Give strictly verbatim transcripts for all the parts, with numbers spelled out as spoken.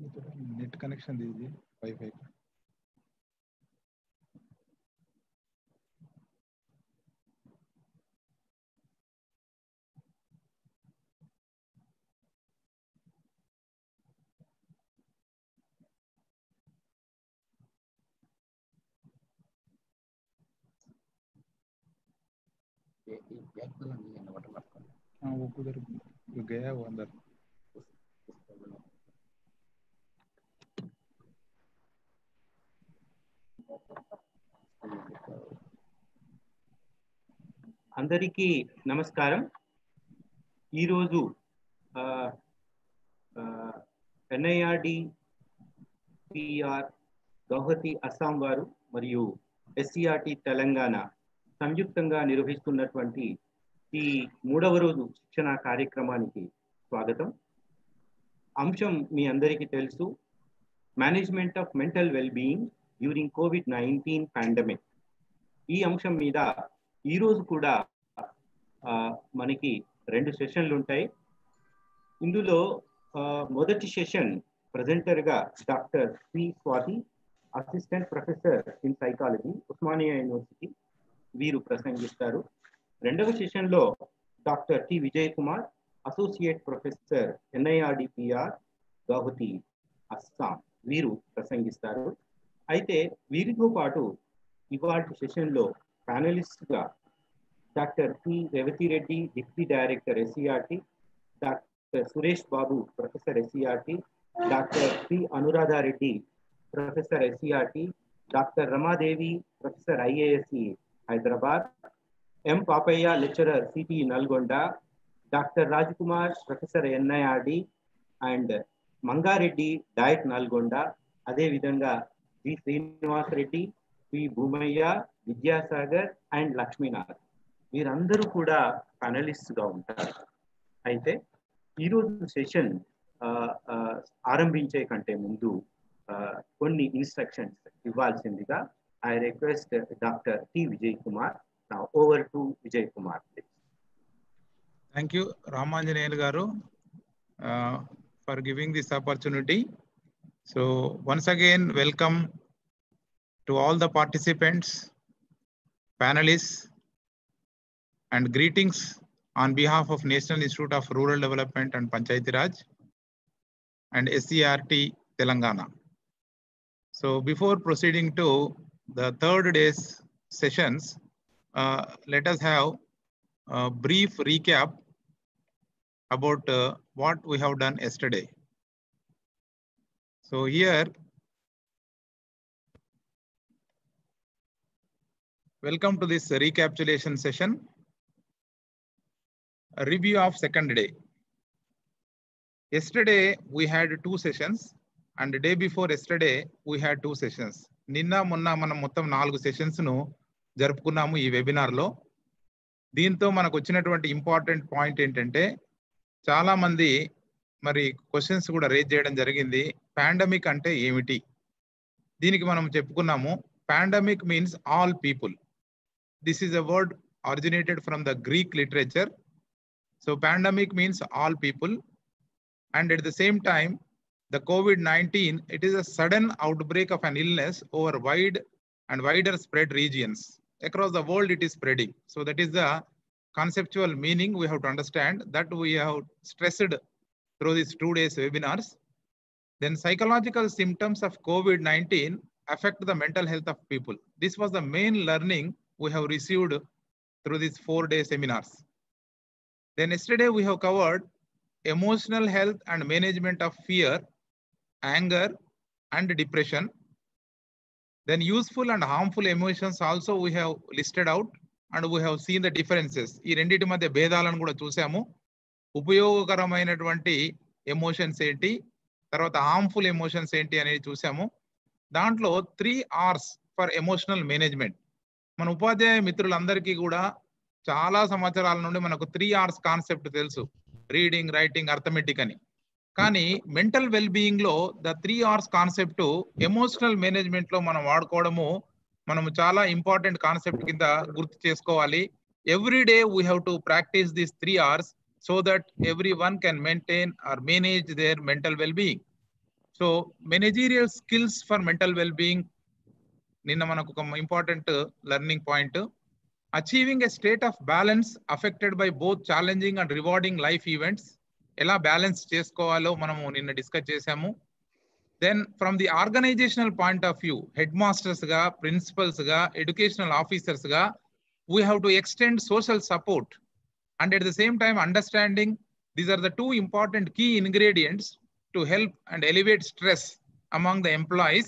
Net connection दीजिए wifi का। हाँ वो उधर गया वो अंदर। అందరికీ నమస్కారం। ఈరోజు ఎన్ఐఆర్డి పిఆర్ గౌహతి అస్సాం వారు మరియు ఎస్సీఆర్టీ తెలంగాణ సంయుక్తంగా నిర్వహిస్తున్నటువంటి ఈ మూడవ రోజు శిక్షణ కార్యక్రమానికి స్వాగతం। అంశం మీ అందరికీ తెలుసు, management of mental well being during Covid nineteen pandemic. ఈ అంశం మీద ఈరోజు కూడా మనకి రెండు సెషన్లు ఉంటాయి। ఇందులో మొదటి సెషన్ ప్రజెంటర్గా doctor P Swathi, assistant professor in psychology, Osmania university, వీరు ప్రసంగిస్తారు। రెండవ సెషన్లో doctor T Vijay Kumar, associate professor NIRD PR Guwahati Assam, వీరు ప్రసంగిస్తారు। అయితే వీరితో పాటు ఇవాల్టి సెషన్లో ప్యానలిస్ట్గా doctor P Revathi Reddy, deputy director SCRT, doctor Suresh Babu, professor SCRT, doctor P Anuradha Reddy, professor SCRT, doctor Ramadevi, professor IASC Hyderabad, M Papaiah, lecturer city Nalgonda, doctor Raj Kumar, professor NIRD, and Manga Reddy, DIET Nalgonda, అదేవిధంగా G Srinivas Reddy, P Bhoomaiah, Vidyasagar and Lakshminath, వీరందరూ కూడా ప్యానలిస్ట్గా ఉంటారు। అయితే ఈరోజు సెషన్ ఆరంభించే కంటే ముందు కొన్ని ఇన్స్ట్రక్షన్స్ ఇవ్వాల్సిందిగా I request doctor T Vijay Kumar. Now over to Vijay Kumar, please. Thank you, Ramanjaneyal garu, uh, for giving this opportunity. So once again, welcome to all the participants, panelists, and greetings on behalf of National Institute of Rural Development and Panchayati Raj and S C R T Telangana. So before proceeding to the third day's sessions, uh, let us have a brief recap about uh, what we have done yesterday. So here, welcome to this recapitulation session, a review of second day. Yesterday we had two sessions, and the day before yesterday we had two sessions. నిన్న మొన్న మనం మొత్తం నాలుగు sessions ను జరుపుకున్నాము ఈ webinar లో. దీంతో మనకు వచ్చినటువంటి ఇంపార్టెంట్ పాయింట్ ఏంటంటే, చాలా మంది మరి క్వశ్చన్స్ కూడా రేజ్ చేయడం జరిగింది. పాండమిక్ అంటే ఏమిటి? దీనికి మనం చెప్పుకున్నాము, pandemic means all people. This is a word originated from the Greek literature. So pandemic means all people, and at the same time the COVID nineteen, it is a sudden outbreak of an illness over wide and wider spread regions. Across the world it is spreading. So that is the conceptual meaning we have to understand, that we have stressed through these two days webinars. Then psychological symptoms of COVID nineteen affect the mental health of people. This was the main learning we have received through these four day seminars. Then yesterday we have covered emotional health and management of fear, anger and depression. Then useful and harmful emotions also we have listed out, and we have seen the differences. ఈ రెండిటి మధ్య భేదాలను కూడా చూసాము. ఉపయోగకరమైనటువంటి emotions ఏంటి, తర్వాత harmful emotions ఏంటి అనేది చూసాము. దాంట్లో three Rs for emotional management. మన ఉపాధ్యాయ మిత్రులందరికీ కూడా చాలా సంవత్సరాల నుండి మనకు త్రీ ఆర్స్ కాన్సెప్ట్ తెలుసు, రీడింగ్, రైటింగ్, అర్థమెటిక్ అని. కానీ మెంటల్ వెల్ బీయింగ్ లో the three Rs concept emotional management లో మనం వాడుకోవడము మనము చాలా ఇంపార్టెంట్ కాన్సెప్ట్ కింద గుర్తు చేసుకోవాలి. Every day we have to practise this three Rs so that everyone can maintain or manage their mental well being. So so managerial skills for mental well being నిన్న మనకు ఒక important learning point. Achieving a state of balance affected by both challenging and rewarding life events, ఎలా balance చేసుకోవాలో మనము నిన్న discuss చేశాము. Then from the organisational point of view, head masters గా, principles గా, ఎడ్యుకేషనల్ ఆఫీసర్స్ గా we have to extend social support and at the same time understanding these are the two important key ingredients to help and elevate stress among the employees,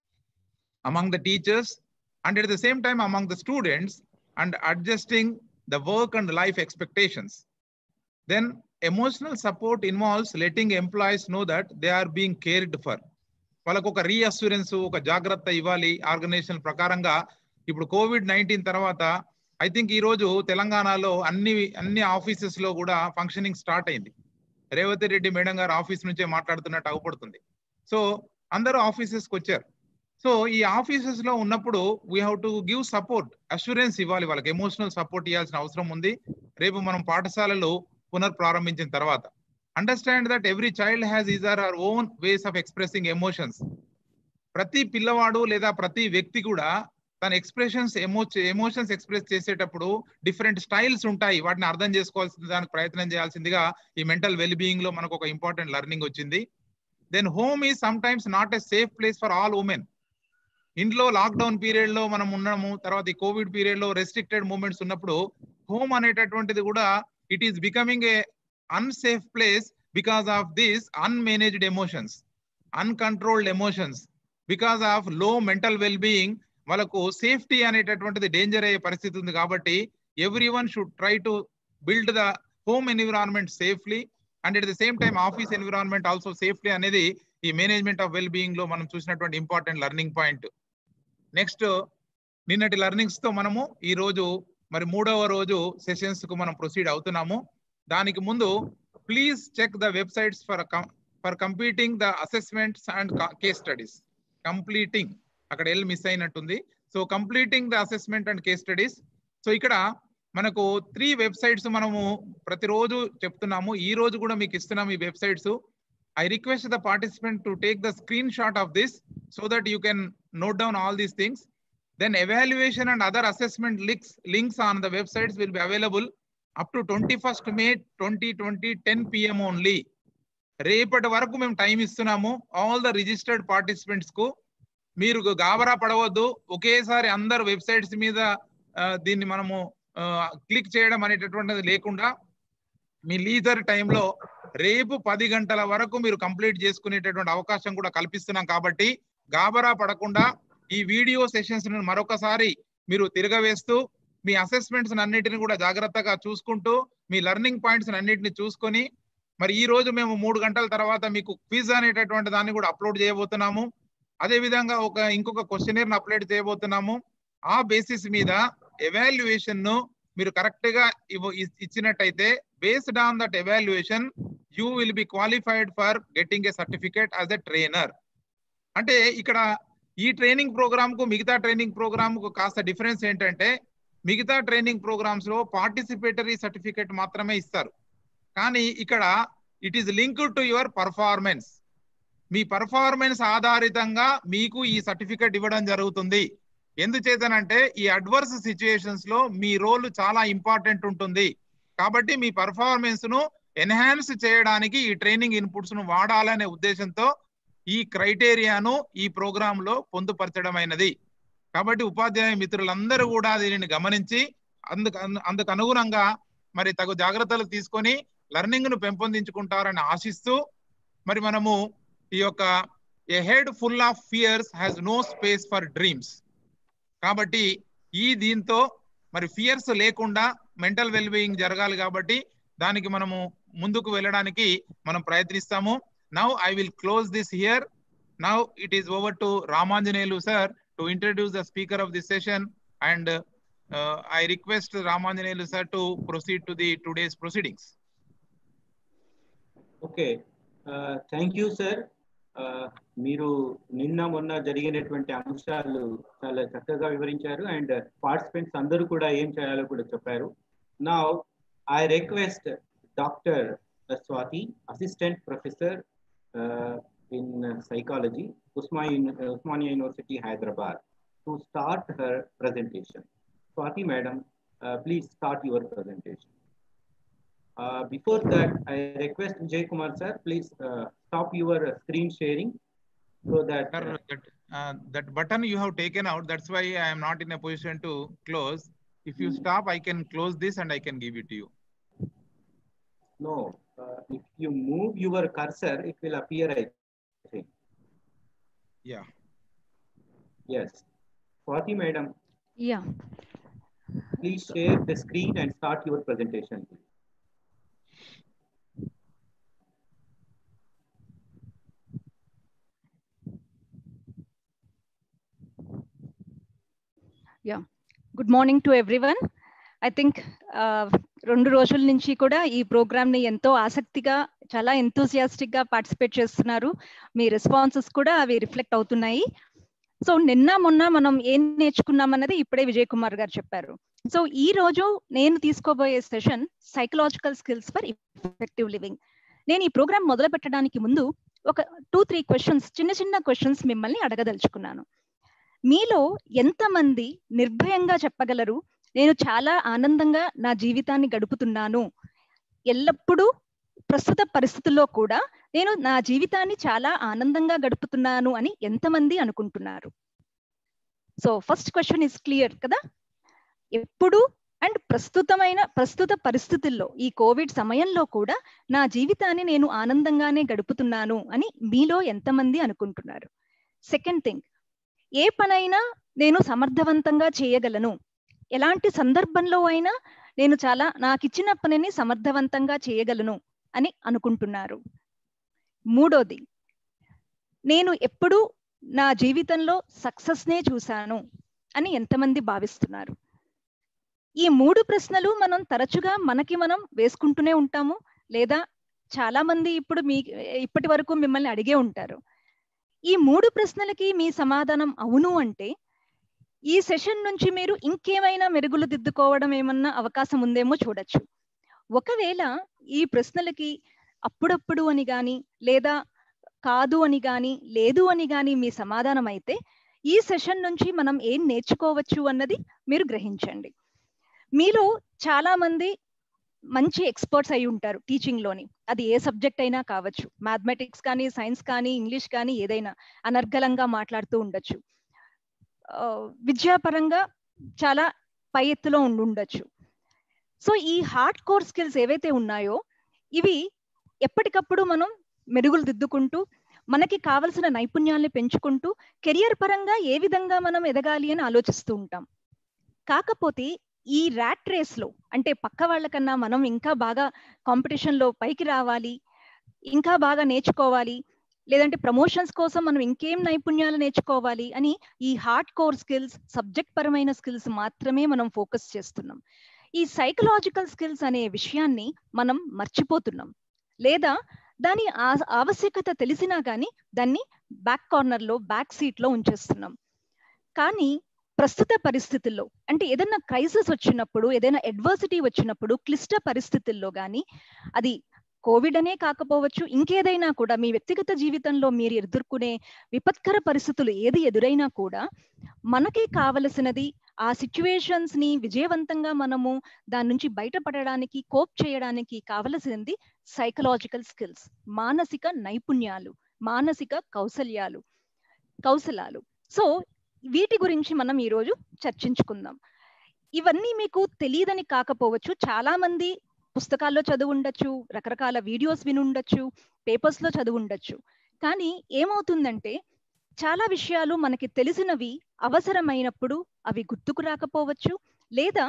among the teachers, and at the same time among the students, and adjusting the work and life expectations. Then emotional support involves letting employees know that they are being cared for. వాళ్ళకు ఒక రీఅస్యూరెన్స్, ఒక జాగ్రత్త ఇవ్వాలి organisation ప్రకారంగా. ఇప్పుడు covid nineteen తర్వాత I think ఈ రోజు తెలంగాణలో అన్ని అన్ని ఆఫీసెస్ లో కూడా ఫంక్షనింగ్ స్టార్ట్ అయింది. రేవతి రెడ్డి మేడం గారు ఆఫీస్ నుంచే మాట్లాడుతున్నట్టు అవపడుతుంది. సో అందరూ ఆఫీసెస్కి వచ్చారు. సో ఈ ఆఫీసెస్ లో ఉన్నప్పుడు we have to give support, assurance ఇవ్వాలి, వాళ్ళకి ఎమోషనల్ సపోర్ట్ ఇవ్వాల్సిన అవసరం ఉంది. రేపు మనం పాఠశాలలో పునర్ ప్రారంభించిన తర్వాత understand that every child has is or our own ways of expressing emotions. ప్రతి పిల్లవాడు లేదా ప్రతి వ్యక్తి కూడా తన ఎక్స్ప్రెషన్స్ ఎమో ఎమోషన్స్ ఎక్స్ప్రెస్ చేసేటప్పుడు డిఫరెంట్ స్టైల్స్ ఉంటాయి. వాటిని అర్థం చేసుకోవాల్సింది, దానికి ప్రయత్నం చేయాల్సిందిగా ఈ మెంటల్ వెల్ బీయింగ్ లో మనకు ఒక ఇంపార్టెంట్ లెర్నింగ్ వచ్చింది. Then home is sometimes not a safe place for all women. ఇంట్లో లాక్డౌన్ పీరియడ్ లో మనం ఉన్నాము, తర్వాత ఈ కోవిడ్ పీరియడ్ లో రెస్ట్రిక్టెడ్ మూమెంట్స్ ఉన్నప్పుడు హోమ్ అనేటటువంటిది కూడా it is becoming a unsafe place because of this unmanaged emotions, uncontrolled emotions, because of low mental well being. వాళ్ళకు సేఫ్టీ అనేటటువంటిది డేంజర్ అయ్యే పరిస్థితి ఉంది. కాబట్టి everyone should try to build the home environment safely and at the same time office environment also safely అనేది ఈ management of well being లో మనం చూసినటువంటి ఇంపార్టెంట్ లెర్నింగ్ పాయింట్. నెక్స్ట్ నిన్నటి లెర్నింగ్స్ తో మనము ఈ రోజు మరి మూడవ రోజు సెషన్స్ కు మనం ప్రొసీడ్ అవుతున్నాము. దానికి ముందు please check the websites for for completing the assessments and case studies. Completing అక్కడ ఎల్ మిస్ అయినట్టుంది. So completing the assessment and case studies. So ఇక్కడ మనకు త్రీ వెబ్సైట్స్ మనము ప్రతిరోజు చెప్తున్నాము, ఈ రోజు కూడా మీకు ఇస్తున్నాము ఈ websites. I request the participant to take the screenshot of this so that you can note down all these things. Then evaluation and other assessment links links on the websites will be available up to twenty-first May twenty twenty ten p m only. రేపటి వరకు మేము time ఇస్తున్నాము all the registered participants కు. మీరు గాబరా పడవద్దు, ఒకేసారి అందరు websites మీద దీన్ని మనము క్లిక్ చేయడం అనేటటువంటిది లేకుండా మీ లీజర్ టైంలో రేపు పది గంటల వరకు మీరు కంప్లీట్ చేసుకునేటటువంటి అవకాశం కూడా కల్పిస్తున్నాం. కాబట్టి గాబరా పడకుండా ఈ వీడియో సెషన్స్ మరొకసారి మీరు తిరగవేస్తూ మీ అసెస్మెంట్స్ అన్నిటిని కూడా జాగ్రత్తగా చూసుకుంటూ మీ లెర్నింగ్ పాయింట్స్ అన్నిటిని చూసుకొని మరి ఈ రోజు మేము మూడు గంటల తర్వాత మీకు క్విజ్ అనేటటువంటి దాన్ని కూడా అప్లోడ్ చేయబోతున్నాము. అదే విధంగా ఒక ఇంకొక క్వశ్చనర్ అప్లోడ్ చేయబోతున్నాము. ఆ బేసిస్ మీద ఎవాల్యుయేషన్ ను మీరు కరెక్ట్ గా ఇచ్చినట్టయితే based on that evaluation you will be qualified for getting a certificate as a trainer. అంటే ఇక్కడ ఈ ట్రైనింగ్ ప్రోగ్రామ్ కు మిగతా ట్రైనింగ్ ప్రోగ్రామ్ కు కాస్త డిఫరెన్స్ ఏంటంటే మిగతా ట్రైనింగ్ ప్రోగ్రామ్స్ లో పార్టిసిపేటరీ సర్టిఫికేట్ మాత్రమే ఇస్తారు. కానీ ఇక్కడ it is linked to your performance. మీ పర్ఫార్మెన్స్ ఆధారితంగా మీకు ఈ సర్టిఫికేట్ ఇవ్వడం జరుగుతుంది. ఎందుచేతనంటే ఈ అడ్వర్స్ సిచ్యుయేషన్స్ లో మీ రోల్ చాలా ఇంపార్టెంట్ ఉంటుంది. కాబట్టి మీ పర్ఫార్మెన్స్ ను ఎన్హాన్స్ చేయడానికి ఈ ట్రైనింగ్ ఇన్పుట్స్ ను వాడాలనే ఉద్దేశంతో ఈ క్రైటీరియాను ఈ ప్రోగ్రామ్ లో పొందుపరచడమైనది. కాబట్టి ఉపాధ్యాయ మిత్రులందరూ కూడా దీనిని గమనించి అందుకు అందుకు అనుగుణంగా మరి తగు జాగ్రత్తలు తీసుకొని లెర్నింగ్ ను పెంపొందించుకుంటారని ఆశిస్తూ మరి మనము ఈ యొక్క a head full of fears has no space for dreams. కాబట్టి ఈ దీంతో మరి ఫియర్స్ లేకుండా మెంటల్ వెల్ బీయింగ్ జరగాలి. కాబట్టి దానికి మనము ముందుకు వెళ్ళడానికి మనం ప్రయత్నిస్తాము. Now I will close this here. Now it is over to Ramanjaneyulu sir to introduce the speaker of this session and I request Ramanjaneyulu sir to proceed to the today's proceedings. Okay, thank you sir. మీరు నిన్న మొన్న జరిగినటువంటి అంశాలు చాలా చక్కగా వివరించారు and participants అందరూ కూడా ఏం చేయాలో కూడా చెప్పారు. Now I request doctor Swati, assistant professor in uh, psychology, Usmania, Usmania University, Hyderabad, to start her presentation. Swati Madam, uh, please start your presentation. Uh, before that, I request Vijay Kumar sir, please uh, stop your uh, screen sharing so that Sir, uh, that, uh, that button you have taken out, that's why I am not in a position to close. If you stop, I can close this and I can give it to you. no, uh, if you move your cursor, it will appear, I think. Yeah. Yes. Swati Madam, Yeah. please share the screen and start your presentation. Yeah. Good morning to everyone. I think రెండు రోజుల నుంచి కూడా ఈ programme ని ఎంతో ఆసక్తిగా చాలా enthusiastic గా పార్టిసిపేట్ చేస్తున్నారు. మీ రెస్పాన్సెస్ కూడా అవి రిఫ్లెక్ట్ అవుతున్నాయి. సో నిన్న మొన్న మనం ఏం నేర్చుకున్నామన్నది ఇప్పుడే విజయ్ కుమార్ గారు చెప్పారు. సో ఈ రోజు నేను తీసుకోబోయే session psychological skills for effective living. నేను ఈ ప్రోగ్రామ్ మొదలు పెట్టడానికి ముందు ఒక టూ త్రీ క్వశ్చన్స్, చిన్న చిన్న క్వశ్చన్స్ మిమ్మల్ని అడగదలుచుకున్నాను. మీలో ఎంతమంది నిర్భయంగా చెప్పగలరు, నేను చాలా ఆనందంగా నా జీవితాన్ని గడుపుతున్నాను, ఎల్లప్పుడూ ప్రస్తుత పరిస్థితుల్లో కూడా నేను నా జీవితాన్ని చాలా ఆనందంగా గడుపుతున్నాను అని ఎంతమంది అనుకుంటున్నారు? So first question is clear కదా. ఎప్పుడు అండ్ ప్రస్తుతమైన ప్రస్తుత పరిస్థితుల్లో ఈ కోవిడ్ సమయంలో కూడా నా జీవితాన్ని నేను ఆనందంగానే గడుపుతున్నాను అని మీలో ఎంతమంది అనుకుంటున్నారు? సెకండ్ థింగ్, ఏ పనైనా నేను సమర్థవంతంగా చేయగలను, ఎలాంటి సందర్భంలో అయినా నేను చాలా నాకు ఇచ్చిన పనిని సమర్థవంతంగా చేయగలను అని అనుకుంటున్నారు? మూడోది, నేను ఎప్పుడూ నా జీవితంలో సక్సెస్ నే చూశాను అని ఎంతమంది భావిస్తున్నారు? ఈ మూడు ప్రశ్నలు మనం తరచుగా మనకి మనం వేసుకుంటూనే ఉంటాము, లేదా చాలా మంది ఇప్పుడు మీ ఇప్పటి వరకు మిమ్మల్ని అడిగే ఉంటారు. ఈ మూడు ప్రశ్నలకి మీ సమాధానం అవును అంటే ఈ సెషన్ నుంచి మీరు ఇంకేమైనా మెరుగులు దిద్దుకోవడం ఏమన్నా అవకాశం ఉందేమో చూడొచ్చు. ఒకవేళ ఈ ప్రశ్నలకి అప్పుడప్పుడు అని కానీ, లేదా కాదు అని కానీ, లేదు అని కానీ మీ సమాధానం అయితే ఈ సెషన్ నుంచి మనం ఏం నేర్చుకోవచ్చు అన్నది మీరు గ్రహించండి. మీలో చాలా మంది మంచి ఎక్స్పర్ట్స్ అయి ఉంటారు టీచింగ్ లోని, అది ఏ సబ్జెక్ట్ అయినా కావచ్చు, మ్యాథమెటిక్స్ కానీ, సైన్స్ కానీ, ఇంగ్లీష్ కానీ, ఏదైనా అనర్గళంగా మాట్లాడుతూ ఉండొచ్చు, విద్యాపరంగా చాలా పై ఎత్తులో ఉండి ఉండొచ్చు. సో ఈ హార్డ్ కోర్ స్కిల్స్ ఏవైతే ఉన్నాయో ఇవి ఎప్పటికప్పుడు మనం మెరుగులు దిద్దుకుంటూ మనకి కావలసిన నైపుణ్యాల్ని పెంచుకుంటూ కెరియర్ పరంగా ఏ విధంగా మనం ఎదగాలి అని ఆలోచిస్తూ ఉంటాం. కాకపోతే ఈ ర్యాట్ రేస్ లో, అంటే పక్క వాళ్ళకన్నా మనం ఇంకా బాగా కాంపిటీషన్ లో పైకి రావాలి, ఇంకా బాగా నేర్చుకోవాలి, లేదంటే ప్రమోషన్స్ కోసం మనం ఇంకేం నైపుణ్యాలు నేర్చుకోవాలి అని ఈ హార్డ్ కోర్ స్కిల్స్, సబ్జెక్ట్ పరమైన స్కిల్స్ మాత్రమే మనం ఫోకస్ చేస్తున్నాం. ఈ సైకలాజికల్ స్కిల్స్ అనే విషయాన్ని మనం మర్చిపోతున్నాం, లేదా దాని ఆవశ్యకత తెలిసినా కానీ దాన్ని బ్యాక్ కార్నర్ లో, బ్యాక్ సీట్ లో ఉంచేస్తున్నాం. కానీ ప్రస్తుత పరిస్థితుల్లో, అంటే ఏదైనా క్రైసిస్ వచ్చినప్పుడు, ఏదైనా అడ్వర్సిటీ వచ్చినప్పుడు, క్లిష్ట పరిస్థితుల్లో కానీ, అది కోవిడ్ అనే కాకపోవచ్చు, ఇంకేదైనా కూడా మీ వ్యక్తిగత జీవితంలో మీరు ఎదుర్కొనే విపత్కర పరిస్థితులు ఏది ఎదురైనా కూడా మనకి కావలసినది ఆ సిచ్యువేషన్స్ ని విజయవంతంగా మనము దాని నుంచి బయటపడడానికి, కోప్ చేయడానికి కావలసింది సైకలాజికల్ స్కిల్స్, మానసిక నైపుణ్యాలు, మానసిక కౌశల్యాలు కౌశలాలు సో వీటి గురించి మనం ఈరోజు చర్చించుకుందాం. ఇవన్నీ మీకు తెలియదని కాకపోవచ్చు, చాలా మంది పుస్తకాల్లో చదువు ఉండొచ్చు, రకరకాల వీడియోస్ విని ఉండొచ్చు, పేపర్స్ లో చదువు ఉండొచ్చు. కానీ ఏమవుతుందంటే చాలా విషయాలు మనకి తెలిసినవి అవసరమైనప్పుడు అవి గుర్తుకు రాకపోవచ్చు, లేదా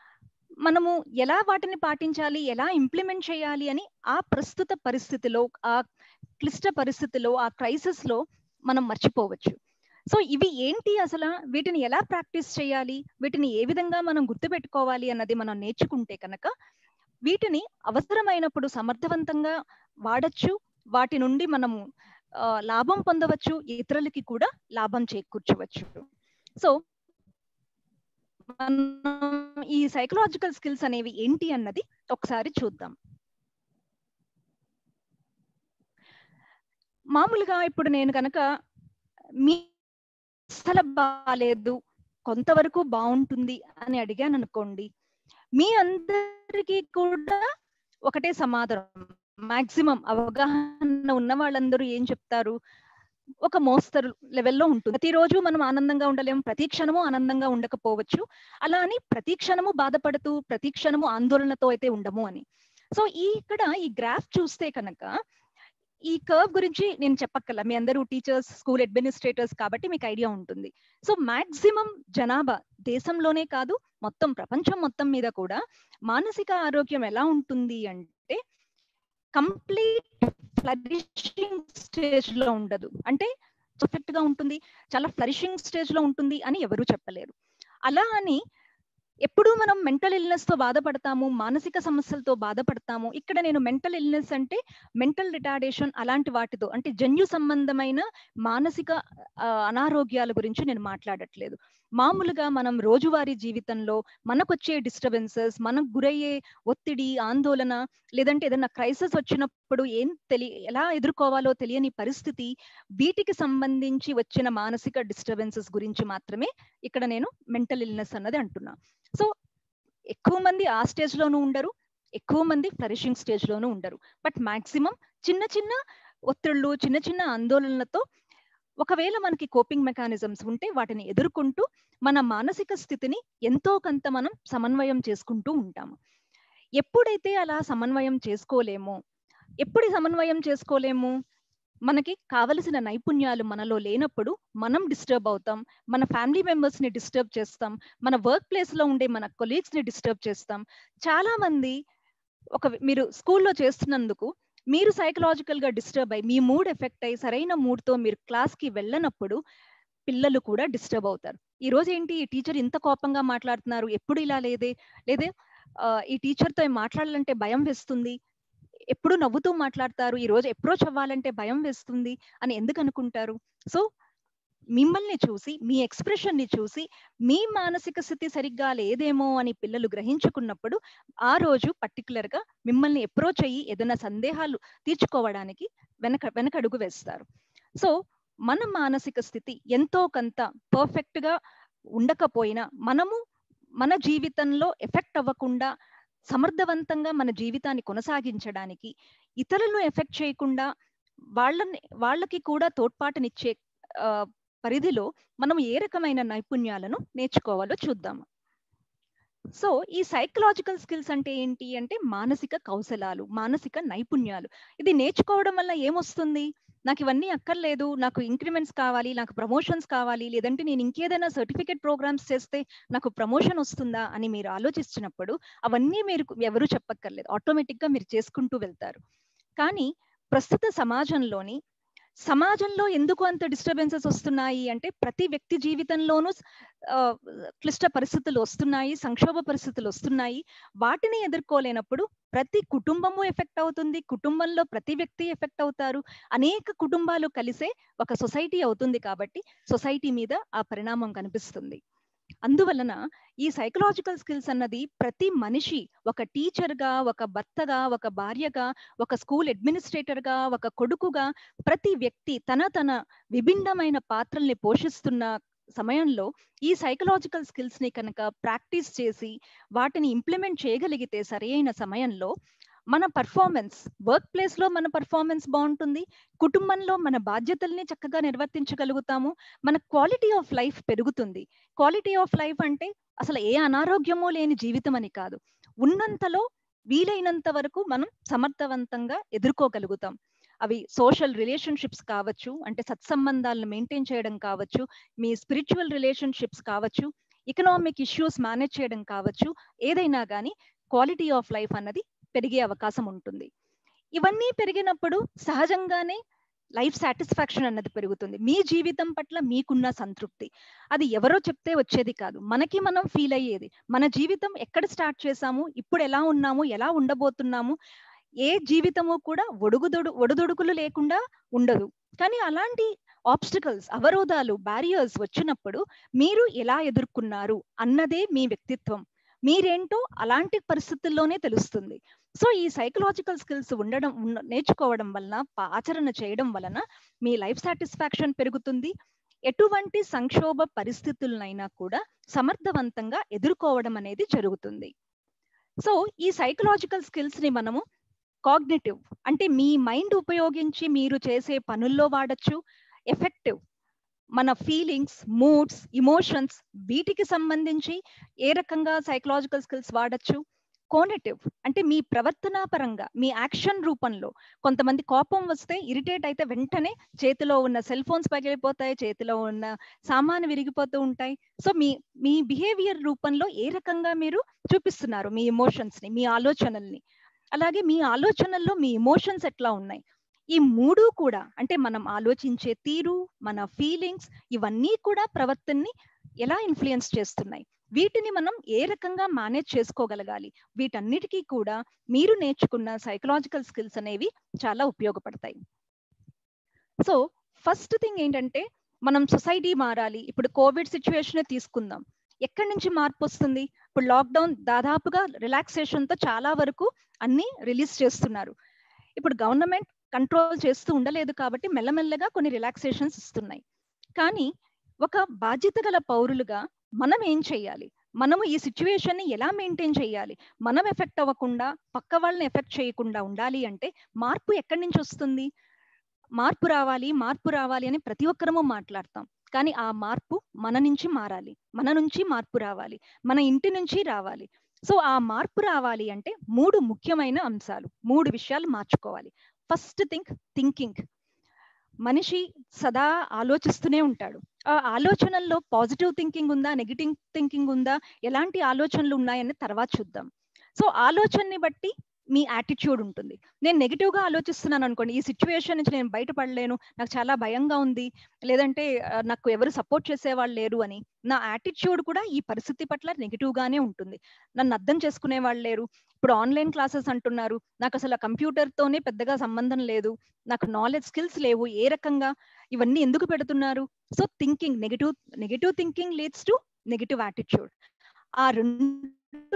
మనము ఎలా వాటిని పాటించాలి, ఎలా ఇంప్లిమెంట్ చేయాలి అని ఆ ప్రస్తుత పరిస్థితిలో, ఆ క్లిష్ట పరిస్థితిలో, ఆ క్రైసిస్ లో మనం మర్చిపోవచ్చు. సో ఇవి ఏంటి అసలు, వీటిని ఎలా ప్రాక్టీస్ చేయాలి, వీటిని ఏ విధంగా మనం గుర్తుపెట్టుకోవాలి అన్నది మనం నేర్చుకుంటే కనుక వీటిని అవసరమైనప్పుడు సమర్థవంతంగా వాడచ్చు, వాటి నుండి మనము లాభం పొందవచ్చు, ఇతరులకి కూడా లాభం చేకూర్చవచ్చు. సో మనం ఈ సైకలాజికల్ స్కిల్స్ అనేవి ఏంటి అన్నది ఒకసారి చూద్దాం. మామూలుగా ఇప్పుడు నేను కనుక మీ అసలు బాలేదు, కొంతవరకు బాగుంటుంది అని అడిగాను అనుకోండి, మీ అందరికీ కూడా ఒకటే సమాధానం. మాక్సిమం అవగాహన ఉన్న వాళ్ళందరూ ఏం చెప్తారు, ఒక మోస్తరు లెవెల్లో ఉంటుంది. ప్రతిరోజు మనం ఆనందంగా ఉండలేము, ప్రతి క్షణము ఆనందంగా ఉండకపోవచ్చు. అలా అని ప్రతి క్షణము బాధపడుతూ ప్రతి క్షణము ఆందోళనతో అయితే ఉండము అని. సో ఈ ఇక్కడ ఈ గ్రాఫ్ చూస్తే కనుక ఈ కర్వ్ గురించి నేను చెప్పక్కర్లా, మీ అందరూ టీచర్స్, స్కూల్ అడ్మినిస్ట్రేటర్స్ కాబట్టి మీకు ఐడియా ఉంటుంది. సో మాక్సిమం జనాభా దేశంలోనే కాదు మొత్తం ప్రపంచం మొత్తం మీద కూడా మానసిక ఆరోగ్యం ఎలా ఉంటుంది అంటే కంప్లీట్ ఫ్లరిషింగ్ స్టేజ్ లో ఉండదు. అంటే పర్ఫెక్ట్ గా ఉంటుంది, చాలా ఫ్లరిషింగ్ స్టేజ్ లో ఉంటుంది అని ఎవరు చెప్పలేరు. అలా అని ఎప్పుడు మనం మెంటల్ ఇల్నెస్ తో బాధపడతాము, మానసిక సమస్యలతో బాధపడతాము. ఇక్కడ నేను మెంటల్ ఇల్నెస్ అంటే మెంటల్ రిటార్డేషన్ అలాంటి వాటితో, అంటే జన్యు సంబంధమైన మానసిక అనారోగ్యాల గురించి నేను మాట్లాడట్లేదు. మామూలుగా మనం రోజువారీ జీవితంలో మనకొచ్చే డిస్టర్బెన్సెస్, మనకు గురయ్యే ఒత్తిడి, ఆందోళన, లేదంటే ఏదైనా క్రైసిస్ వచ్చినప్పుడు ఏం తెలి ఎలా ఎదుర్కోవాలో తెలియని పరిస్థితి, వీటికి సంబంధించి వచ్చిన మానసిక డిస్టర్బెన్సెస్ గురించి మాత్రమే ఇక్కడ నేను మెంటల్ ఇల్నెస్ అన్నది అంటున్నా. సో ఎక్కువ మంది ఆ స్టేజ్ లోనూ ఉండరు, ఎక్కువ మంది ఫ్లరిషింగ్ స్టేజ్ లోనూ ఉండరు. బట్ మాక్సిమం చిన్న చిన్న ఒత్తిళ్ళు, చిన్న చిన్న ఆందోళనలతో ఒకవేళ మనకి కోపింగ్ మెకానిజమ్స్ ఉంటే వాటిని ఎదుర్కొంటూ మన మానసిక స్థితిని ఎంతో కొంత మనం సమన్వయం చేసుకుంటూ ఉంటాము. ఎప్పుడైతే అలా సమన్వయం చేసుకోలేమో, ఎప్పుడు సమన్వయం చేసుకోలేము, మనకి కావలసిన నైపుణ్యాలు మనలో లేనప్పుడు మనం డిస్టర్బ్ అవుతాం, మన ఫ్యామిలీ మెంబర్స్ ని డిస్టర్బ్ చేస్తాం, మన వర్క్ ప్లేస్ లో ఉండే మన కొలీగ్స్ ని డిస్టర్బ్ చేస్తాం. చాలా మంది ఒక మీరు స్కూల్లో చేస్తున్నందుకు మీరు సైకలాజికల్ గా డిస్టర్బ్ అయ్యి, మీ మూడ్ ఎఫెక్ట్ అయ్యి సరైన మూడ్ తో మీరు క్లాస్ కి వెళ్ళనప్పుడు పిల్లలు కూడా డిస్టర్బ్ అవుతారు. ఈ రోజు ఏంటి ఈ టీచర్ ఇంత కోపంగా మాట్లాడుతున్నారు, ఎప్పుడు ఇలా లేదే, లేదే ఈ టీచర్ తో మాట్లాడాలంటే భయం వేస్తుంది, ఎప్పుడు నవ్వుతూ మాట్లాడతారు, ఈ రోజు అప్రోచ్ అవ్వాలంటే భయం వేస్తుంది అని ఎందుకు అనుకుంటారు? సో మిమ్మల్ని చూసి, మీ ఎక్స్ప్రెషన్ ని చూసి మీ మానసిక స్థితి సరిగ్గా లేదేమో అని పిల్లలు గ్రహించుకున్నప్పుడు ఆ రోజు పర్టికులర్ గా మిమ్మల్ని అప్రోచ్ అయ్యి ఏదైనా సందేహాలు తీర్చుకోవడానికి వెనక వెనకడుగు వేస్తారు. సో మన మానసిక స్థితి ఎంతో కొంత పర్ఫెక్ట్ గా ఉండకపోయినా మనము మన జీవితంలో ఎఫెక్ట్ అవ్వకుండా సమర్థవంతంగా మన జీవితాన్ని కొనసాగించడానికి, ఇతరులను ఎఫెక్ట్ చేయకుండా వాళ్ళని వాళ్ళకి కూడా తోడ్పాటునిచ్చే ఆ పరిధిలో మనం ఏ రకమైన నైపుణ్యాలను నేర్చుకోవాలో చూద్దాము. సో ఈ సైకలాజికల్ స్కిల్స్ అంటే ఏంటి అంటే మానసిక కౌశలాలు, మానసిక నైపుణ్యాలు. ఇది నేర్చుకోవడం వల్ల ఏమొస్తుంది, నాకు ఇవన్నీ అక్కర్లేదు, నాకు ఇంక్రిమెంట్స్ కావాలి, నాకు ప్రమోషన్స్ కావాలి, లేదంటే నేను ఇంకేదైనా సర్టిఫికేట్ ప్రోగ్రామ్స్ చేస్తే నాకు ప్రమోషన్ వస్తుందా అని మీరు ఆలోచిస్తున్నప్పుడు అవన్నీ మీరు ఎవరు చెప్పక్కర్లేదు, ఆటోమేటిక్ గా మీరు చేసుకుంటూ వెళ్తారు. కానీ ప్రస్తుత సమాజంలోని సమాజంలో ఎందుకు అంత డిస్టర్బెన్సెస్ వస్తున్నాయి అంటే ప్రతి వ్యక్తి జీవితంలోనూ క్లిష్ట పరిస్థితులు వస్తున్నాయి, సంక్షోభ పరిస్థితులు వస్తున్నాయి. వాటిని ఎదుర్కోలేనప్పుడు ప్రతి కుటుంబము ఎఫెక్ట్ అవుతుంది, కుటుంబంలో ప్రతి వ్యక్తి ఎఫెక్ట్ అవుతారు, అనేక కుటుంబాలు కలిసే ఒక సొసైటీ అవుతుంది. కాబట్టి సొసైటీ మీద ఆ పరిణామం కనిపిస్తుంది. అందువలన ఈ సైకలాజికల్ స్కిల్స్ అన్నది ప్రతి మనిషి, ఒక టీచర్ గా, ఒక భర్తగా, ఒక భార్యగా, ఒక స్కూల్ అడ్మినిస్ట్రేటర్ గా, ఒక కొడుకుగా, ప్రతి వ్యక్తి తన తన విభిన్నమైన పాత్రల్ని పోషిస్తున్న సమయంలో ఈ సైకలాజికల్ స్కిల్స్ ని కనుక ప్రాక్టీస్ చేసి వాటిని ఇంప్లిమెంట్ చేయగలిగితే సరైన సమయంలో మన పర్ఫార్మెన్స్, వర్క్ ప్లేస్ లో మన పర్ఫార్మెన్స్ బాగుంటుంది, కుటుంబంలో మన బాధ్యతల్ని చక్కగా నిర్వర్తించగలుగుతాము, మన క్వాలిటీ ఆఫ్ లైఫ్ పెరుగుతుంది. క్వాలిటీ ఆఫ్ లైఫ్ అంటే అసలు ఏ అనారోగ్యమో లేని జీవితం అని కాదు, ఉన్నంతలో వీలైనంత వరకు మనం సమర్థవంతంగా ఎదుర్కోగలుగుతాం. అవి సోషల్ రిలేషన్షిప్స్ కావచ్చు, అంటే సత్సంబంధాలను మెయింటైన్ చేయడం కావచ్చు, మీ స్పిరిచువల్ రిలేషన్షిప్స్ కావచ్చు, ఎకనామిక్ ఇష్యూస్ మేనేజ్ చేయడం కావచ్చు, ఏదైనా కానీ క్వాలిటీ ఆఫ్ లైఫ్ అన్నది పెరిగే అవకాశం ఉంటుంది. ఇవన్నీ పెరిగినప్పుడు సహజంగానే లైఫ్ సాటిస్ఫాక్షన్ అన్నది పెరుగుతుంది. మీ జీవితం పట్ల మీకున్న సంతృప్తి అది ఎవరో చెప్తే వచ్చేది కాదు, మనకి మనం ఫీల్ అయ్యేది. మన జీవితం ఎక్కడ స్టార్ట్ చేసాము, ఇప్పుడు ఎలా ఉన్నాము, ఎలా ఉండబోతున్నాము, ఏ జీవితము కూడా ఒడుగుదొడు ఒడుదొడుకులు లేకుండా ఉండదు. కానీ అలాంటి ఆబ్స్టికల్స్, అవరోధాలు, బ్యారియర్స్ వచ్చినప్పుడు మీరు ఎలా ఎదుర్కొన్నారు అన్నదే మీ వ్యక్తిత్వం. మీరేంటో అలాంటి పరిస్థితుల్లోనే తెలుస్తుంది. సో ఈ సైకలాజికల్ స్కిల్స్ ఉండడం నేర్చుకోవడం వలన, ఆచరణ చేయడం వలన మీ లైఫ్ సాటిస్ఫాక్షన్ పెరుగుతుంది. ఎటువంటి సంక్షోభ పరిస్థితులనైనా కూడా సమర్థవంతంగా ఎదుర్కోవడం అనేది జరుగుతుంది. సో ఈ సైకలాజికల్ స్కిల్స్ ని మనము కాగ్నిటివ్ అంటే మీ మైండ్ ఉపయోగించి మీరు చేసే పనుల్లో వాడచ్చు. ఎఫెక్టివ్ మన ఫీలింగ్స్, మూడ్స్, ఇమోషన్స్ వీటికి సంబంధించి ఏ రకంగా సైకలాజికల్ స్కిల్స్ వాడచ్చు. కోనేటివ్ అంటే మీ ప్రవర్తన పరంగా మీ యాక్షన్ రూపంలో, కొంతమంది కోపం వస్తే ఇరిటేట్ అయితే వెంటనే చేతిలో ఉన్న సెల్ ఫోన్స్ పగిలిపోతాయి, చేతిలో ఉన్న సామాను విరిగిపోతూ ఉంటాయి. సో మీ మీ బిహేవియర్ రూపంలో ఏ రకంగా మీరు చూపిస్తున్నారు మీ ఎమోషన్స్ ని, మీ ఆలోచనల్ని, అలాగే మీ ఆలోచనల్లో మీ ఎమోషన్స్ ఎట్లా ఉన్నాయి, ఈ మూడు కూడా అంటే మనం ఆలోచించే తీరు, మన ఫీలింగ్స్ ఇవన్నీ కూడా ప్రవర్తనని ఎలా ఇన్ఫ్లుయెన్స్ చేస్తున్నాయి, వీటిని మనం ఏ రకంగా మేనేజ్ చేసుకోగలగాలి. వీటన్నిటికీ కూడా మీరు నేర్చుకున్న సైకలాజికల్ స్కిల్స్ అనేవి చాలా ఉపయోగపడతాయి. సో ఫస్ట్ థింగ్ ఏంటంటే మనం సొసైటీ మారాలి. ఇప్పుడు కోవిడ్ సిచ్యువేషన్ తీసుకుందాం. ఎక్కడి నుంచి మార్పు వస్తుంది? ఇప్పుడు లాక్డౌన్ దాదాపుగా రిలాక్సేషన్ తో చాలా వరకు అన్ని రిలీజ్ చేస్తున్నారు. ఇప్పుడు గవర్నమెంట్ కంట్రోల్ చేస్తూ ఉండలేదు కాబట్టి మెల్లమెల్లగా కొన్ని రిలాక్సేషన్స్ ఇస్తున్నాయి. కానీ ఒక బాధ్యత గల పౌరులుగా మనం ఏం చేయాలి? మనము ఈ సిచ్యువేషన్ ని ఎలా మెయింటైన్ చేయాలి? మనం ఎఫెక్ట్ అవ్వకుండా పక్క వాళ్ళని ఎఫెక్ట్ చేయకుండా ఉండాలి అంటే మార్పు ఎక్కడి నుంచి వస్తుంది? మార్పు రావాలి మార్పు రావాలి అని ప్రతి ఒక్కరము మాట్లాడతాం. కానీ ఆ మార్పు మన నుంచి మారాలి, మన నుంచి మార్పు రావాలి, మన ఇంటి నుంచి రావాలి. సో ఆ మార్పు రావాలి అంటే మూడు ముఖ్యమైన అంశాలు, మూడు విషయాలు మార్చుకోవాలి. First thing thinking. మనిషి సదా ఆలోచిస్తూనే ఉంటాడు. ఆ ఆలోచనల్లో పాజిటివ్ థింకింగ్ ఉందా, నెగిటివ్ థింకింగ్ ఉందా, ఎలాంటి ఆలోచనలు ఉన్నాయని తర్వాత చూద్దాం. సో ఆలోచనని బట్టి మీ యాటిట్యూడ్ ఉంటుంది. నేను నెగిటివ్ గా ఆలోచిస్తున్నాను అనుకోండి, ఈ సిచ్యువేషన్ నుంచి నేను బయటపడలేను, నాకు చాలా భయంగా ఉంది, లేదంటే నాకు ఎవరు సపోర్ట్ చేసేవాళ్ళు లేరు అని, నా యాటిట్యూడ్ కూడా ఈ పరిస్థితి పట్ల నెగిటివ్ గానే ఉంటుంది. నన్ను అర్థం చేసుకునే వాళ్ళు లేరు. ఇప్పుడు ఆన్లైన్ క్లాసెస్ అంటున్నారు, నాకు అసలు కంప్యూటర్ తోనే పెద్దగా సంబంధం లేదు, నాకు నాలెడ్జ్ స్కిల్స్ లేవు, ఏ రకంగా ఇవన్నీ ఎందుకు పెడుతున్నారు? So thinking negative negative thinking leads to negative attitude. ఆ రెండు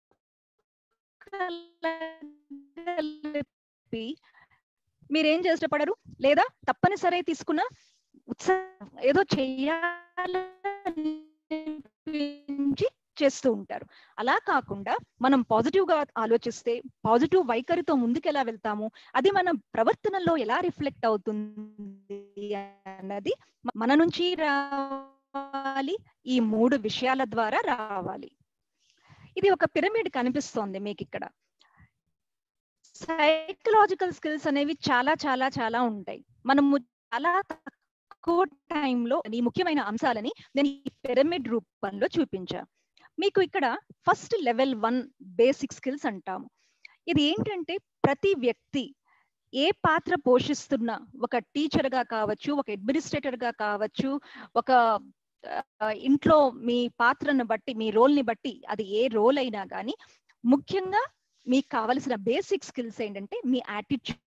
మీరేం చేష్టపడరు, లేదా తప్పనిసరి తీసుకున్న ఉత్సాహం ఏదో చెయ్యాలని చేస్తూ ఉంటారు. అలా కాకుండా మనం పాజిటివ్ గా ఆలోచిస్తే, పాజిటివ్ వైఖరితో ముందుకెలా వెళ్తాము, అది మన ప్రవర్తనలో ఎలా రిఫ్లెక్ట్ అవుతుంది అన్నది మన నుంచి రావాలి, ఈ మూడు విషయాల ద్వారా రావాలి. ఇది ఒక పిరమిడ్ కనిపిస్తోంది మీకు ఇక్కడ. సైకలాజికల్ స్కిల్స్ అనేవి చాలా చాలా చాలా ఉంటాయి. మనము చాలా తక్కువ టైంలో ఈ ముఖ్యమైన అంశాలని నేను ఈ పిరమిడ్ రూపంలో చూపించా మీకు. ఇక్కడ first level one basic skills అంటాము. ఇది ఏంటంటే ప్రతి వ్యక్తి ఏ పాత్ర పోషిస్తున్నా, ఒక టీచర్ గా కావచ్చు, ఒక అడ్మినిస్ట్రేటర్ గా కావచ్చు, ఒక ఇంట్లో మీ పాత్రను బట్టి, మీ రోల్ ని బట్టి, అది ఏ రోల్ అయినా కానీ ముఖ్యంగా మీకు కావలసిన బేసిక్ స్కిల్స్ ఏంటంటే మీ యాటిట్యూడ్.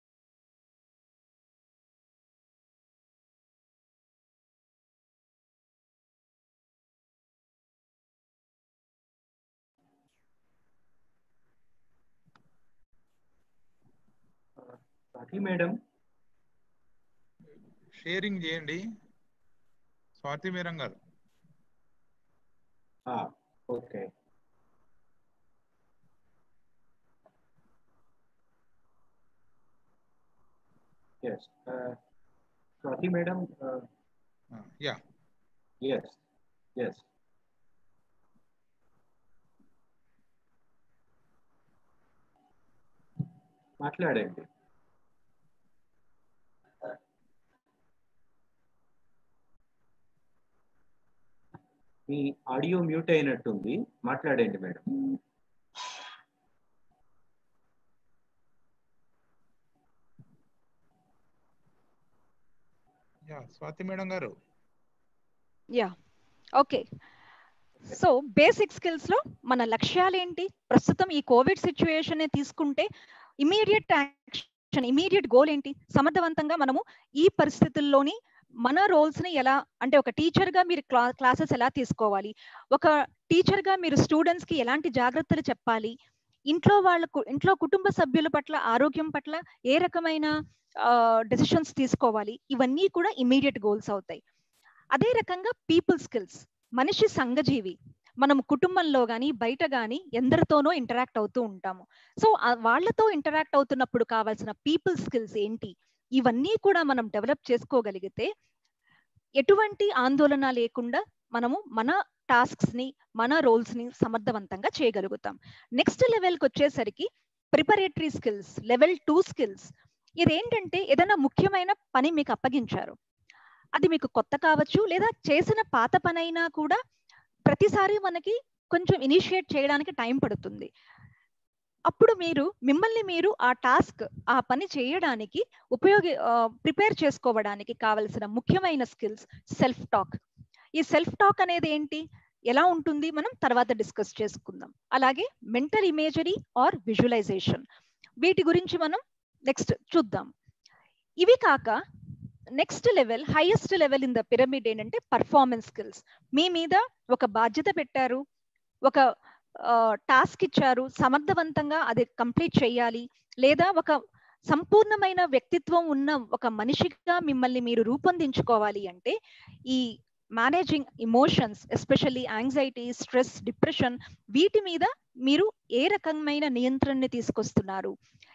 స్వాతి మేడం షేరింగ్ చేయండి. Swati madam garu. Okay. Yes. Uh, Swati madam. Uh, uh, yeah. Yes. Yes. మాట్లాడండి. మీ ఆడియో మ్యూట్ అయినట్టుంది, మాట్లాడండి madam. Yeah Swati madam garu. Yeah okay. So basic skills లో మన లక్ష్యాలు ఏంటి? ప్రస్తుతం ఈ కోవిడ్ సిచ్యువేషన్ తీసుకుంటే ఇమీడియట్ యాక్షన్, ఇమీడియట్ గోల్ ఏంటి? సమర్థవంతంగా మనము ఈ పరిస్థితుల్లోని మన రోల్స్ ని ఎలా, అంటే ఒక టీచర్ గా మీరు క్లా క్లాసెస్ ఎలా తీసుకోవాలి, ఒక టీచర్ గా మీరు స్టూడెంట్స్ కి ఎలాంటి జాగ్రత్తలు చెప్పాలి, ఇంట్లో వాళ్ళకు ఇంట్లో కుటుంబ సభ్యుల పట్ల ఆరోగ్యం పట్ల ఏ రకమైన డెసిషన్స్ తీసుకోవాలి, ఇవన్నీ కూడా ఇమీడియట్ గోల్స్ అవుతాయి. అదే రకంగా పీపుల్ స్కిల్స్, మనిషి సంఘజీవి, మనం కుటుంబంలో కానీ బయట కానీ ఎందరితోనో ఇంటరాక్ట్ అవుతూ ఉంటాము. సో వాళ్ళతో ఇంటరాక్ట్ అవుతున్నప్పుడు కావాల్సిన పీపుల్ స్కిల్స్ ఏంటి, ఇవన్నీ కూడా మనం డెవలప్ చేసుకోగలిగితే ఎటువంటి ఆందోళన లేకుండా మనము మన టాస్క్స్ ని మన రోల్స్ ని సమర్థవంతంగా చేయగలుగుతాం. నెక్స్ట్ లెవెల్కి వచ్చేసరికి preparatory skills, level two skills. ఇదేంటంటే ఏదైనా ముఖ్యమైన పని మీకు అప్పగించారు, అది మీకు కొత్త కావచ్చు లేదా చేసిన పాత పని అయినా కూడా ప్రతిసారి మనకి కొంచెం ఇనిషియేట్ చేయడానికి టైం పడుతుంది. అప్పుడు మీరు మిమ్మల్ని మీరు ఆ టాస్క్ ఆ పని చేయడానికి ఉపయోగి ప్రిపేర్ చేసుకోవడానికి కావలసిన ముఖ్యమైన స్కిల్స్ సెల్ఫ్ టాక్. ఈ సెల్ఫ్ టాక్ అనేది ఏంటి, ఎలా ఉంటుంది మనం తర్వాత డిస్కస్ చేసుకుందాం. అలాగే మెంటల్ ఇమేజరీ ఆర్ విజువలైజేషన్, వీటి గురించి మనం నెక్స్ట్ చూద్దాం. ఇవి కాక next level, highest level in the pyramid ఏంటంటే పర్ఫార్మెన్స్ స్కిల్స్. మీ మీద ఒక బాధ్యత పెట్టారు, ఒక టాస్క్ ఇచ్చారు, సమర్థవంతంగా అది కంప్లీట్ చేయాలి, లేదా ఒక సంపూర్ణమైన వ్యక్తిత్వం ఉన్న ఒక మనిషిగా మిమ్మల్ని మీరు రూపొందించుకోవాలి అంటే ఈ managing emotions, especially anxiety, stress, depression, వీటి మీద మీరు ఏ రకమైన నియంత్రణని తీసుకొస్తున్నారు,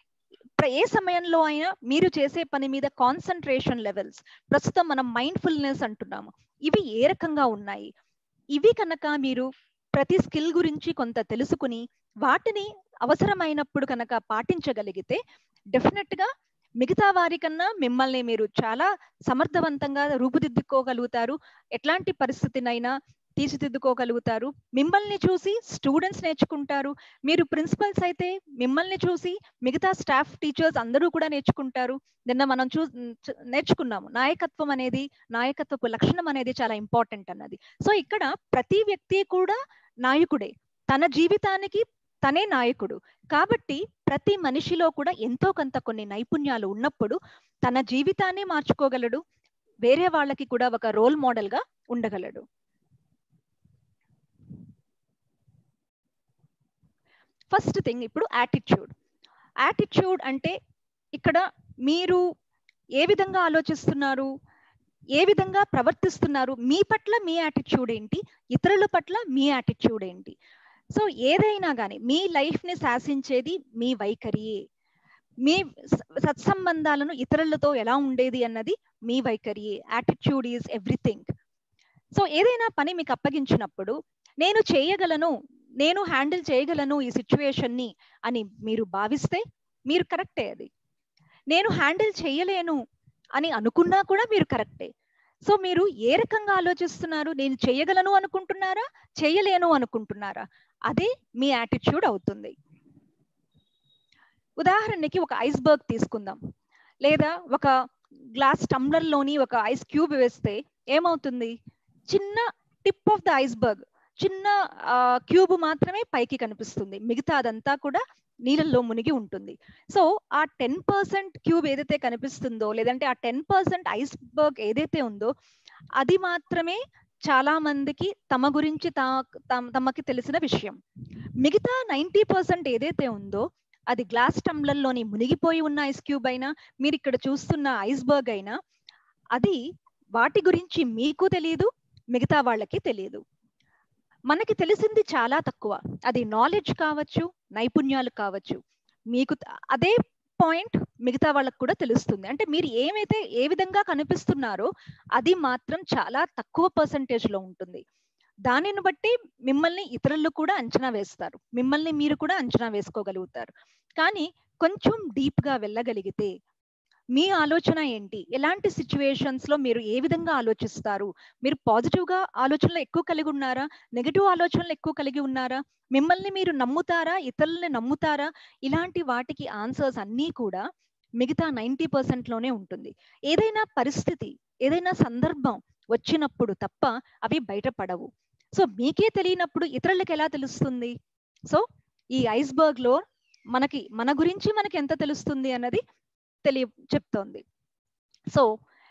ఏ సమయంలో అయినా మీరు చేసే పని మీద కాన్సన్ట్రేషన్ లెవెల్స్, ప్రస్తుతం మనం మైండ్ఫుల్నెస్ అంటున్నాము, ఇవి ఏ రకంగా ఉన్నాయి, ఇవి కనుక మీరు ప్రతి స్కిల్ గురించి కొంత తెలుసుకుని వాటిని అవసరమైనప్పుడు కనుక పాటించగలిగితే డెఫినెట్ గా మిగతా వారి కన్నా మిమ్మల్ని మీరు చాలా సమర్థవంతంగా రూపుదిద్దుకోగలుగుతారు, ఎట్లాంటి పరిస్థితినైనా తీర్చిదిద్దుకోగలుగుతారు. మిమ్మల్ని చూసి స్టూడెంట్స్ నేర్చుకుంటారు, మీరు ప్రిన్సిపల్స్ అయితే మిమ్మల్ని చూసి మిగతా స్టాఫ్ టీచర్స్ అందరూ కూడా నేర్చుకుంటారు. నిన్న మనం చూ నేర్చుకున్నాము నాయకత్వం అనేది, నాయకత్వపు లక్షణం అనేది చాలా ఇంపార్టెంట్ అన్నది. సో ఇక్కడ ప్రతి వ్యక్తి కూడా నాయకుడే, తన జీవితానికి తనే నాయకుడు. కాబట్టి ప్రతి మనిషిలో కూడా ఎంతో కొంత కొన్ని నైపుణ్యాలు ఉన్నప్పుడు తన జీవితాన్ని మార్చుకోగలడు, వేరే వాళ్ళకి కూడా ఒక రోల్ మోడల్ గా ఉండగలడు. ఫస్ట్ థింగ్ ఇప్పుడు యాటిట్యూడ్. యాటిట్యూడ్ అంటే ఇక్కడ మీరు ఏ విధంగా ఆలోచిస్తున్నారు, ఏ విధంగా ప్రవర్తిస్తున్నారు, మీ పట్ల మీ యాటిట్యూడ్ ఏంటి, ఇతరుల పట్ల మీ యాటిట్యూడ్ ఏంటి. సో ఏదైనా కానీ మీ లైఫ్ ని శాసించేది మీ వైఖరియే. మీ సత్సంబంధాలను ఇతరులతో ఎలా ఉండేది అన్నది మీ వైఖరియే. Attitude is everything. సో ఏదైనా పని మీకు అప్పగించినప్పుడు నేను చేయగలను, నేను హ్యాండిల్ చేయగలను ఈ సిచ్యువేషన్ ని అని మీరు భావిస్తే మీరు కరెక్టే. అది నేను హ్యాండిల్ చేయలేను అని అనుకున్నా కూడా మీరు కరెక్టే. సో మీరు ఏ రకంగా ఆలోచిస్తున్నారు, నేను చేయగలను అనుకుంటున్నారా, చేయలేను అనుకుంటున్నారా, అదే మీ యాటిట్యూడ్ అవుతుంది. ఉదాహరణకి ఒక ఐస్ బర్గ్ తీసుకుందాం, లేదా ఒక గ్లాస్ టంబ్లర్ లోని ఒక ఐస్ క్యూబ్ వేస్తే ఏమవుతుంది, చిన్న tip of the iceberg, చిన్న క్యూబ్ మాత్రమే పైకి కనిపిస్తుంది, మిగతా అదంతా కూడా నీళ్ళల్లో మునిగి ఉంటుంది. సో ఆ టెన్ పర్సెంట్ క్యూబ్ ఏదైతే కనిపిస్తుందో, లేదంటే ఆ టెన్ పర్సెంట్ ఐస్ బర్గ్ ఏదైతే ఉందో అది మాత్రమే చాలా మందికి తమ గురించి తమకి తెలిసిన విషయం. మిగతా నైంటీ పర్సెంట్ ఏదైతే ఉందో అది గ్లాస్ టంబ్లర్ లోని మునిగిపోయి ఉన్న ఐస్ క్యూబ్ అయినా, మీరు ఇక్కడ చూస్తున్న ఐస్ బర్గ్ అయినా, అది వాటి గురించి మీకు తెలియదు, మిగతా వాళ్ళకి తెలియదు. మనకి తెలిసింది చాలా తక్కువ, అది నాలెడ్జ్ కావచ్చు, నైపుణ్యాలు కావచ్చు. మీకు అదే పాయింట్ మిగతా వాళ్ళకు కూడా తెలుస్తుంది. అంటే మీరు ఏమైతే ఏ విధంగా కనిపిస్తున్నారో అది మాత్రం చాలా తక్కువ పర్సంటేజ్ లో ఉంటుంది. దానిని బట్టి మిమ్మల్ని ఇతరులు కూడా అంచనా వేస్తారు, మిమ్మల్ని మీరు కూడా అంచనా వేసుకోగలుగుతారు. కానీ కొంచెం డీప్ గా వెళ్ళగలిగితే మీ ఆలోచన ఏంటి, ఎలాంటి సిచ్యువేషన్స్ లో మీరు ఏ విధంగా ఆలోచిస్తారు, మీరు పాజిటివ్ గా ఆలోచనలు ఎక్కువ కలిగి ఉన్నారా, నెగిటివ్ ఆలోచనలు ఎక్కువ కలిగి ఉన్నారా, మిమ్మల్ని మీరు నమ్ముతారా, ఇతరులని నమ్ముతారా, ఇలాంటి వాటికి ఆన్సర్స్ అన్నీ కూడా మిగతా నైంటీ పర్సెంట్ లోనే ఉంటుంది. ఏదైనా పరిస్థితి, ఏదైనా సందర్భం వచ్చినప్పుడు తప్ప అవి బయటపడవు. సో మీకే తెలియనప్పుడు ఇతరులకు ఎలా తెలుస్తుంది? సో ఈ ఐస్ బర్గ్ లో మనకి మన గురించి మనకి ఎంత తెలుస్తుంది అన్నది తెలియ చెప్తోంది. సో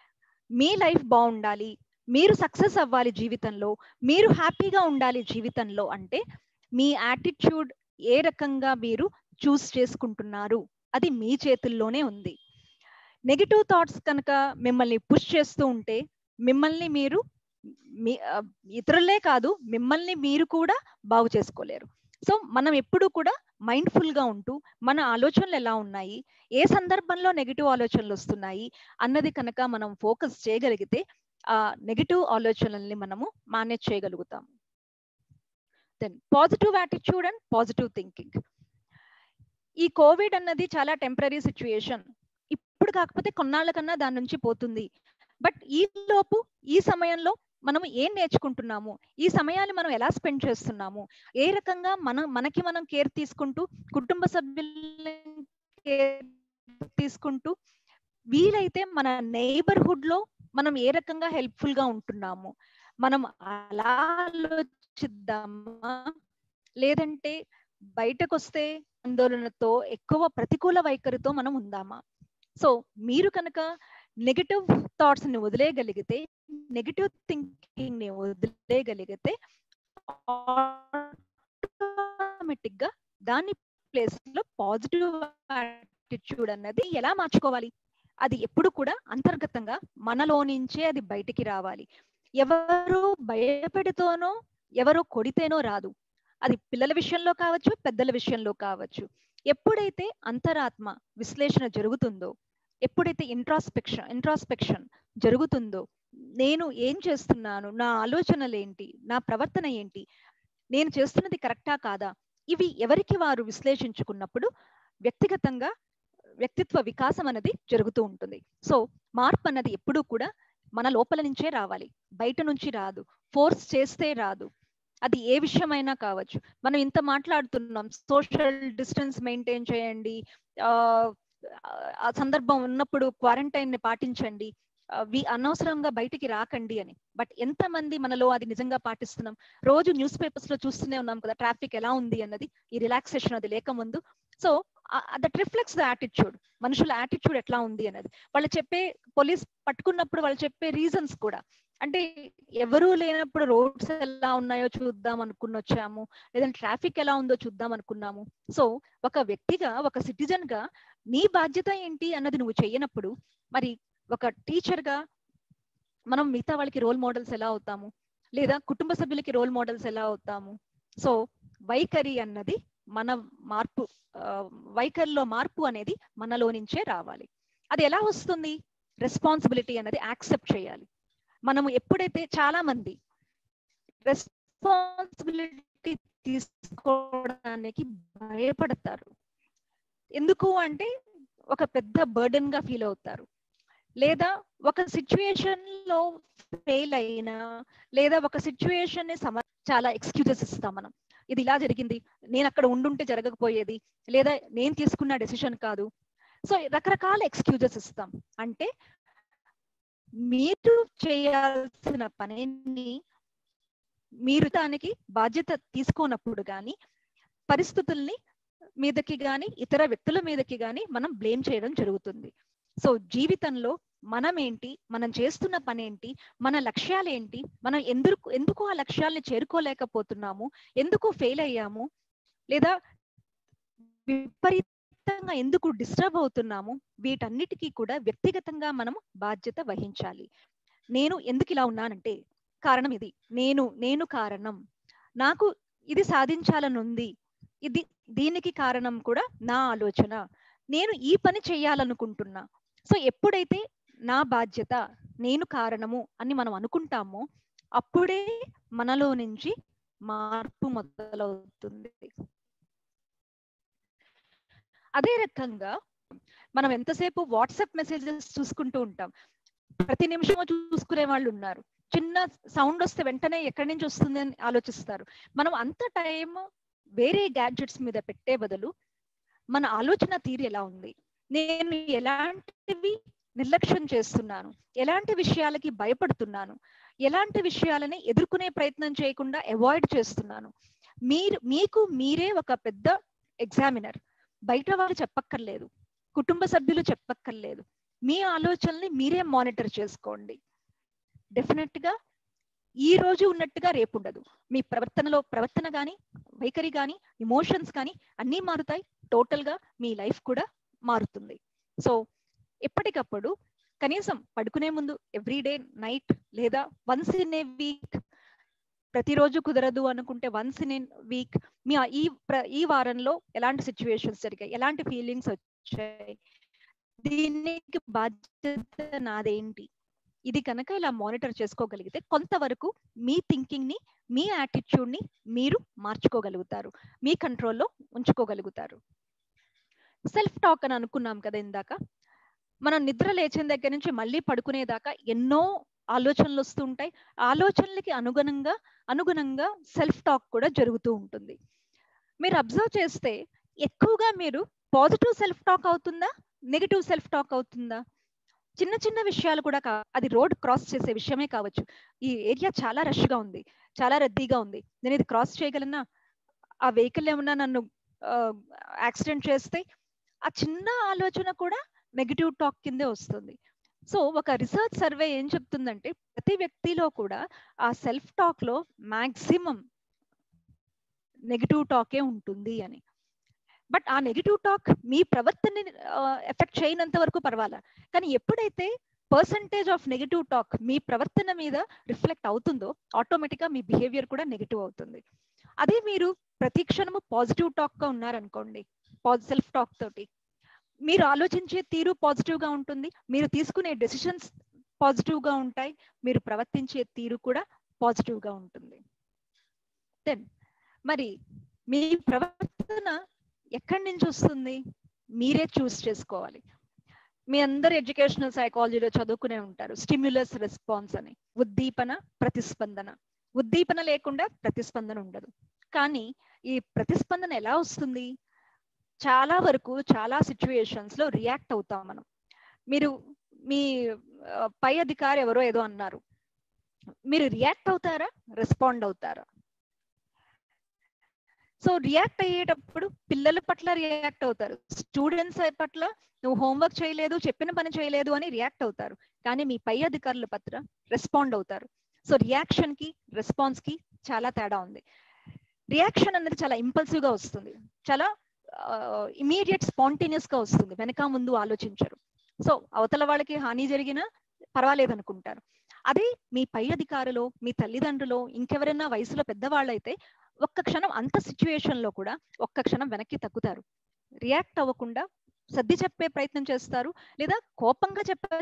మీ లైఫ్ బాగుండాలి, మీరు సక్సెస్ అవ్వాలి జీవితంలో, మీరు హ్యాపీగా ఉండాలి జీవితంలో అంటే మీ యాటిట్యూడ్ ఏ రకంగా మీరు చూస్ చేసుకుంటున్నారు అది మీ చేతుల్లోనే ఉంది. నెగిటివ్ థాట్స్ కనుక మిమ్మల్ని పుష్ చేస్తూ ఉంటే మిమ్మల్ని మీరు మీ ఇతరులే కాదు మిమ్మల్ని మీరు కూడా బాగు చేసుకోలేరు. సో మనం ఎప్పుడు కూడా మైండ్ఫుల్ గా ఉంటూ మన ఆలోచనలు ఎలా ఉన్నాయి, ఏ సందర్భంలో నెగిటివ్ ఆలోచనలు వస్తున్నాయి అన్నది కనుక మనం ఫోకస్ చేయగలిగితే ఆ నెగిటివ్ ఆలోచనల్ని మనము మేనేజ్ చేయగలుగుతాము. Then positive attitude and positive thinking. ఈ కోవిడ్ అన్నది చాలా టెంపరీ సిచ్యుయేషన్, ఇప్పుడు కాకపోతే కొన్నాళ్ళ కన్నా దాని నుంచి పోతుంది. బట్ ఈ లోపు ఈ సమయంలో మనం ఏం నేర్చుకుంటున్నాము, ఈ సమయాన్ని మనం ఎలా స్పెండ్ చేస్తున్నాము, ఏ రకంగా మనం మనకి మనం కేర్ తీసుకుంటూ కుటుంబ సభ్యులని కేర్ తీసుకుంటూ వీలైతే మన నైబర్హుడ్ లో మనం ఏ రకంగా హెల్ప్ఫుల్ గా ఉంటున్నాము, మనం అలా ఆలోచిద్దామా లేదంటే బయటకు వస్తే ఆందోళనతో ఎక్కువ ప్రతికూల వైఖరితో మనం ఉందామా? సో మీరు కనుక నెగటివ్ థాట్స్ ని వదిలేయగలిగితే, నెగటివ్ థింకింగ్ ని వదిలేయగలిగితే ఆటోమేటిక్ గా దాని ప్లేస్ లో పాజిటివ్ యాటిట్యూడ్ అన్నది ఎలా మార్చుకోవాలి, అది ఎప్పుడు కూడా అంతర్గతంగా మనలో నుంచే అది బయటికి రావాలి. ఎవరు భయపెడితేనో ఎవరో కొడితేనో రాదు. అది పిల్లల విషయంలో కావచ్చు, పెద్దల విషయంలో కావచ్చు. ఎప్పుడైతే అంతరాత్మ విశ్లేషణ జరుగుతుందో, ఎప్పుడైతే ఇంట్రాస్పెక్షన్ ఇంట్రాస్పెక్షన్ జరుగుతుందో, నేను ఏం చేస్తున్నాను, నా ఆలోచనలు ఏంటి, నా ప్రవర్తన ఏంటి, నేను చేస్తున్నది కరెక్టా కాదా, ఇవి ఎవరికి వారు విశ్లేషించుకున్నప్పుడు వ్యక్తిగతంగా వ్యక్తిత్వ వికాసం అనేది జరుగుతూ ఉంటుంది. సో మార్పు అన్నది ఎప్పుడూ కూడా మన లోపల నుంచే రావాలి, బయట నుంచి రాదు, ఫోర్స్ చేస్తే రాదు. అది ఏ విషయమైనా కావచ్చు. మనం ఇంత మాట్లాడుతున్నాం, సోషల్ డిస్టెన్స్ మెయింటైన్ చేయండి, ఆ ఆ సందర్భం ఉన్నప్పుడు క్వారంటైన్ ని పాటించండి, అనవసరంగా బయటికి రాకండి అని. బట్ ఎంతమంది మనలో అది నిజంగా పాటిస్తున్నాం? రోజు న్యూస్ పేపర్స్ లో చూస్తూనే ఉన్నాం కదా ట్రాఫిక్ ఎలా ఉంది అన్నది, ఈ రిలాక్సేషన్ అది లేకముందు. So that reflects the attitude, మనుషుల యాటిట్యూడ్ ఎట్లా ఉంది అన్నది. వాళ్ళు చెప్పే పోలీస్ పట్టుకున్నప్పుడు వాళ్ళు చెప్పే రీజన్స్ కూడా, అంటే ఎవరూ లేనప్పుడు రోడ్స్ ఎలా ఉన్నాయో చూద్దాం అనుకుని వచ్చాము, లేదంటే ట్రాఫిక్ ఎలా ఉందో చూద్దాం అనుకున్నాము. సో ఒక వ్యక్తిగా, ఒక సిటిజన్ గా నీ బాధ్యత ఏంటి అన్నది నువ్వు చెయ్యనప్పుడు, మరి ఒక టీచర్ గా మనం మిగతా వాళ్ళకి రోల్ మోడల్స్ ఎలా అవుతాము, లేదా కుటుంబ సభ్యులకి రోల్ మోడల్స్ ఎలా అవుతాము? సో వైఖరి అన్నది మన మార్పు, వైఖరిలో మార్పు అనేది మనలో నుంచే రావాలి. అది ఎలా వస్తుంది? రెస్పాన్సిబిలిటీ అనేది యాక్సెప్ట్ చేయాలి. మనము ఎప్పుడైతే, చాలా మంది రెస్పాన్సిబిలిటీ తీసుకోవడానికి భయపడతారు. ఎందుకు అంటే ఒక పెద్ద బర్డెన్ గా ఫీల్ అవుతారు, లేదా ఒక సిచ్యుయేషన్ లో ఫెయిల్ అయినా, లేదా ఒక సిచ్యుయేషన్ ని సమ చాలా ఎక్స్క్యూజెస్ ఇస్తాం మనం. ఇది ఇలా జరిగింది, నేను అక్కడ ఉండుంటే జరగకపోయేది, లేదా నేను తీసుకున్న డెసిషన్ కాదు. సో రకరకాల ఎక్స్క్యూజెస్ ఇస్తాం. అంటే మీరు చేయాల్సిన పనిని మీరు దానికి బాధ్యత తీసుకోనప్పుడు కానీ, పరిస్థితుల్ని మీదకి కానీ, ఇతర వ్యక్తుల మీదకి కానీ మనం బ్లేమ్ చేయడం జరుగుతుంది. సో జీవితంలో మనం ఏంటి, మనం చేస్తున్న పని ఏంటి, మన లక్ష్యాలు ఏంటి, మనం ఎందుకు ఎందుకు ఆ లక్ష్యాలని చేరుకోలేకపోతున్నాము, ఎందుకు ఫెయిల్ అయ్యాము, లేదా విపరీతంగా ఎందుకు డిస్టర్బ్ అవుతున్నాము, వీటన్నిటికీ కూడా వ్యక్తిగతంగా మనం బాధ్యత వహించాలి. నేను ఎందుకు ఇలా ఉన్నానంటే కారణం ఇది, నేను నేను కారణం, నాకు ఇది సాధించాలని ఉంది, ఇది దీనికి కారణం కూడా నా ఆలోచన, నేను ఈ పని చేయాలనుకుంటున్నా. సో ఎప్పుడైతే నా బాధ్యత, నేను కారణము అని మనం అనుకుంటామో అప్పుడే మనలో నుంచి మార్పు మొదలవుతుంది. అదే రకంగా మనం ఎంతసేపు వాట్సాప్ మెసేజెస్ చూసుకుంటూ ఉంటాం, ప్రతి నిమిషము చూసుకునే వాళ్ళు ఉన్నారు. చిన్న సౌండ్ వస్తే వెంటనే ఎక్కడి నుంచి వస్తుంది అని ఆలోచిస్తారు. మనం అంత టైం వేరే గ్యాడ్జెట్స్ మీద పెట్టే బదులు మన ఆలోచన తీరు ఎలా ఉంది, నేను ఎలాంటివి నిర్లక్ష్యం చేస్తున్నాను, ఎలాంటి విషయాలకి భయపడుతున్నాను, ఎలాంటి విషయాలని ఎదుర్కొనే ప్రయత్నం చేయకుండా అవాయిడ్ చేస్తున్నాను. మీరు మీకు మీరే ఒక పెద్ద ఎగ్జామినర్. బయట వాళ్ళు చెప్పక్కర్లేదు, కుటుంబ సభ్యులు చెప్పక్కర్లేదు, మీ ఆలోచనల్ని మీరే మానిటర్ చేసుకోండి. డెఫినెట్ గా ఈ రోజు ఉన్నట్టుగా రేపు ఉండదు. మీ ప్రవర్తనలో ప్రవర్తన కానీ, వైఖరి కానీ, ఇమోషన్స్ కానీ అన్నీ మారుతాయి. టోటల్ గా మీ లైఫ్ కూడా మారుతుంది. సో ఎప్పటికప్పుడు కనీసం పడుకునే ముందు ఎవ్రీ డే నైట్ లేదా వన్స్ ఇన్ ఏ వీక్, ప్రతిరోజు కుదరదు అనుకుంటే వన్స్ ఇన్ ఏ వీక్, మీ ఈ ఈ వారంలో ఎలాంటి సిచ్యువేషన్స్ జరిగాయి, ఎలాంటి ఫీలింగ్స్ వచ్చాయి, దీనికి బాధ్యత నాదేంటి, ఇది కనుక ఇలా మానిటర్ చేసుకోగలిగితే కొంతవరకు మీ థింకింగ్ ని, మీ యాటిట్యూడ్ ని మీరు మార్చుకోగలుగుతారు, మీ కంట్రోల్లో ఉంచుకోగలుగుతారు. సెల్ఫ్ టాక్ అని అనుకున్నాం కదా ఇందాక. మనం నిద్ర లేచిన దగ్గర నుంచి మళ్ళీ పడుకునేదాకా ఎన్నో ఆలోచనలు వస్తూ ఉంటాయి. ఆలోచనలకి అనుగుణంగా అనుగుణంగా సెల్ఫ్ టాక్ కూడా జరుగుతూ ఉంటుంది. మీరు అబ్జర్వ్ చేస్తే ఎక్కువగా మీరు పాజిటివ్ సెల్ఫ్ టాక్ అవుతుందా, నెగిటివ్ సెల్ఫ్ టాక్ అవుతుందా? చిన్న చిన్న విషయాలు కూడా కా అది రోడ్ క్రాస్ చేసే విషయమే కావచ్చు. ఈ ఏరియా చాలా రష్ గా ఉంది, చాలా రద్దీగా ఉంది, నేను ఇది క్రాస్ చేయగలనా, ఆ వెహికల్ ఏమన్నా నన్ను యాక్సిడెంట్ చేస్తే, ఆ చిన్న ఆలోచన కూడా నెగిటివ్ టాక్ కిందే వస్తుంది. సో ఒక రీసెర్చ్ సర్వే ఏం చెప్తుందంటే ప్రతి వ్యక్తిలో కూడా ఆ సెల్ఫ్ టాక్ లో మాక్సిమం నెగిటివ్ టాకే ఉంటుంది అని. బట్ ఆ నెగిటివ్ టాక్ మీ ప్రవర్తనని ఎఫెక్ట్ చేయనంత వరకు పర్వాలా, కానీ ఎప్పుడైతే పర్సంటేజ్ ఆఫ్ నెగిటివ్ టాక్ మీ ప్రవర్తన మీద రిఫ్లెక్ట్ అవుతుందో ఆటోమేటిక్గా మీ బిహేవియర్ కూడా నెగిటివ్ అవుతుంది. అదే మీరు ప్రతి క్షణము పాజిటివ్ టాక్ గా ఉన్నారనుకోండి, సెల్ఫ్ టాక్ తోటి మీరు ఆలోచించే తీరు పాజిటివ్ గా ఉంటుంది, మీరు తీసుకునే డెసిషన్స్ పాజిటివ్ గా ఉంటాయి, మీరు ప్రవర్తించే తీరు కూడా పాజిటివ్ గా ఉంటుంది. దెన్ మరి మీ ప్రవర్తన ఎక్కడి నుంచి వస్తుంది, మీరే చూస్ చేసుకోవాలి. మీ అందరు ఎడ్యుకేషనల్ సైకాలజీలో చదువుకునే ఉంటారు స్టిమ్యులస్ రెస్పాన్స్ అని, ఉద్దీపన ప్రతిస్పందన. ఉద్దీపన లేకుండా ప్రతిస్పందన ఉండదు. కానీ ఈ ప్రతిస్పందన ఎలా వస్తుంది, చాలా వరకు చాలా సిచ్యువేషన్స్ లో రియాక్ట్ అవుతాం మనం. మీరు మీ పై అధికారి ఎవరో ఏదో అన్నారు, మీరు రియాక్ట్ అవుతారా, రెస్పాండ్ అవుతారా? సో రియాక్ట్ అయ్యేటప్పుడు పిల్లల పట్ల రియాక్ట్ అవుతారు, స్టూడెంట్స్ పట్ల నువ్వు హోంవర్క్ చేయలేదు, చెప్పిన పని చేయలేదు అని రియాక్ట్ అవుతారు. కానీ మీ పై అధికారుల పట్ల రెస్పాండ్ అవుతారు. సో రియాక్షన్ కి రెస్పాన్స్ కి చాలా తేడా ఉంది. రియాక్షన్ అనేది చాలా ఇంపల్సివ్ గా వస్తుంది, చాలా ఇమీడియట్ స్పాంటేనియస్ గా వస్తుంది, వెనక ముందు ఆలోచించరు. సో అవతల వాళ్ళకి హాని జరిగినా పర్వాలేదు అనుకుంటారు. అదే మీ పై అధికారులు, మీ తల్లిదండ్రులు, ఇంకెవరైనా వయసులో పెద్దవాళ్ళైతే ఒక్క క్షణం అంత సిచ్యువేషన్ లో కూడా ఒక్క క్షణం వెనక్కి తగ్గుతారు, రియాక్ట్ అవ్వకుండా సర్ది చెప్పే ప్రయత్నం చేస్తారు, లేదా కోపంగా చెప్పే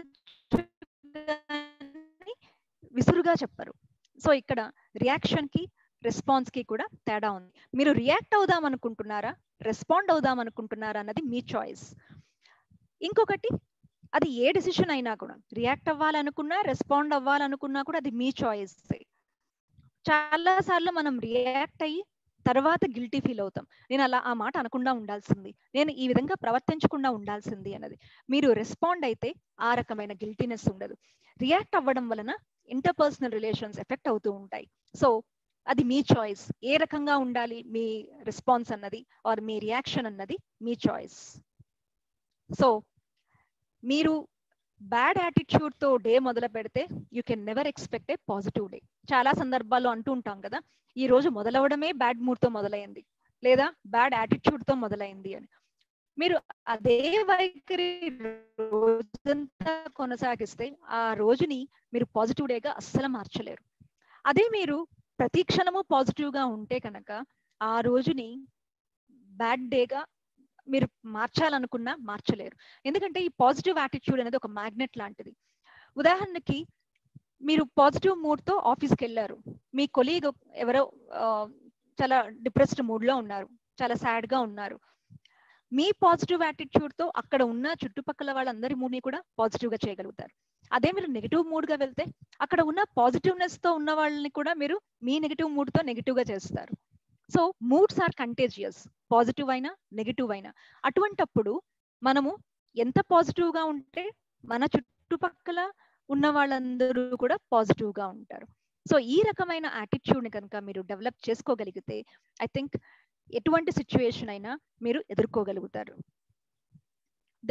విసురుగా చెప్పరు. సో ఇక్కడ రియాక్షన్ కి రెస్పాన్స్ కి కూడా తేడా ఉంది. మీరు రియాక్ట్ అవుదాం అనుకుంటున్నారా, రెస్పాండ్ అవుదాం అనుకుంటున్నారా అన్నది మీ చాయిస్. ఇంకొకటి, అది ఏ డిసిషన్ అయినా కూడా రియాక్ట్ అవ్వాలనుకున్నా రెస్పాండ్ అవ్వాలనుకున్నా కూడా అది మీ చాయిస్. చాలా సార్లు మనం రియాక్ట్ అయ్యి తర్వాత గిల్టీ ఫీల్ అవుతాం, నేను అలా ఆ మాట అనకుండా ఉండాల్సింది, నేను ఈ విధంగా ప్రవర్తించకుండా ఉండాల్సింది అన్నది. మీరు రెస్పాండ్ అయితే ఆ రకమైన గిల్టీనెస్ ఉండదు. రియాక్ట్ అవ్వడం వలన ఇంటర్పర్సనల్ రిలేషన్స్ ఎఫెక్ట్ అవుతూ ఉంటాయి. సో అది మీ చాయిస్, ఏ రకంగా ఉండాలి మీ రెస్పాన్స్ అన్నది ఆర్ మీ రియాక్షన్ అన్నది మీ చాయిస్. సో మీరు బ్యాడ్ యాటిట్యూడ్ తో డే మొదలు పెడితే you can never expect a positive day. చాలా సందర్భాల్లో అంటూ ఉంటాం కదా, ఈ రోజు మొదలవడమే బ్యాడ్ మూడ్ తో మొదలైంది, లేదా బ్యాడ్ యాటిట్యూడ్ తో మొదలైంది అని. మీరు అదే వైఖరి రోజంతా కొనసాగిస్తే ఆ రోజుని మీరు పాజిటివ్ డేగా అస్సలు మార్చలేరు. అదే మీరు ప్రతి క్షణము పాజిటివ్ గా ఉంటే కనుక ఆ రోజుని బ్యాడ్ డేగా మీరు మార్చాలనుకున్నా మార్చలేరు. ఎందుకంటే ఈ పాజిటివ్ యాటిట్యూడ్ అనేది ఒక మ్యాగ్నెట్ లాంటిది. ఉదాహరణకి మీరు పాజిటివ్ మూడ్ తో ఆఫీస్కి వెళ్ళారు, మీ కొలీగ్ ఎవరో చాలా డిప్రెస్డ్ మూడ్ లో ఉన్నారు, చాలా సాడ్ గా ఉన్నారు. మీ పాజిటివ్ యాటిట్యూడ్ తో అక్కడ ఉన్న చుట్టుపక్కల వాళ్ళందరి మూడ్ని కూడా పాజిటివ్ గా చేయగలుగుతారు. అదే మీరు నెగిటివ్ మూడ్ గా వెళ్తే అక్కడ ఉన్న పాజిటివ్నెస్ తో ఉన్న వాళ్ళని కూడా మీరు మీ నెగిటివ్ మూడ్ తో నెగిటివ్ గా చేస్తారు. So moods are contagious, positive అయినా నెగిటివ్ అయినా. అటువంటప్పుడు మనము ఎంత పాజిటివ్ గా ఉంటే మన చుట్టుపక్కల ఉన్న వాళ్ళందరూ కూడా పాజిటివ్ గా ఉంటారు. సో ఈ రకమైన యాటిట్యూడ్ ని కనుక మీరు డెవలప్ చేసుకోగలిగితే ఐ థింక్ ఎటువంటి సిచ్యువేషన్ అయినా మీరు ఎదుర్కోగలుగుతారు. Then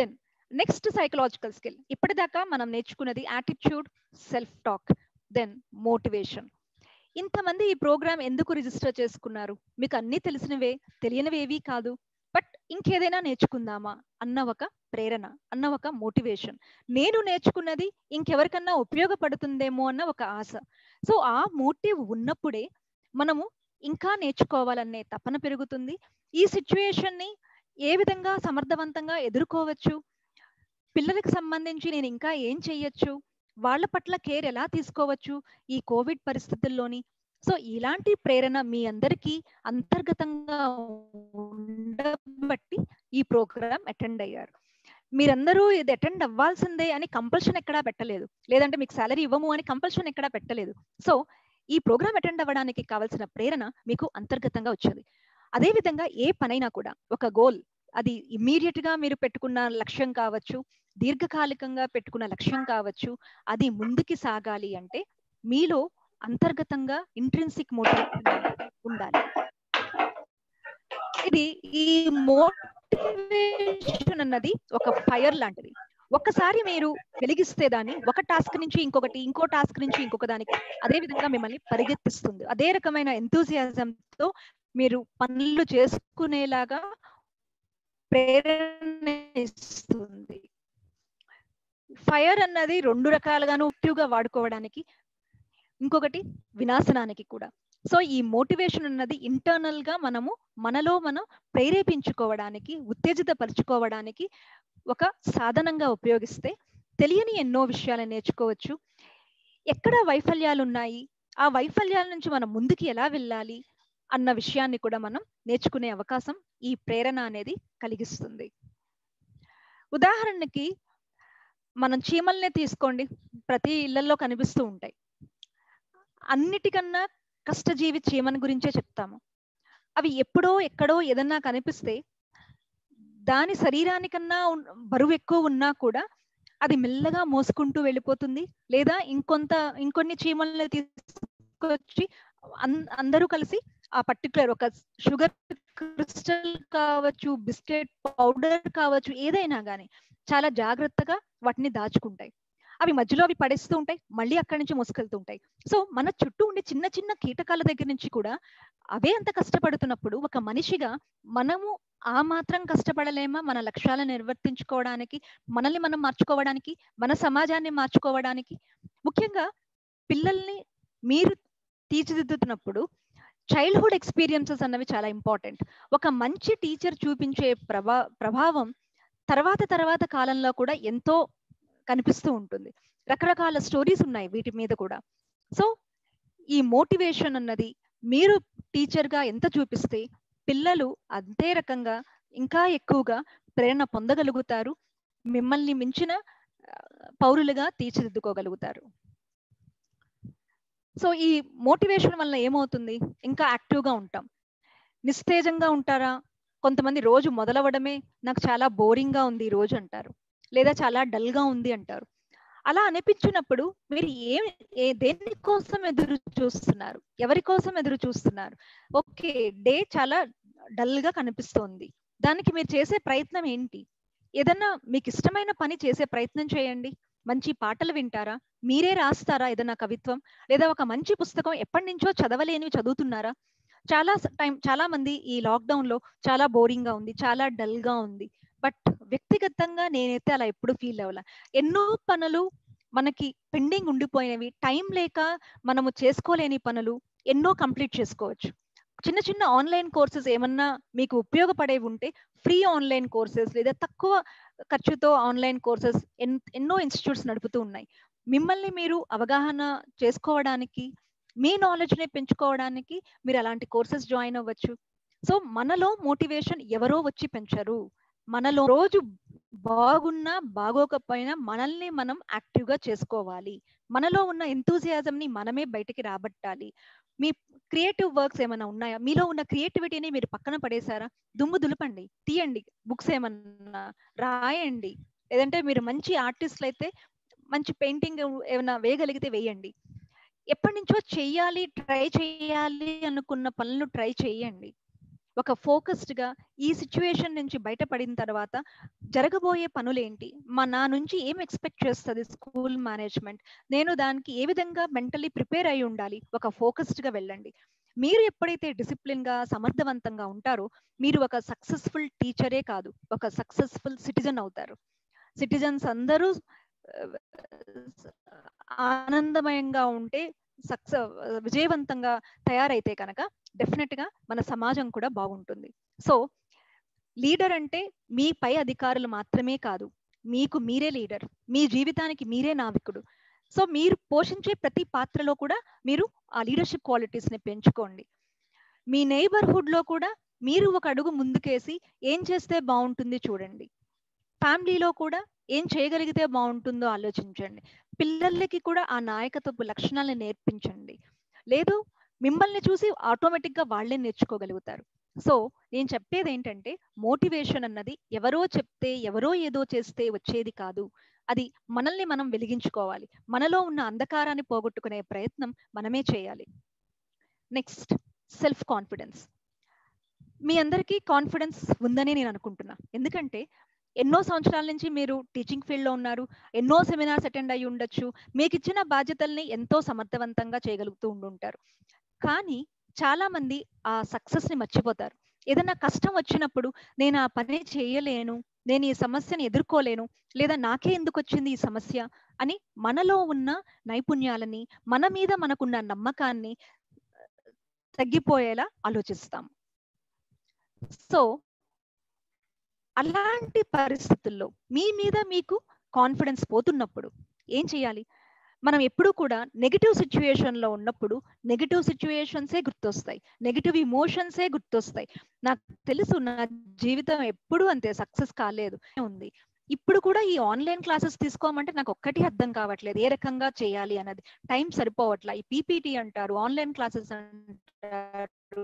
next psychological skill. ఇప్పటిదాకా మనం నేర్చుకున్నది attitude, self talk, then motivation. ఇంతమంది ఈ ప్రోగ్రామ్ ఎందుకు రిజిస్టర్ చేసుకున్నారు? మీకు అన్ని తెలిసినవే, తెలియనివి ఏవి కాదు, బట్ ఇంకేదైనా నేర్చుకుందామా అన్న ఒక ప్రేరణ, అన్న ఒక మోటివేషన్. నేను నేర్చుకున్నది ఇంకెవరికన్నా ఉపయోగపడుతుందేమో అన్న ఒక ఆశ. సో ఆ మోటివ్ ఉన్నప్పుడే మనము ఇంకా నేర్చుకోవాలనే తపన పెరుగుతుంది. ఈ సిచ్యుయేషన్ ని ఏ విధంగా సమర్థవంతంగా ఎదుర్కోవచ్చు, పిల్లలకు సంబంధించి నేను ఇంకా ఏం చెయ్యొచ్చు, వాళ్ళ పట్ల కేర్ ఎలా తీసుకోవచ్చు ఈ కోవిడ్ పరిస్థితుల్లోని. సో ఇలాంటి ప్రేరణ మీ అందరికీ అంతర్గతంగా ఉండబట్టి ఈ ప్రోగ్రామ్ అటెండ్ అయ్యారు. మీరందరూ ఇది అటెండ్ అవ్వాల్సిందే అని కంపల్షన్ ఎక్కడా పెట్టలేదు, లేదంటే మీకు సాలరీ ఇవ్వము అని కంపల్షన్ ఎక్కడా పెట్టలేదు. సో ఈ ప్రోగ్రామ్ అటెండ్ అవ్వడానికి కావాల్సిన ప్రేరణ మీకు అంతర్గతంగా వచ్చింది. అదే విధంగా ఏ పనైనా కూడా ఒక గోల్, అది ఇమ్మీడియట్ గా మీరు పెట్టుకున్న లక్ష్యం కావచ్చు, దీర్ఘకాలికంగా పెట్టుకున్న లక్ష్యం కావచ్చు, అది ముందుకి సాగాలి అంటే మీలో అంతర్గతంగా ఇంట్రిన్సిక్ మోటివేషన్ ఉండాలి. ఇది ఈ మోటివేషన్ అన్నది ఒక ఫైర్ లాంటిది. ఒక్కసారి మీరు వెలిగిస్తే దాన్ని ఒక టాస్క్ నుంచి ఇంకొకటి, ఇంకో టాస్క్ నుంచి ఇంకొక దానికి అదే విధంగా మిమ్మల్ని పరిగెత్తిస్తుంది. అదే రకమైన ఎంతూజియాజంతో మీరు పనులు చేసుకునేలాగా ప్రేరణ ఇస్తుంది. ఫైర్ అన్నది రెండు రకాలుగాను యాక్టివ్గా వాడుకోవడానికి, ఇంకొకటి వినాశనానికి కూడా. సో ఈ మోటివేషన్ అన్నది ఇంటర్నల్ గా మనము మనలో మనం ప్రేరేపించుకోవడానికి, ఉత్తేజిత పరుచుకోవడానికి ఒక సాధనంగా ఉపయోగిస్తే తెలియని ఎన్నో విషయాలను నేర్చుకోవచ్చు. ఎక్కడ వైఫల్యాలు ఉన్నాయి, ఆ వైఫల్యాల నుంచి మనం ముందుకి ఎలా వెళ్ళాలి అన్న విషయాన్ని కూడా మనం నేర్చుకునే అవకాశం ఈ ప్రేరణ అనేది కలిగిస్తుంది. ఉదాహరణకి మనం చీమల్నే తీసుకోండి, ప్రతి ఇళ్లలో కనిపిస్తూ ఉంటాయి. అన్నిటికన్నా కష్టజీవి చీమని గురించే చెప్తాము. అవి ఎప్పుడో ఎక్కడో ఏదన్నా కనిపిస్తే దాని శరీరానికన్నా బరువు ఎక్కువ ఉన్నా కూడా అది మెల్లగా మోసుకుంటూ వెళ్ళిపోతుంది, లేదా ఇంకొంత ఇంకొన్ని చీమల్ని తీసుకొచ్చి అందరూ కలిసి ఆ పర్టికులర్ ఒక షుగర్ క్రిస్టల్ కావచ్చు, బిస్కెట్ పౌడర్ కావచ్చు, ఏదైనా కానీ చాలా జాగ్రత్తగా వాటిని దాచుకుంటాయి. అవి మధ్యలో అవి పడేస్తూ ఉంటాయి, మళ్ళీ అక్కడి నుంచి మోసుకెళ్తూ ఉంటాయి. సో మన చుట్టూ ఉండే చిన్న చిన్న కీటకాల దగ్గర నుంచి కూడా అవే అంత కష్టపడుతున్నప్పుడు ఒక మనిషిగా మనము ఆ మాత్రం కష్టపడలేమా మన లక్ష్యాలను నిర్వర్తించుకోవడానికి, మనల్ని మనం మార్చుకోవడానికి, మన సమాజాన్ని మార్చుకోవడానికి? ముఖ్యంగా పిల్లల్ని మీరు తీర్చిదిద్దుతున్నప్పుడు చైల్డ్హుడ్ ఎక్స్పీరియన్సెస్ అన్నవి చాలా ఇంపార్టెంట్. ఒక మంచి టీచర్ చూపించే ప్రభా ప్రభావం తర్వాత తర్వాత కాలంలో కూడా ఎంతో కనిపిస్తూ ఉంటుంది. రకరకాల స్టోరీస్ ఉన్నాయి వీటి మీద కూడా. సో ఈ మోటివేషన్ అన్నది మీరు టీచర్ గా ఎంత చూపిస్తే పిల్లలు అంతే రకంగా ఇంకా ఎక్కువగా ప్రేరణ పొందగలుగుతారు, మిమ్మల్ని మించిన పౌరులుగా తీర్చిదిద్దుకోగలుగుతారు. సో ఈ మోటివేషన్ వల్ల ఏమవుతుంది, ఇంకా యాక్టివ్గా ఉంటాం. నిస్తేజంగా ఉంటారా? కొంతమంది రోజు మొదలవడమే నాకు చాలా బోరింగ్ గా ఉంది ఈ రోజు అంటారు, లేదా చాలా డల్ గా ఉంది అంటారు. అలా అనిపించినప్పుడు మీరు ఏం ఏ దేని కోసం ఎదురు చూస్తున్నారు, ఎవరి కోసం ఎదురు చూస్తున్నారు? ఓకే, డే చాలా డల్ గా కనిపిస్తోంది, దానికి మీరు చేసే ప్రయత్నం ఏంటి? ఏదన్నా మీకు ఇష్టమైన పని చేసే ప్రయత్నం చేయండి. మంచి పాటలు వింటారా? మీరే రాస్తారా ఏదైనా కవిత్వం, లేదా ఒక మంచి పుస్తకం ఎప్పటి నుంచో చదవలేనివి చదువుతున్నారా? చాలా టైం చాలా మంది ఈ లాక్డౌన్ లో చాలా బోరింగ్ గా ఉంది, చాలా డల్ గా ఉంది. బట్ వ్యక్తిగతంగా నేనైతే అలా ఎప్పుడు ఫీల్ అవ్వాల. ఎన్నో పనులు మనకి పెండింగ్ ఉండిపోయినవి, టైం లేక మనము చేసుకోలేని పనులు ఎన్నో కంప్లీట్ చేసుకోవచ్చు. చిన్న చిన్న ఆన్లైన్ కోర్సెస్ ఏమన్నా మీకు ఉపయోగపడేవి ఉంటే ఫ్రీ ఆన్లైన్ కోర్సెస్, లేదా తక్కువ ఖర్చుతో ఆన్లైన్ కోర్సెస్ ఎన్నో ఇన్స్టిట్యూట్స్ నడుపుతూ ఉన్నాయి. మిమ్మల్ని మీరు అవగాహన చేసుకోవడానికి, మీ నాలెడ్జ్ ని పెంచుకోవడానికి మీరు అలాంటి కోర్సెస్ జాయిన్ అవ్వచ్చు. సో మనలో మోటివేషన్ ఎవరో వచ్చి పెంచరు. మనలో రోజు బాగున్నా బాగోకపోయినా మనల్ని మనం యాక్టివ్ గా చేసుకోవాలి. మనలో ఉన్న ఎంతూజియాజం ని మనమే బయటికి రాబట్టాలి. మీ క్రియేటివ్ వర్క్స్ ఏమైనా ఉన్నాయా? మీలో ఉన్న క్రియేటివిటీని మీరు పక్కన పడేశారా? దుమ్ము దులపండి, తీయండి. బుక్స్ ఏమన్నా రాయండి, లేదంటే మీరు మంచి ఆర్టిస్ట్లు అయితే మంచి పెయింటింగ్ ఏమైనా వేయగలిగితే వేయండి. ఎప్పటి నుంచో చెయ్యాలి, ట్రై చేయాలి అనుకున్న పనులు ట్రై చేయండి. ఒక ఫోకస్డ్ గా ఈ సిచ్యువేషన్ నుంచి బయటపడిన తర్వాత జరగబోయే పనులేంటి, మా నా నుంచి ఏం ఎక్స్పెక్ట్ చేస్తుంది స్కూల్ మేనేజ్మెంట్, నేను దానికి ఏ విధంగా మెంటలీ ప్రిపేర్ అయి ఉండాలి, ఒక ఫోకస్డ్ గా వెళ్ళండి. మీరు ఎప్పుడైతే డిసిప్లిన్ గా సమర్థవంతంగా ఉంటారో మీరు ఒక సక్సెస్ఫుల్ టీచరే కాదు, ఒక సక్సెస్ఫుల్ సిటిజన్ అవుతారు. సిటిజన్స్ అందరూ ఆనందమయంగా ఉంటే, సక్సెస్ విజయవంతంగా తయారైతే కనుక డెఫినెట్ గా మన సమాజం కూడా బాగుంటుంది. సో లీడర్ అంటే మీ పై అధికారులు మాత్రమే కాదు, మీకు మీరే లీడర్, మీ జీవితానికి మీరే నావికుడు. సో మీరు పోషించే ప్రతి పాత్రలో కూడా మీరు ఆ లీడర్షిప్ క్వాలిటీస్ ని పెంచుకోండి. మీ నైబర్హుడ్ లో కూడా మీరు ఒక అడుగు ముందుకేసి ఏం చేస్తే బాగుంటుంది చూడండి. ఫ్యామిలీలో కూడా ఏం చేయగలిగితే బాగుంటుందో ఆలోచించండి. పిల్లలకి కూడా ఆ నాయకత్వపు లక్షణాలను నేర్పించండి. లేదు మిమ్మల్ని చూసి ఆటోమేటిక్ గా వాళ్ళే నేర్చుకోగలుగుతారు. సో నేను చెప్పేది ఏంటంటే, మోటివేషన్ అన్నది ఎవరో చెప్తే ఎవరో ఏదో చేస్తే వచ్చేది కాదు, అది మనల్ని మనం వెలిగించుకోవాలి. మనలో ఉన్న అంధకారాన్ని పోగొట్టుకునే ప్రయత్నం మనమే చేయాలి. Next, self confidence. మీ అందరికీ కాన్ఫిడెన్స్ ఉందని నేను అనుకుంటున్నా. ఎందుకంటే ఎన్నో సంవత్సరాల నుంచి మీరు టీచింగ్ ఫీల్డ్ లో ఉన్నారు, ఎన్నో సెమినార్స్ అటెండ్ అయ్యి ఉండొచ్చు, మీకు ఇచ్చిన బాధ్యతల్ని ఎంతో సమర్థవంతంగా చేయగలుగుతూ ఉండుంటారు. కానీ చాలా మంది ఆ సక్సెస్ ని మర్చిపోతారు. ఏదైనా కష్టం వచ్చినప్పుడు నేను ఆ పని చేయలేను, నేను ఈ సమస్యని ఎదుర్కోలేను, లేదా నాకే ఎందుకు వచ్చింది ఈ సమస్య అని మనలో ఉన్న నైపుణ్యాలని, మన మీద మనకున్న నమ్మకాన్ని తగ్గిపోయేలా ఆలోచిస్తాం. సో అలాంటి పరిస్థితుల్లో మీ మీద మీకు కాన్ఫిడెన్స్ పోతున్నప్పుడు ఏం చేయాలి? మనం ఎప్పుడు కూడా నెగిటివ్ సిచ్యువేషన్ లో ఉన్నప్పుడు నెగిటివ్ సిచ్యువేషన్సే గుర్తొస్తాయి, నెగిటివ్ ఇమోషన్సే గుర్తొస్తాయి. నాకు తెలుసు నా జీవితం ఎప్పుడు అంతే, సక్సెస్ కాలేదు ఉంది. ఇప్పుడు కూడా ఈ ఆన్లైన్ క్లాసెస్ తీసుకోమంటే నాకు ఒక్కటి అర్థం కావట్లేదు, ఏ రకంగా చేయాలి అన్నది. టైం సరిపోవట్లా, ఈ పీపీటీ అంటారు, ఆన్లైన్ క్లాసెస్ అంటారు,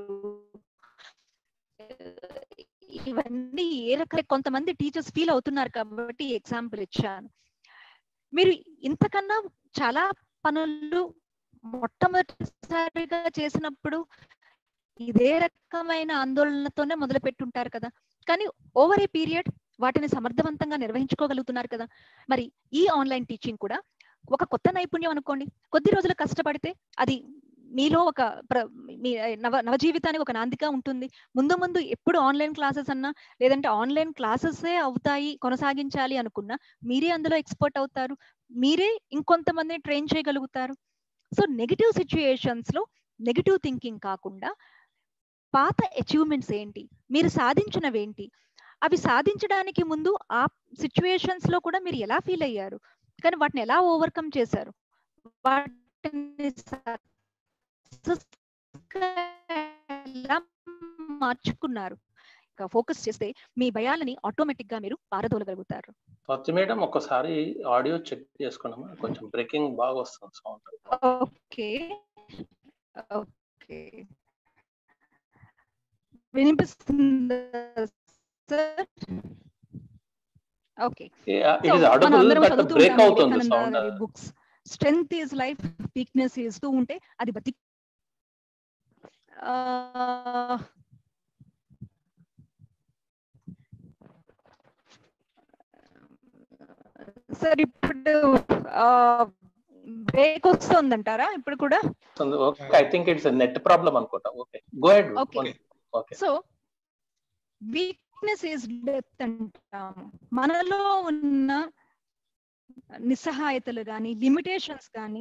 ఇవన్నీ ఏ రకంగా కొంతమంది టీచర్స్ ఫీల్ అవుతున్నారు కాబట్టి ఎగ్జాంపుల్ ఇచ్చాను. మీరు ఇంతకన్నా చాలా పనులు మొట్టమొదటిసారిగా చేసినప్పుడు ఇదే రకమైన ఆందోళనతోనే మొదలు పెట్టుంటారు కదా, కానీ ఓవర్ ఏ పీరియడ్ వాటిని సమర్థవంతంగా నిర్వహించుకోగలుగుతున్నారు కదా. మరి ఈ ఆన్లైన్ టీచింగ్ కూడా ఒక కొత్త నైపుణ్యం అనుకోండి. కొద్ది రోజులు కష్టపడితే అది మీలో ఒక మీ నవ నవ జీవితానికి ఒక నాందిగా ఉంటుంది. ముందు ముందు ఎప్పుడు ఆన్లైన్ క్లాసెస్ అన్నా, లేదంటే ఆన్లైన్ క్లాసెసే అవుతాయి కొనసాగించాలి అనుకున్నా మీరే అందులో ఎక్స్పర్ట్ అవుతారు, మీరే ఇంకొంతమందిని ట్రైన్ చేయగలుగుతారు. సో నెగిటివ్ సిచ్యుయేషన్స్ లో నెగిటివ్ థింకింగ్ కాకుండా పాత అచీవ్మెంట్స్ ఏంటి, మీరు సాధించినవేంటి, అవి సాధించడానికి ముందు ఆ సిచ్యుయేషన్స్ లో కూడా మీరు ఎలా ఫీల్ అయ్యారు, కానీ వాటిని ఎలా ఓవర్కమ్ చేశారు, వాటిని ఎలా మార్చుకున్నారు, ఫోకస్ చేస్తే మీ భయాలని ఆటోమేటిక్ గా మీరు పారదోలగలుగుతారు. పత్తి మేడం ఒకసారి ఆడియో చెక్ చేసుకున్నామా, కొంచెం బ్రేకింగ్ బాగా వస్తుంది సౌండ్. ఓకే ఓకే వినిపిస్తుందా సార్? ఓకే, మనం అందరం చదువుతూ ఉంటాం Vivekananda garu books. Strength is life, weakness is too ఉంటే అది బతి సార్ ఇప్పుడు బ్రేక్ వస్తుందంటారా ఇప్పుడు కూడా? I think it's net problem అనుకుంటా. Okay go ahead. Okay, so weakness is death అంటాము. మనలో ఉన్న నిస్సహాయతలు కానీ లిమిటేషన్స్ కానీ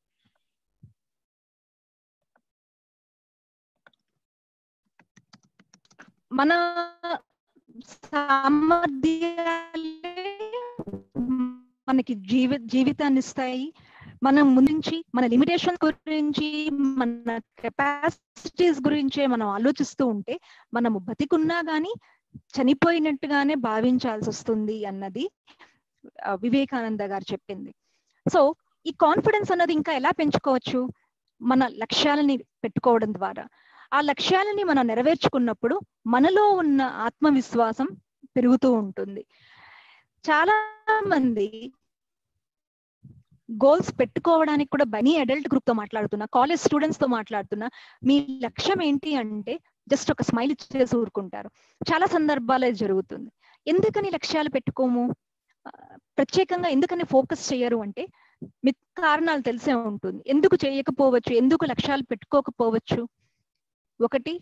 మన సామర్థ్యాలే మనకి జీవి జీవితాన్ని ఇస్తాయి. మనం ముందుంచి మన లిమిటేషన్ గురించి, మన కెపాసిటీస్ గురించే మనం ఆలోచిస్తూ ఉంటే మనము బతికున్నా గానీ చనిపోయినట్టుగానే భావించాల్సి వస్తుంది అన్నది వివేకానంద గారు చెప్పింది. సో ఈ కాన్ఫిడెన్స్ అన్నది ఇంకా ఎలా పెంచుకోవచ్చు? మన లక్ష్యాలని పెట్టుకోవడం ద్వారా. ఆ లక్ష్యాలని మనం నెరవేర్చుకున్నప్పుడు మనలో ఉన్న ఆత్మవిశ్వాసం పెరుగుతూ ఉంటుంది. చాలా మంది గోల్స్ పెట్టుకోవడానికి కూడా బనీ అడల్ట్ గ్రూప్ తో మాట్లాడుతున్నా, కాలేజ్ స్టూడెంట్స్ తో మాట్లాడుతున్నా, మీ లక్ష్యం ఏంటి అంటే జస్ట్ ఒక స్మైల్ ఇచ్చేసి ఊరుకుంటారు. చాలా సందర్భాలు జరుగుతుంది. ఎందుకని లక్ష్యాలు పెట్టుకోము, ప్రత్యేకంగా ఎందుకని ఫోకస్ చేయరు అంటే మీకు కారణాలు తెలిసే ఉంటుంది. ఎందుకు చేయకపోవచ్చు, ఎందుకు లక్ష్యాలు పెట్టుకోకపోవచ్చు. ఒకటి,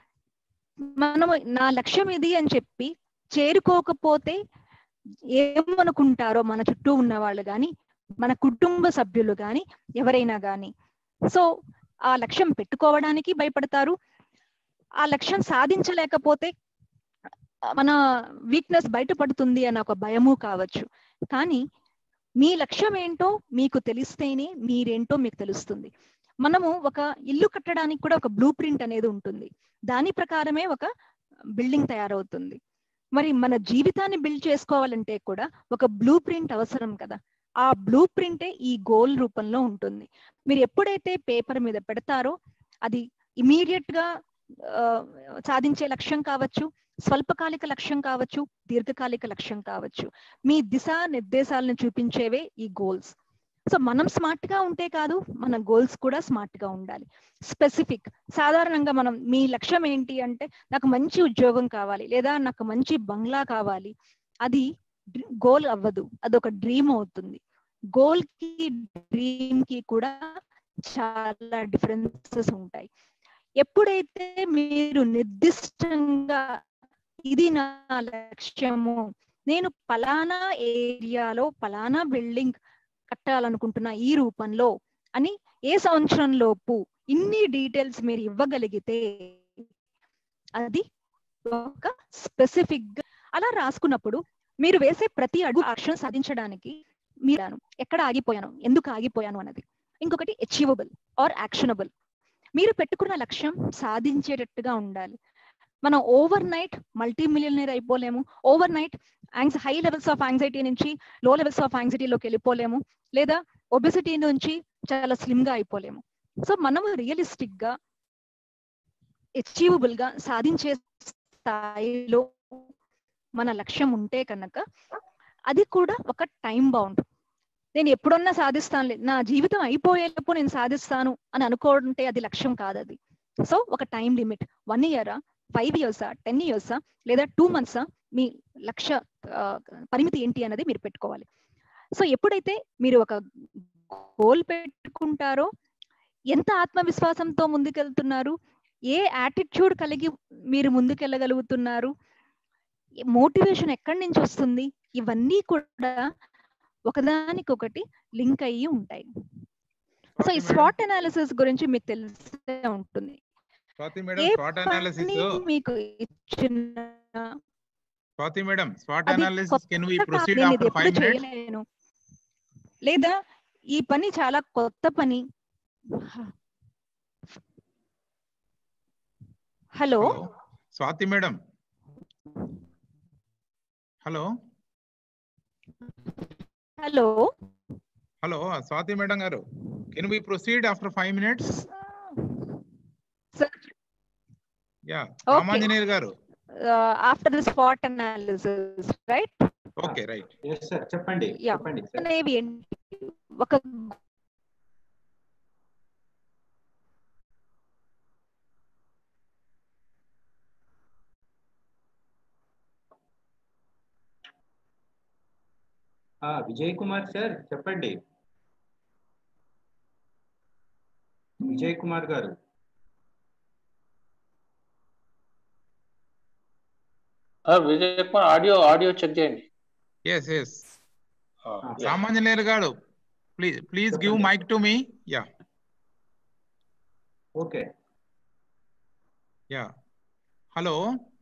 మనము నా లక్ష్యం ఇది అని చెప్పి చేరుకోకపోతే ఏమనుకుంటారో మన చుట్టూ ఉన్న వాళ్ళు కానీ, మన కుటుంబ సభ్యులు కానీ, ఎవరైనా కానీ. సో ఆ లక్ష్యం పెట్టుకోవడానికి భయపడతారు. ఆ లక్ష్యం సాధించలేకపోతే మన వీక్నెస్ బయటపడుతుంది అన్న ఒక భయము కావచ్చు. కానీ మీ లక్ష్యం ఏంటో మీకు తెలిస్తేనే మీరేంటో మీకు తెలుస్తుంది. మనము ఒక ఇల్లు కట్టడానికి కూడా ఒక బ్లూ ప్రింట్ అనేది ఉంటుంది. దాని ప్రకారమే ఒక బిల్డింగ్ తయారవుతుంది. మరి మన జీవితాన్ని బిల్డ్ చేసుకోవాలంటే కూడా ఒక బ్లూ ప్రింట్ అవసరం కదా. ఆ బ్లూ ప్రింటే ఈ గోల్ రూపంలో ఉంటుంది. మీరు ఎప్పుడైతే పేపర్ మీద పెడతారో అది ఇమీడియట్ గా సాధించే లక్ష్యం కావచ్చు, స్వల్పకాలిక లక్ష్యం కావచ్చు, దీర్ఘకాలిక లక్ష్యం కావచ్చు. మీ దిశా నిర్దేశాలను చూపించేవే ఈ గోల్స్. సో మనం స్మార్ట్ గా ఉంటే కాదు, మన గోల్స్ కూడా స్మార్ట్ గా ఉండాలి. స్పెసిఫిక్. సాధారణంగా మనం మీ లక్ష్యం ఏంటి అంటే నాకు మంచి ఉద్యోగం కావాలి, లేదా నాకు మంచి బంగ్లా కావాలి. అది గోల్ అవ్వదు, అదొక డ్రీమ్ అవుతుంది. గోల్ కి డ్రీమ్ కి కూడా చాలా డిఫరెన్సెస్ ఉంటాయి. ఎప్పుడైతే మీరు నిర్దిష్టంగా ఇది నా లక్ష్యము, నేను పలానా ఏరియాలో పలానా బిల్డింగ్ కట్టాలనుకుంటున్నా ఈ రూపంలో అని ఏ సంవత్సరం లోపు ఇన్ని డీటెయిల్స్ మీరు ఇవ్వగలిగితే అది ఒక స్పెసిఫిక్. అలా రాసుకున్నప్పుడు మీరు వేసే ప్రతి అడుగు లక్ష్యం సాధించడానికి మీరు ఎక్కడ ఆగిపోయాను, ఎందుకు ఆగిపోయాను అన్నది. ఇంకొకటి అచీవబుల్ ఆర్ యాక్షనబుల్. మీరు పెట్టుకున్న లక్ష్యం సాధించేటట్టుగా ఉండాలి. మనం ఓవర్ నైట్ మల్టీ మిలియనర్ అయిపోలేము. ఓవర్ నైట్ యాంగ్స్ హై లెవెల్స్ ఆఫ్ యాంగ్జైటీ నుంచి లో లెవెల్స్ ఆఫ్ యాంగ్జైటీలోకి వెళ్ళిపోలేము, లేదా ఒబెసిటీ నుంచి చాలా స్లిమ్ గా అయిపోలేము. సో మనము రియలిస్టిక్ గా అచీవబుల్ గా సాధించే స్థాయిలో మన లక్ష్యం ఉంటే కనుక అది కూడా ఒక టైం బౌండ్. నేను ఎప్పుడన్నా సాధిస్తానులే, నా జీవితం అయిపోయేటప్పు నేను సాధిస్తాను అని అనుకుంటే అది లక్ష్యం కాదు. అది సో ఒక టైం లిమిట్, వన్ ఇయరా, ఫైవ్ ఇయర్సా, టెన్ ఇయర్సా, లేదా టూ మంత్సా, మీ లక్ష్య పరిమితి ఏంటి అన్నది మీరు పెట్టుకోవాలి. సో ఎప్పుడైతే మీరు ఒక గోల్ పెట్టుకుంటారో, ఎంత ఆత్మవిశ్వాసంతో ముందుకెళ్తున్నారు, ఏ యాటిట్యూడ్ కలిగి మీరు ముందుకెళ్ళగలుగుతున్నారు, మోటివేషన్ ఎక్కడి నుంచి వస్తుంది, ఇవన్నీ కూడా ఒకదానికొకటి లింక్ అయ్యి ఉంటాయి. సో ఈ స్వాట్ అనాలిసిస్ గురించి మీకు తెలిసే ఉంటుంది. స్వాతి మేడం, స్వాట్ అనాలిసిస్ మీకు ఇచ్చిన స్వాతి మేడం స్వాట్ analysis can we proceed after five minutes? లేదా ఈ పని చాలా కొత్త పని. Hello Swati madam, hello hello hello Swati madam garu, can we proceed after five minutes? Yeah, Ramanjaneyulu garu, after the spot analysis, right? Okay, right. yes sir, చెప్పండి చెప్పండి sir. అనేవి ఒక విజయ్ కుమార్ సార్ చెప్పండి. Vijay Kumar garu, Vijay Kumar audio audio check చేయండి. yes yes Ramanjaneyulu garu, please please give mic to me. Yeah okay yeah hello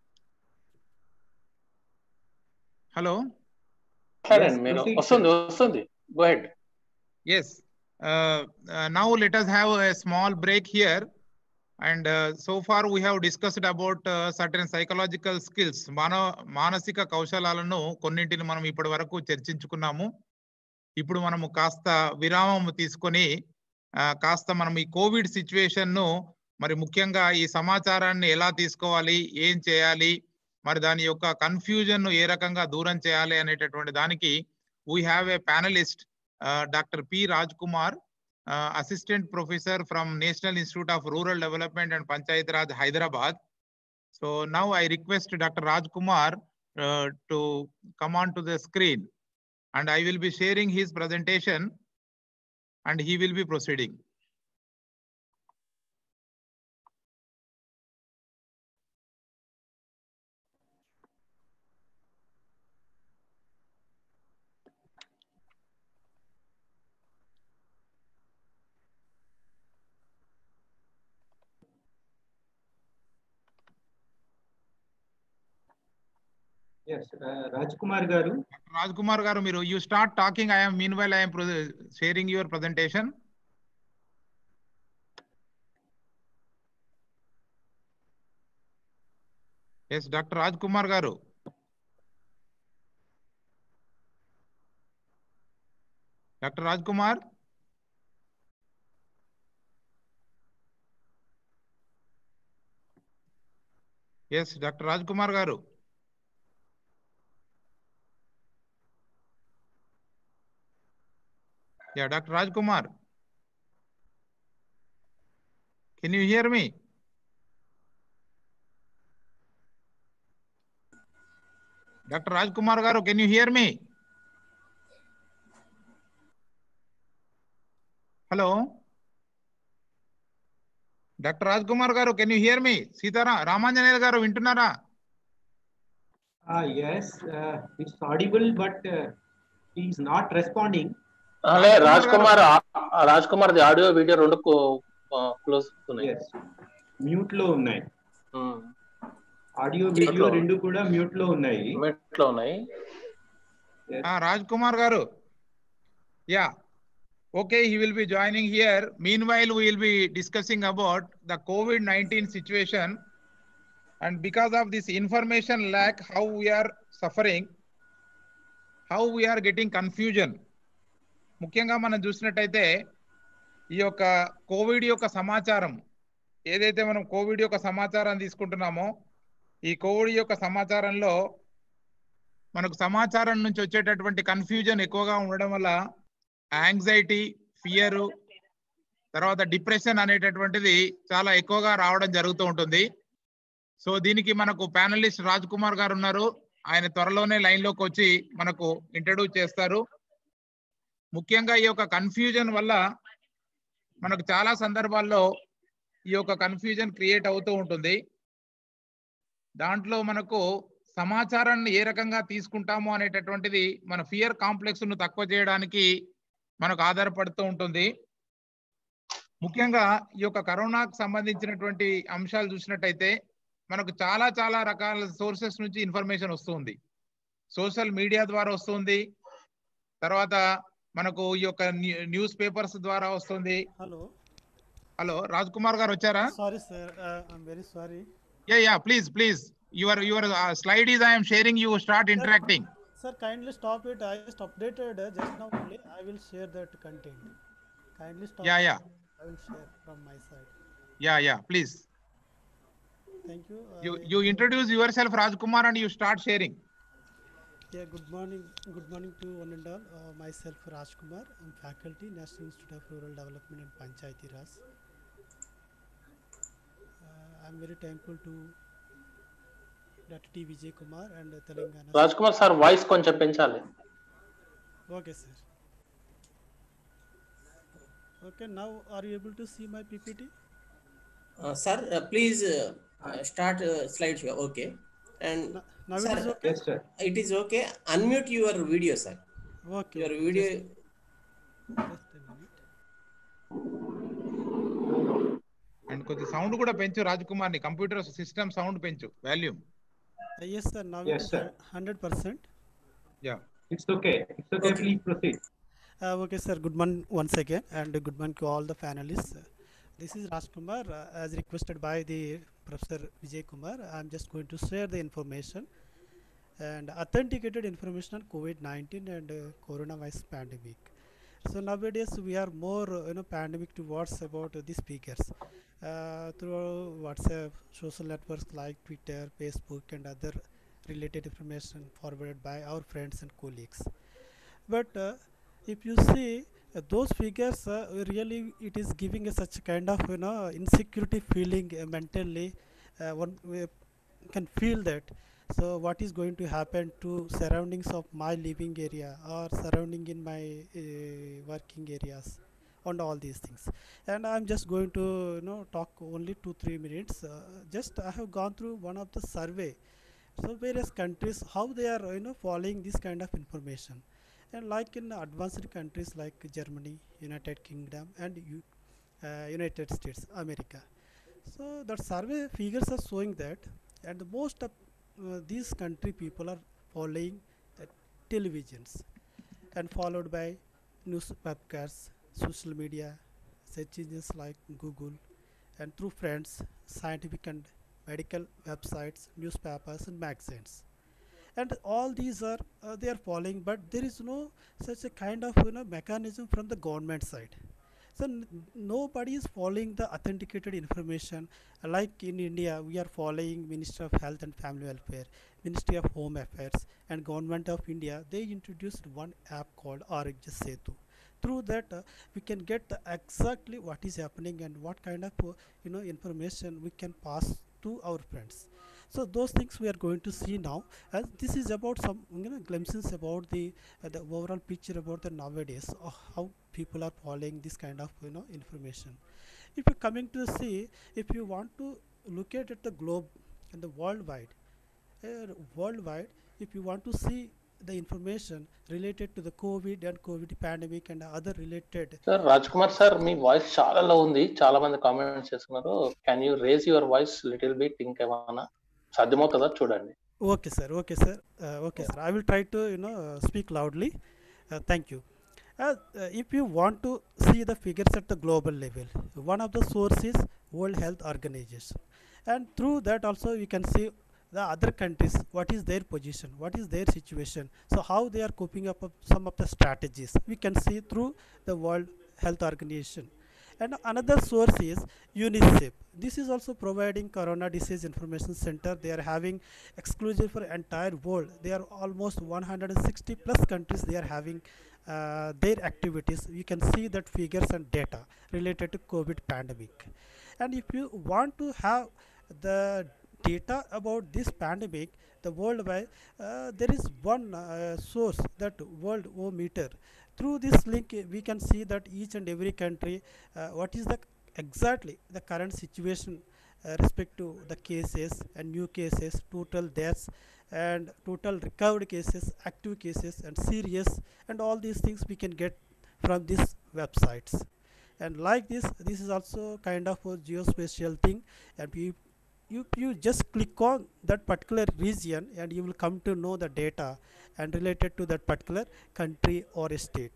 hello మీరు వస్తుంది వస్తుంది go ahead. yes uh, uh, now let us have a small break here. And uh, so far we have discussed about uh, certain psychological skills. మానవ మానసిక కౌశలాలను కొన్నింటిని మనం ఇప్పటి వరకు చర్చించుకున్నాము. ఇప్పుడు మనము కాస్త విరామం తీసుకొని కాస్త మనం ఈ కోవిడ్ సిచ్యువేషన్ ను, మరి ముఖ్యంగా ఈ సమాచారాన్ని ఎలా తీసుకోవాలి, ఏం చేయాలి, మరి దాని యొక్క కన్ఫ్యూజన్ ను ఏ రకంగా దూరం చేయాలి అనేటటువంటి దానికి we have a panelist doctor P Raj Kumar, Uh, assistant professor from National Institute of Rural Development and Panchayat Raj, Hyderabad. So now I request Doctor Rajkumar uh, to come on to the screen, and I will be sharing his presentation and he will be proceeding. Yes, uh, Rajkumar Garu. Rajkumar Garu, Miru, you start talking. I am meanwhile I am sharing your presentation. Yes, Doctor Rajkumar Garu. Doctor Rajkumar. Yes, Doctor Rajkumar Garu. Yeah, Doctor Rajkumar. Can you hear me? Doctor Rajkumar Garu, can you hear me? Hello? Doctor Rajkumar Garu, can you hear me? Sitara, Ramanjanel Garu, Vintunara? Ah, yes, uh, it's audible, but uh, he is not responding. అలే Raj Kumar Raj Kumar the audio video రెండు close ఉన్నాయి. Yes, mute లో ఉన్నాయి. Audio video రెండు కూడా mute లో ఉన్నాయి. Mute లో ఉన్నాయి. రాజ్ కుమార్ గారు. Yeah. Okay, he will be joining here. Meanwhile, we will be discussing about the COVID nineteen situation, and because of this information lack, how we are suffering, how we are getting confusion. ముఖ్యంగా మనం చూసినట్టయితే ఈ యొక్క Covid యొక్క సమాచారం ఏదైతే మనం Covid యొక్క సమాచారం తీసుకుంటున్నామో ఈ కోవిడ్ యొక్క సమాచారంలో మనకు సమాచారం నుంచి వచ్చేటటువంటి కన్ఫ్యూజన్ ఎక్కువగా ఉండడం వల్ల యాంగ్జైటీ, ఫియర్, తర్వాత డిప్రెషన్ అనేటటువంటిది చాలా ఎక్కువగా రావడం జరుగుతూ ఉంటుంది. సో దీనికి మనకు ప్యానలిస్ట్ రాజ్ కుమార్ గారు ఉన్నారు. ఆయన త్వరలోనే లైన్ లోకి వచ్చి మనకు ఇంట్రడ్యూస్ చేస్తారు. ముఖ్యంగా ఈ యొక్క కన్ఫ్యూజన్ వల్ల మనకు చాలా సందర్భాల్లో ఈ యొక్క కన్ఫ్యూజన్ క్రియేట్ అవుతూ ఉంటుంది. దాంట్లో మనకు సమాచారాన్ని ఏ రకంగా తీసుకుంటాము అనేటటువంటిది మన ఫియర్ కాంప్లెక్స్ ను తక్కువ చేయడానికి మనకు ఆధారపడుతూ ఉంటుంది. ముఖ్యంగా ఈ యొక్క కరోనాకు సంబంధించినటువంటి అంశాలు చూసినట్టయితే మనకు చాలా చాలా రకాల సోర్సెస్ నుంచి ఇన్ఫర్మేషన్ వస్తుంది. సోషల్ మీడియా ద్వారా వస్తుంది, తర్వాత మనకు ఈ యొక్క న్యూస్ పేపర్స్ ద్వారా వస్తుంది. హలో హలో రాజ్ కుమార్ గారు వచ్చారా? Sorry sir, I'm very sorry. Yeah yeah please please your your slide is I am sharing, you start interacting. Sir, kindly stop it. I just updated uh, just now only. I will share that content. Kindly stop. Yeah, yeah. I will share from my side. Yeah, yeah. Please. Thank you. Uh, You you introduce yourself, Raj Kumar, and you start sharing. Yeah. Good morning. Good morning to one and all. Uh, myself, Raj Kumar. I'm faculty, National Institute of Rural Development and Panchayati Raj. Uh, I'm very thankful to Doctor T. Vijay Kumar and uh, Telangana. Raj Kumar sir voice కొంచెం పెంచాలి. Okay, sir. Okay, now are you able to see my P P T? Uh, sir, uh, please uh, uh, start uh, slideshow. Okay. And Now, now sir, it is okay? Yes, sir. it is okay. Unmute your video, sir. Okay. Your okay. video. Just a minute. And కొద్ది sound కూడా పెంచు రాజ్ కుమార్ ని, computer system sound పెంచు, volume. Uh, yes, sir. Now Yes, it is sir. one hundred percent. Yeah It's okay. It's okay. Okay. Please proceed. Uh, okay, sir. Good morning once again, and good morning to all the panelists. Uh, this is Raj Kumar, uh, as requested by the Professor Vijay Kumar. I'm just going to share the information and authenticated information on COVID nineteen and uh, coronavirus pandemic. So nowadays we are more, uh, you know, pandemic towards about uh, these speakers uh, through WhatsApp, social networks like Twitter, Facebook, and other related information forwarded by our friends and colleagues. But uh, if you see uh, those figures, uh, really it is giving us such kind of, you know, insecurity feeling uh, mentally. Uh, one uh, can feel that. So what is going to happen to surroundings of my living area or surrounding in my uh, working areas and all these things. And I'm just going to you know talk only two three minutes. Uh, just I have gone through one of the survey. So various countries how they are you know following this kind of information, and like in advanced countries like Germany, United Kingdom, and U, uh, United States America. So the survey figures are showing that, and the most of uh, these country people are following uh, televisions, and followed by news webcasts, social media, search engines like Google, and through friends, scientific and medical websites, newspapers, and magazines. And all these are uh, they are following, but there is no such a kind of you know mechanism from the government side. So n- nobody is following the authenticated information. Uh, like in India we are following Ministry of Health and Family Welfare, Ministry of Home Affairs, and Government of India. They introduced one app called Arogya Setu. Through that uh, we can get the exactly what is happening and what kind of uh, you know information we can pass to our friends. So those things we are going to see now, as this is about some you know glimpses about the uh, the overall picture about the nowadays uh, how people are following this kind of you know information. If you're coming to see, if you want to look at it the globe and the worldwide, uh, worldwide, if you want to see the information related to the COVID and COVID pandemic and other related. Sir Raj Kumar sir మీ voice చాలా low ఉంది, చాలా మంది comments చేస్తున్నారు. Can you raise your voice little bit, ఇంకేమన్నా సాధ్యమవుతుందా చూడండి. Okay sir, okay sir, uh, okay sir, I will try to you know uh, speak loudly. Uh, thank you. Uh, uh, if you want to see the figures at the global level, one of the sources World Health Organization, and through that also you can see the other countries what is their position, what is their situation, so how they are coping up of some of the strategies we can see through the World Health Organization. And another source is UNICEF. This is also providing Corona Disease Information Center. They are having exclusive for entire world. They are almost one hundred sixty plus countries. They are having uh, their activities. You can see that figures and data related to COVID pandemic. And if you want to have the data about this pandemic, the worldwide, uh, there is one uh, source, that World O Meter. Through this link uh, we can see that each and every country uh, what is the exactly the current situation uh, respect to the cases and new cases, total deaths, and total recovered cases, active cases, and serious, and all these things we can get from these websites. And like this, this is also kind of a geospatial thing, and we you, you just click on that particular region and you will come to know the data and related to that particular country or state.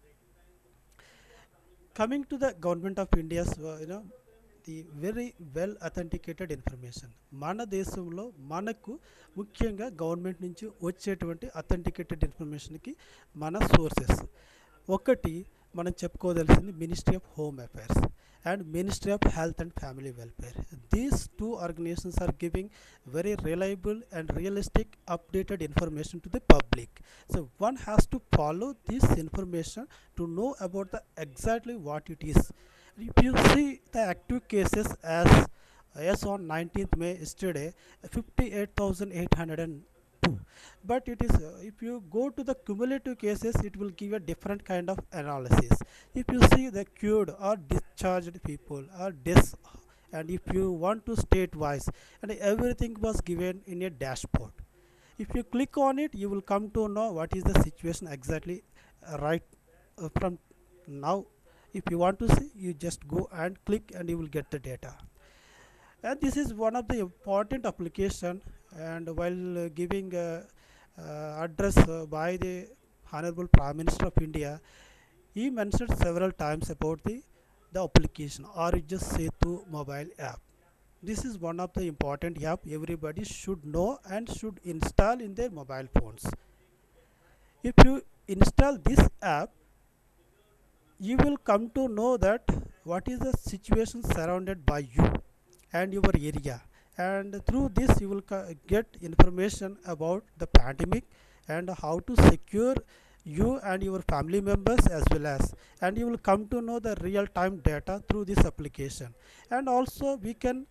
Coming to the government of India's uh, you know the very well authenticated information, మన దేశంలో మనకు ముఖ్యంగా government నుంచి వచ్చేటువంటి authenticated ఇన్ఫర్మేషన్కి మన sources ఒకటి మనం చెప్పుకోదలసింది ministry of home affairs and Ministry of Health and Family Welfare. These two organizations are giving very reliable and realistic updated information to the public. So one has to follow this information to know about the exactly what it is. If you see the active cases as as on nineteenth May yesterday, fifty-eight thousand eight hundred two, but it is uh, if you go to the cumulative cases it will give a different kind of analysis. If you see the cured or discharged people or deaths, and if you want to state wise, and everything was given in a dashboard. If you click on it you will come to know what is the situation exactly uh, right uh, from now. If you want to see, you just go and click and you will get the data. And this is one of the important application, and while uh, giving uh, uh, address uh, by the Honorable Prime Minister of India, he mentioned several times about the the application Arogya Setu mobile app. This is one of the important app everybody should know and should install in their mobile phones. If you install this app, you will come to know that what is the situation surrounded by you and your area, and through this you will get information about the pandemic and how to secure you and your family members as well as, and you will come to know the real time data through this application. And also we can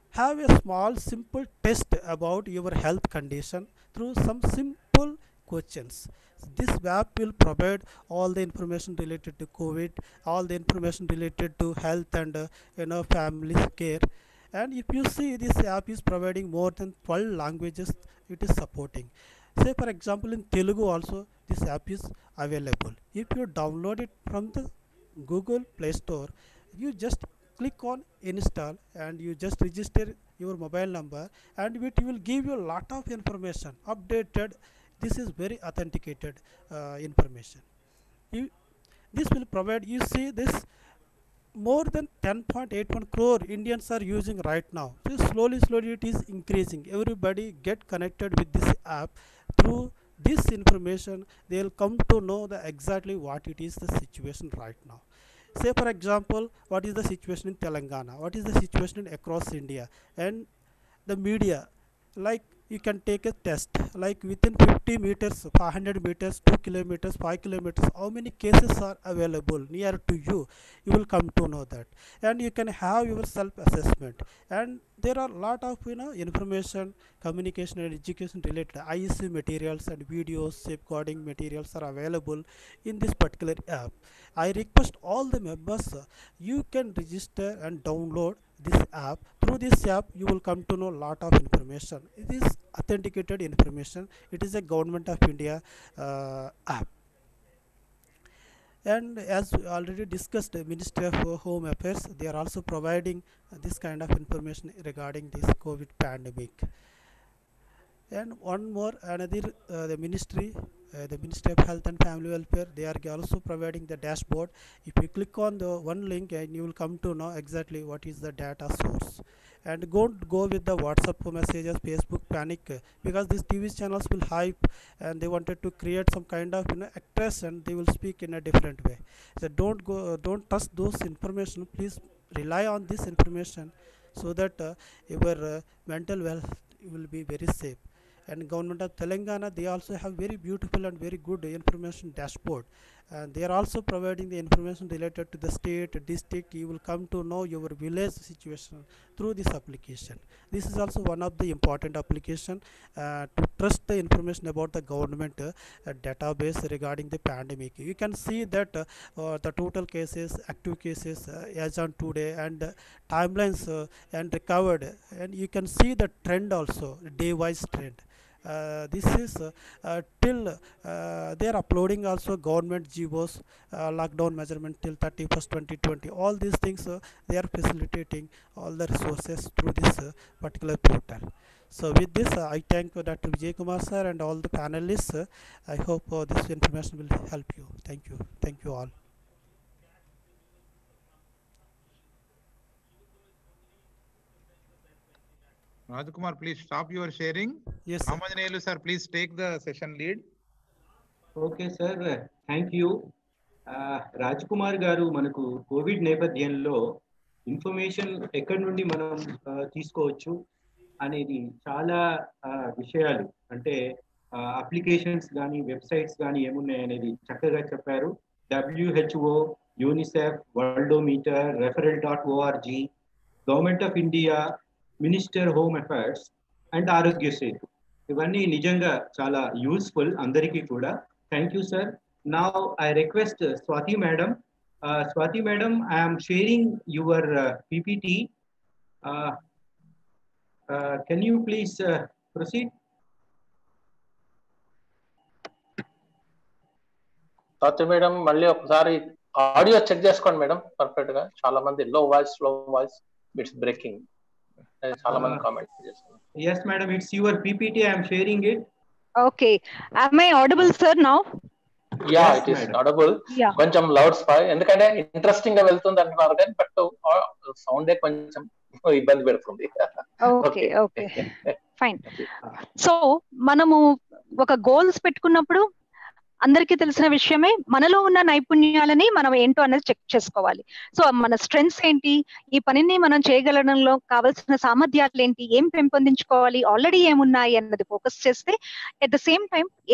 have a small simple test about your health condition through some simple questions. This app will provide all the information related to COVID, all the information related to health and uh, you know family care. And if you see, this app is providing more than twelve languages it is supporting. Say for example, in Telugu also this app is available. If you download it from the Google Play Store, you just click on install and you just register your mobile number, and it will give you a lot of information updated. This is very authenticated uh, information. You, this will provide, you see this, more than ten point eight one crore Indians are using right now. So slowly slowly it is increasing. Everybody get connected with this app. Through this information they will come to know the exactly what it is the situation right now. Say for example, what is the situation in Telangana, what is the situation in across India, and the media, like you can take a test like within fifty meters, five hundred meters, two kilometers, five kilometers, how many cases are available near to you, you will come to know that. And you can have your self assessment, and there are a lot of you know information, communication and education related I E C materials and videos, safeguarding materials are available in this particular app. I request all the members, uh, you can register and download this app. Through this app you will come to know lot of information. It is authenticated information. It is a Government of India uh, app. And as we already discussed, the Ministry of Home Affairs, they are also providing uh, this kind of information regarding this COVID pandemic. And one more, another uh, the ministry, uh, the Ministry of Health and Family Welfare, they are also providing the dashboard. If you click on the one link, and you will come to know exactly what is the data source. And don't go with the WhatsApp messages, Facebook panic, uh, because these T V channels will hype and they wanted to create some kind of you know actress, and they will speak in a different way. So don't go, uh, don't trust those information. Please rely on this information so that uh, your uh, mental wealth will be very safe. And Government of Telangana, they also have very beautiful and very good information dashboard, and they are also providing the information related to the state, district. You will come to know your village situation through this application. This is also one of the important application uh, to trust the information about the government uh, uh, database regarding the pandemic. You can see that uh, uh, the total cases, active cases uh, as on today, and uh, timelines uh, and recovered, and you can see the trend also, day wise trend. Uh, this is uh, uh, till uh, they are uploading also government G O S, uh, lockdown measurement till thirty-first twenty twenty. All these things uh, they are facilitating all the resources through this uh, particular portal. So with this uh, I thank uh, Doctor Vijay Kumar sir and all the panelists. uh, I hope uh, this information will help you. Thank you. Thank you all. Rajkumar, please stop your sharing. Yes, sir. Amanjaneyulu sir, please take the session lead. Okay sir, thank you. Raj Kumar garu మనకు Covid నేపథ్యంలో information ఎక్కడి నుండి మనం తీసుకోవచ్చు అనేది చాలా విషయాలు, అంటే అప్లికేషన్స్ కానీ వెబ్సైట్స్ కానీ ఏమున్నాయి అనేది చక్కగా చెప్పారు. WHO, UNICEF, worldometer, referral dot ORG, government of India, minister home affairs and Aarogya Setu, ఇవన్నీ నిజంగా చాలా యూస్ఫుల్ అందరికీ కూడా. Thank you sir. Now I request Swati madam. Swati madam, I am sharing your PPT. Can you please proceed? Swati madam, మళ్ళీ ఒకసారి audio check చేసుకోండి madam, perfect గా. చాలా మంది లో వాయిస్ లో వాయిస్ ఇట్స్ బ్రేకింగ్, చాలా మంది కామెంట్ చేస్తున్నారు. Yes madam, it's your P P T, I am sharing it. Okay, am I audible sir now? Yeah, Yes, it is madam. audible. Yeah. కొంచెం loud స్పై, ఎందుకంటే ఇంట్రెస్టింగ్ గా వెళ్తుంది అంటున్నారు కానీ బట్ సౌండ్ కొంచెం ఇబ్బంది పెడుతుంది. Okay okay fine. సో మనము ఒక గోల్స్ పెట్టుకున్నప్పుడు అందరికీ తెలిసిన విషయమే, మనలో ఉన్న నైపుణ్యాలని మనం ఏంటో అనేది చెక్ చేసుకోవాలి. సో మన స్ట్రెంగ్స్ ఏంటి, ఈ పనిని మనం చేయగలడంలో కావాల్సిన సామర్థ్యాలు ఏంటి, ఏం పెంపొందించుకోవాలి, ఆల్రెడీ ఏమున్నాయి అన్నది ఫోకస్ చేస్తే, ఎట్ ద సేమ్ టైం ఏ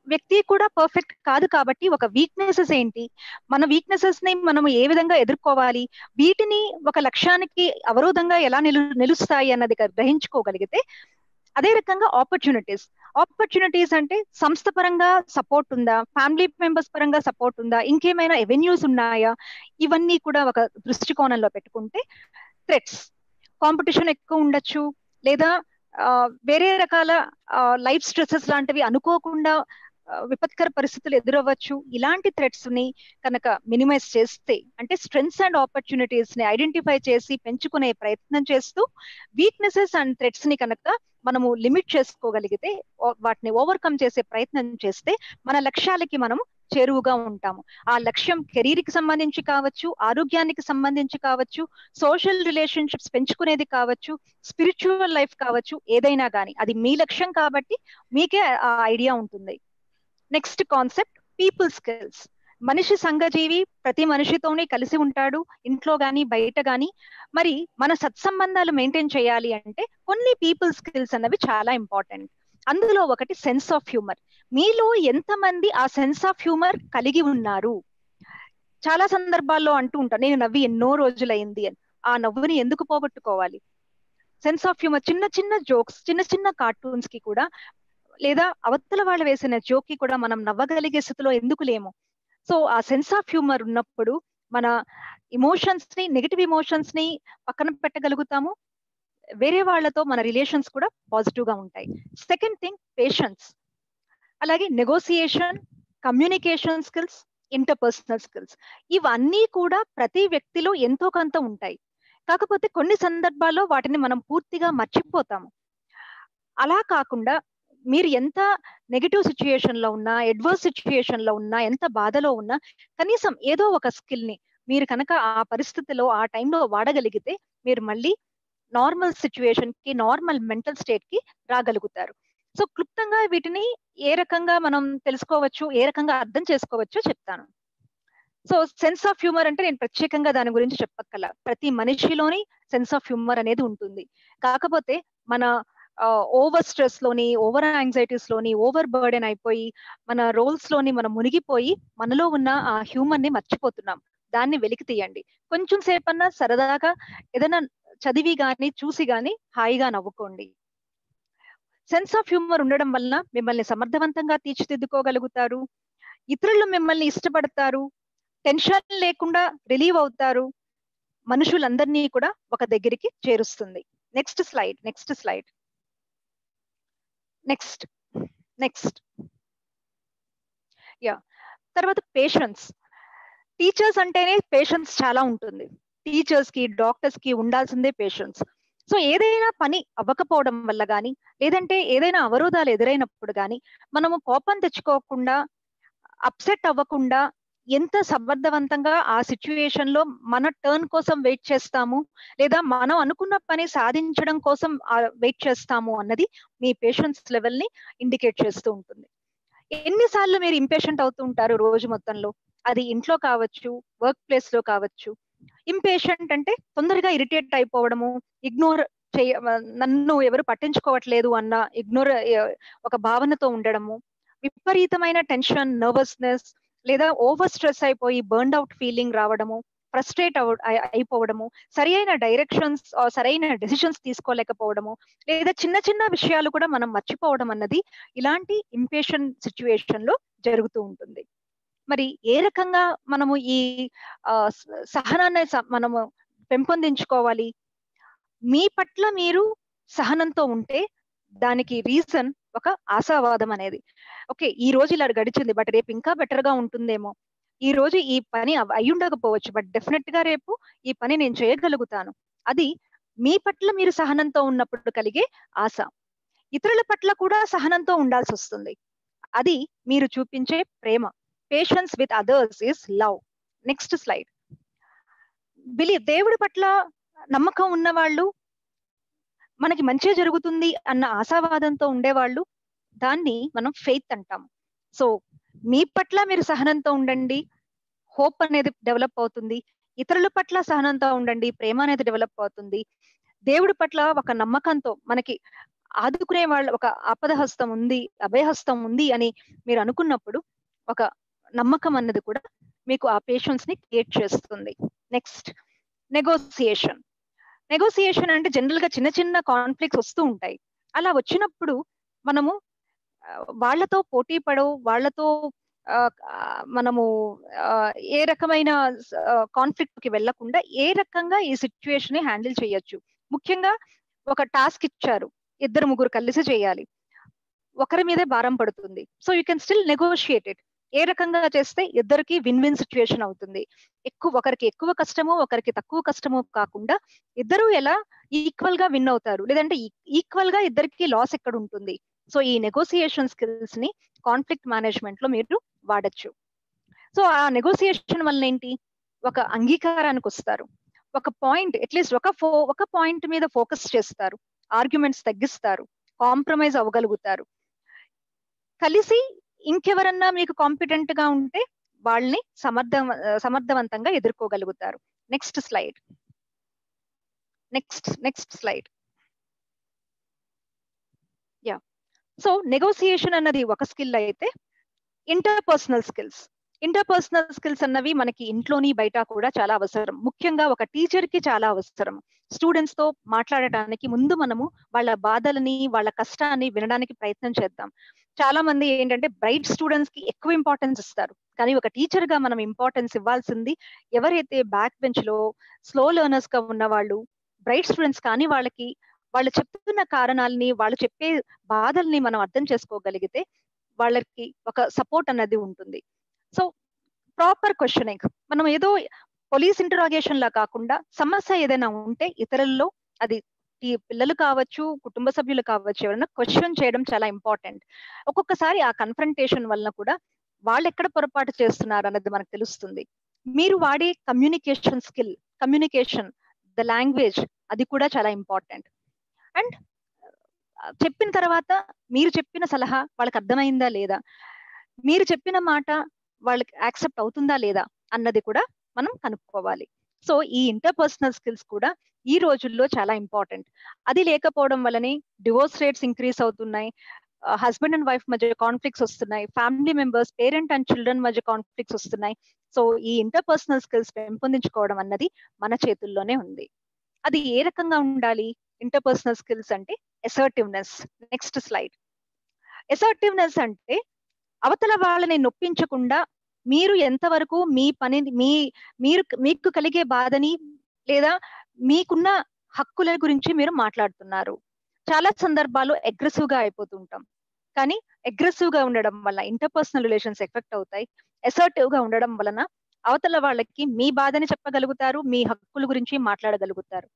వ్యక్తి కూడా పర్ఫెక్ట్ కాదు కాబట్టి ఒక వీక్నెసెస్ ఏంటి, మన వీక్నెసెస్ ని మనం ఏ విధంగా ఎదుర్కోవాలి, వీటిని ఒక లక్ష్యానికి అవరోధంగా ఎలా నిలు నిలుస్తాయి అన్నది గ్రహించుకోగలిగితే, అదే రకంగా ఆపర్చునిటీస్ ఆపర్చునిటీస్ అంటే సంస్థ పరంగా సపోర్ట్ ఉందా, ఫ్యామిలీ మెంబర్స్ పరంగా సపోర్ట్ ఉందా, ఇంకేమైనా ఎవెన్యూస్ ఉన్నాయా, ఇవన్నీ కూడా ఒక దృష్టికోణంలో పెట్టుకుంటే థ్రెట్స్, కాంపిటీషన్ ఎక్కువ ఉండొచ్చు, లేదా వేరే రకాల లైఫ్ స్ట్రెసెస్ లాంటివి అనుకోకుండా విపత్కర పరిస్థితులు ఎదురవ్వచ్చు. ఇలాంటి థ్రెట్స్ ని కనుక మినిమైజ్ చేస్తే, అంటే స్ట్రెంగ్స్ అండ్ ఆపర్చునిటీస్ ని ఐడెంటిఫై చేసి పెంచుకునే ప్రయత్నం చేస్తూ వీక్నెసెస్ అండ్ థ్రెట్స్ ని కనుక మనము లిమిట్ చేసుకోగలిగితే, వాటిని ఓవర్కమ్ చేసే ప్రయత్నం చేస్తే మన లక్ష్యాలకి మనం చేరువుగా ఉంటాము. ఆ లక్ష్యం కెరీర్ కి సంబంధించి కావచ్చు, ఆరోగ్యానికి సంబంధించి కావచ్చు, సోషల్ రిలేషన్షిప్స్ పెంచుకునేది కావచ్చు, స్పిరిచువల్ లైఫ్ కావచ్చు, ఏదైనా కానీ అది మీ లక్ష్యం కాబట్టి మీకే ఆ ఐడియా ఉంటుంది. Next concept people skills. మనిషి సంఘజీవి, ప్రతి మనిషితోనే కలిసి ఉంటాడు, ఇంట్లో గాని బయట గాని. మరి మన సత్సంబంధాలు మెయింటైన్ చేయాలి అంటే కొన్ని పీపుల్ స్కిల్స్ అన్నవి చాలా ఇంపార్టెంట్. అందులో ఒకటి సెన్స్ ఆఫ్ హ్యూమర్. మీలో ఎంతమంది ఆ సెన్స్ ఆఫ్ హ్యూమర్ కలిగి ఉన్నారు? చాలా సందర్భాల్లో అంటూ ఉంటాను, నేను నవ్వి ఎన్నో రోజులైంది అని. ఆ నవ్వుని ఎందుకు పోగొట్టుకోవాలి? సెన్స్ ఆఫ్ హ్యూమర్, చిన్న చిన్న జోక్స్, చిన్న చిన్న కార్టూన్స్ కి కూడా, లేదా అవతల వాళ్ళు వేసిన జోక్ కి కూడా మనం నవ్వగలిగే స్థితిలో ఎందుకు లేము? సో ఆ సెన్స్ ఆఫ్ హ్యూమర్ ఉన్నప్పుడు మన ఇమోషన్స్ ని, నెగిటివ్ ఇమోషన్స్ ని పక్కన పెట్టగలుగుతాము, వేరే వాళ్ళతో మన రిలేషన్స్ కూడా పాజిటివ్ గా ఉంటాయి. సెకండ్ థింగ్ పేషెన్స్, అలాగే negotiation, communication skills, interpersonal skills. ఇవన్నీ కూడా ప్రతి వ్యక్తిలో ఎంతో కొంత ఉంటాయి. కాకపోతే కొన్ని సందర్భాల్లో వాటిని మనం పూర్తిగా మర్చిపోతాము. అలా కాకుండా మీరు ఎంత నెగిటివ్ సిచ్యుయేషన్ లో ఉన్నా, అడ్వర్స్ సిచ్యుయేషన్ లో ఉన్నా, ఎంత బాధలో ఉన్నా, కనీసం ఏదో ఒక స్కిల్ ని మీరు కనుక ఆ పరిస్థితిలో ఆ టైంలో వాడగలిగితే మీరు మళ్ళీ నార్మల్ సిచ్యుయేషన్ కి, నార్మల్ మెంటల్ స్టేట్ కి రాగలుగుతారు. సో క్లుప్తంగా వీటిని ఏ రకంగా మనం తెలుసుకోవచ్చు, ఏ రకంగా అర్థం చేసుకోవచ్చో చెప్తాను. సో సెన్స్ ఆఫ్ హ్యూమర్ అంటే నేను ప్రత్యేకంగా దాని గురించి చెప్పక్కల, ప్రతి మనిషిలోని సెన్స్ ఆఫ్ హ్యూమర్ అనేది ఉంటుంది. కాకపోతే మన ఓవర్ స్ట్రెస్ లోని, ఓవర్ యాంగ్జైటీస్ లోని, ఓవర్ బర్డెన్ అయిపోయి మన రోల్స్ లోని మనం మునిగిపోయి మనలో ఉన్న ఆ హ్యూమర్ ని మర్చిపోతున్నాం. దాన్ని వెలికి తీయండి. కొంచెం సేపన్నా సరదాగా ఏదైనా చదివి గాని, చూసి గాని హాయిగా నవ్వుకోండి. సెన్స్ ఆఫ్ హ్యూమర్ ఉండడం వల్ల మిమ్మల్ని సమర్థవంతంగా తీర్చిదిద్దుకోగలుగుతారు, ఇతరులు మిమ్మల్ని ఇష్టపడతారు, టెన్షన్ లేకుండా రిలీవ్ అవుతారు, మనుషులందరినీ కూడా ఒక దగ్గరికి చేరుస్తుంది. Next slide, next slide, next next yeah తర్వాత పేషెన్స్. టీచర్స్ అంటేనే పేషెన్స్ చాలా ఉంటుంది. టీచర్స్ కి, డాక్టర్స్ కి ఉండాల్సిందే పేషెన్స్. సో ఏదైనా పని అవ్వకపోవడం వల్ల కానీ, లేదంటే ఏదైనా అవరోధాలు ఎదురైనప్పుడు కానీ మనము కోపం తెచ్చుకోకుండా, అప్సెట్ అవ్వకుండా, ఎంత సమర్థవంతంగా ఆ సిచ్యుయేషన్ లో మన టర్న్ కోసం వెయిట్ చేస్తాము, లేదా మనం అనుకున్న పని సాధించడం కోసం వెయిట్ చేస్తాము అన్నది మీ పేషెన్స్ లెవెల్ ని ఇండికేట్ చేస్తూ ఉంటుంది. ఎన్నిసార్లు మీరు ఇంపేషెంట్ అవుతూ ఉంటారు రోజు మొత్తంలో? అది ఇంట్లో కావచ్చు, వర్క్ ప్లేస్ లో కావచ్చు. ఇంపేషెంట్ అంటే తొందరగా ఇరిటేట్ అయిపోవడము, ఇగ్నోర్ చేయ, నన్ను ఎవరు పట్టించుకోవట్లేదు అన్న ఇగ్నోర్ ఒక భావనతో ఉండడము, విపరీతమైన టెన్షన్, నర్వస్నెస్, లేదా ఓవర్ స్ట్రెస్ అయిపోయి బర్న్ అవుట్ ఫీలింగ్ రావడము, ఫ్రస్ట్రేట్ అయిపోవడము, సరి అయిన డైరెక్షన్స్, సరైన డెసిషన్స్ తీసుకోలేకపోవడము, లేదా చిన్న చిన్న విషయాలు కూడా మనం మర్చిపోవడం అన్నది ఇలాంటి ఇంపేషెంట్ సిచ్యువేషన్ లో జరుగుతూ ఉంటుంది. మరి ఏ రకంగా మనము ఈ సహనాన్ని మనము పెంపొందించుకోవాలి? మీ పట్ల మీరు సహనంతో ఉంటే దానికి రీజన్ ఒక ఆశావాదం అనేది. ఓకే, ఈ రోజు ఇలా గడిచింది, బట్ రేపు ఇంకా బెటర్ గా ఉంటుందేమో, ఈ రోజు ఈ పని అయ్యుండకపోవచ్చు, బట్ డెఫినెట్ గా రేపు ఈ పని నేను చేయగలుగుతాను. అది మీ పట్ల మీరు సహనంతో ఉన్నప్పుడు కలిగే ఆశ. ఇతరుల పట్ల కూడా సహనంతో ఉండాల్సి వస్తుంది. అది మీరు చూపించే ప్రేమ. Patience with others is love. Next slide. Believe, దేవుడి పట్ల నమ్మకం ఉన్నవాళ్ళు, మనకి మంచి జరుగుతుంది అన్న ఆశావాదంతో ఉండేవాళ్ళు, దాన్ని మనం ఫెయిత్ అంటాం. సో మీ పట్ల మీరు సహనంతో ఉండండి, హోప్ అనేది డెవలప్ అవుతుంది. ఇతరుల పట్ల సహనంతో ఉండండి, ప్రేమ అనేది డెవలప్ అవుతుంది. దేవుడి పట్ల ఒక నమ్మకంతో, మనకి ఆదుకునే వాళ్ళ ఒక ఆపదహస్తం ఉంది, అభయహస్తం ఉంది అని మీరు అనుకున్నప్పుడు ఒక నమ్మకం అన్నది కూడా మీకు ఆ పేషెన్స్ ని క్రియేట్ చేస్తుంది. Next, negotiation. నెగోసియేషన్ అంటే జనరల్ గా చిన్న చిన్న కాన్ఫ్లిక్ట్స్ వస్తూ ఉంటాయి. అలా వచ్చినప్పుడు మనము వాళ్ళతో పోటీ పడవు, వాళ్ళతో మనము ఏ రకమైన కాన్ఫ్లిక్ట్ కి వెళ్లకుండా ఏ రకంగా ఈ సిచ్యువేషన్ ని హ్యాండిల్ చేయొచ్చు. ముఖ్యంగా ఒక టాస్క్ ఇచ్చారు, ఇద్దరు ముగ్గురు కలిసి చేయాలి, ఒకరి మీదే భారం పడుతుంది. So you can still negotiate it. ఏ రకంగా చేస్తే ఇద్దరికి విన్ విన్ సిచ్యువేషన్ అవుతుంది. ఎక్కువ ఒకరికి ఎక్కువ కష్టము, ఒకరికి తక్కువ కష్టము కాకుండా ఇద్దరు ఎలా ఈక్వల్ గా విన్ అవుతారు, లేదంటే ఈక్వల్ గా ఇద్దరికి లాస్ ఎక్కడ ఉంటుంది. సో ఈ నెగోసియేషన్ స్కిల్స్ ని కాన్ఫ్లిక్ట్ మేనేజ్మెంట్ లో మీరు వాడచ్చు. సో ఆ నెగోసియేషన్ వల్ల ఏంటి, ఒక అంగీకారానికి వస్తారు, ఒక పాయింట్ అట్లీస్ట్ ఒక ఫో ఒక పాయింట్ మీద ఫోకస్ చేస్తారు, ఆర్గ్యుమెంట్స్ తగ్గిస్తారు, కాంప్రమైజ్ అవ్వగలుగుతారు. కలిసి ఇంకెవరన్నా మీకు కాంపిటెంట్ గా ఉంటే వాళ్ళని సమర్థ సమర్థవంతంగా ఎదుర్కోగలుగుతారు. Next slide next next slide yeah so negotiation అన్నది ఒక స్కిల్ అయితే, ఇంటర్పర్సనల్ స్కిల్స్ ఇంటర్పర్సనల్ స్కిల్స్ అన్నవి మనకి ఇంట్లోని బయట కూడా చాలా అవసరం. ముఖ్యంగా ఒక టీచర్ కి చాలా అవసరం. స్టూడెంట్స్ తో మాట్లాడటానికి ముందు మనము వాళ్ళ బాధలని, వాళ్ళ కష్టాన్ని వినడానికి ప్రయత్నం చేద్దాం. చాలా మంది ఏంటంటే బ్రైట్ స్టూడెంట్స్ కి ఎక్కువ ఇంపార్టెన్స్ ఇస్తారు, కానీ ఒక టీచర్ గా మనం ఇంపార్టెన్స్ ఇవ్వాల్సింది ఎవరైతే బ్యాక్ బెంచ్ లో స్లో లెర్నర్స్ గా ఉన్న వాళ్ళు, బ్రైట్ స్టూడెంట్స్ కానీ వాళ్ళకి వాళ్ళు చెప్తున్న కారణాలని, వాళ్ళు చెప్పే బాధల్ని మనం అర్థం చేసుకోగలిగితే వాళ్ళకి ఒక సపోర్ట్ అన్నది ఉంటుంది. సో ప్రాపర్ క్వశ్చనింగ్, మనం ఏదో పోలీస్ ఇంటరాగేషన్ లా కాకుండా సమస్య ఏదైనా ఉంటే ఇతరుల్లో, అది ఈ పిల్లలు కావచ్చు, కుటుంబ సభ్యులు కావచ్చు, ఎవరైనా క్వశ్చన్ చేయడం చాలా ఇంపార్టెంట్. ఒక్కొక్కసారి ఆ కన్ఫ్రంటేషన్ వలన కూడా వాళ్ళు ఎక్కడ పొరపాటు చేస్తున్నారు అన్నది మనకు తెలుస్తుంది. మీరు వాడే communication skill, communication, the language, అది కూడా చాలా ఇంపార్టెంట్. అండ్ చెప్పిన తర్వాత మీరు చెప్పిన సలహా వాళ్ళకి అర్థమైందా లేదా, మీరు చెప్పిన మాట వాళ్ళకి యాక్సెప్ట్ అవుతుందా లేదా అన్నది కూడా మనం కనుక్కోవాలి. సో ఈ ఇంటర్పర్సనల్ స్కిల్స్ కూడా ఈ రోజుల్లో చాలా ఇంపార్టెంట్. అది లేకపోవడం వల్లనే డివోర్స్ రేట్స్ ఇంక్రీస్ అవుతున్నాయి, హస్బెండ్ అండ్ వైఫ్ మధ్య కాన్ఫ్లిక్ట్స్ వస్తున్నాయి, family members, parent and children మధ్య కాన్ఫ్లిక్ట్స్ వస్తున్నాయి. సో ఈ ఇంటర్పర్సనల్ స్కిల్స్ పెంపొందించుకోవడం అన్నది మన చేతుల్లోనే ఉంది. అది ఏ రకంగా ఉండాలి ఇంటర్పర్సనల్ స్కిల్స్ అంటే, అసర్టివ్నెస్. Next slide. అసర్టివ్నెస్ అంటే అవతల వాళ్ళని నొప్పించకుండా మీరు ఎంతవరకు మీ పని, మీ మీరు మీకు కలిగే బాధని లేదా మీకున్న హక్కుల గురించి మీరు మాట్లాడుతున్నారు. చాలా సందర్భాల్లో అగ్రెసివ్ గా అయిపోతుంటాం, కానీ అగ్రెసివ్ గా ఉండడం వల్ల ఇంటర్పర్సనల్ రిలేషన్స్ ఎఫెక్ట్ అవుతాయి. అసర్టివ్ గా ఉండడం వలన అవతల వాళ్ళకి మీ బాధని చెప్పగలుగుతారు, మీ హక్కుల గురించి మాట్లాడగలుగుతారు.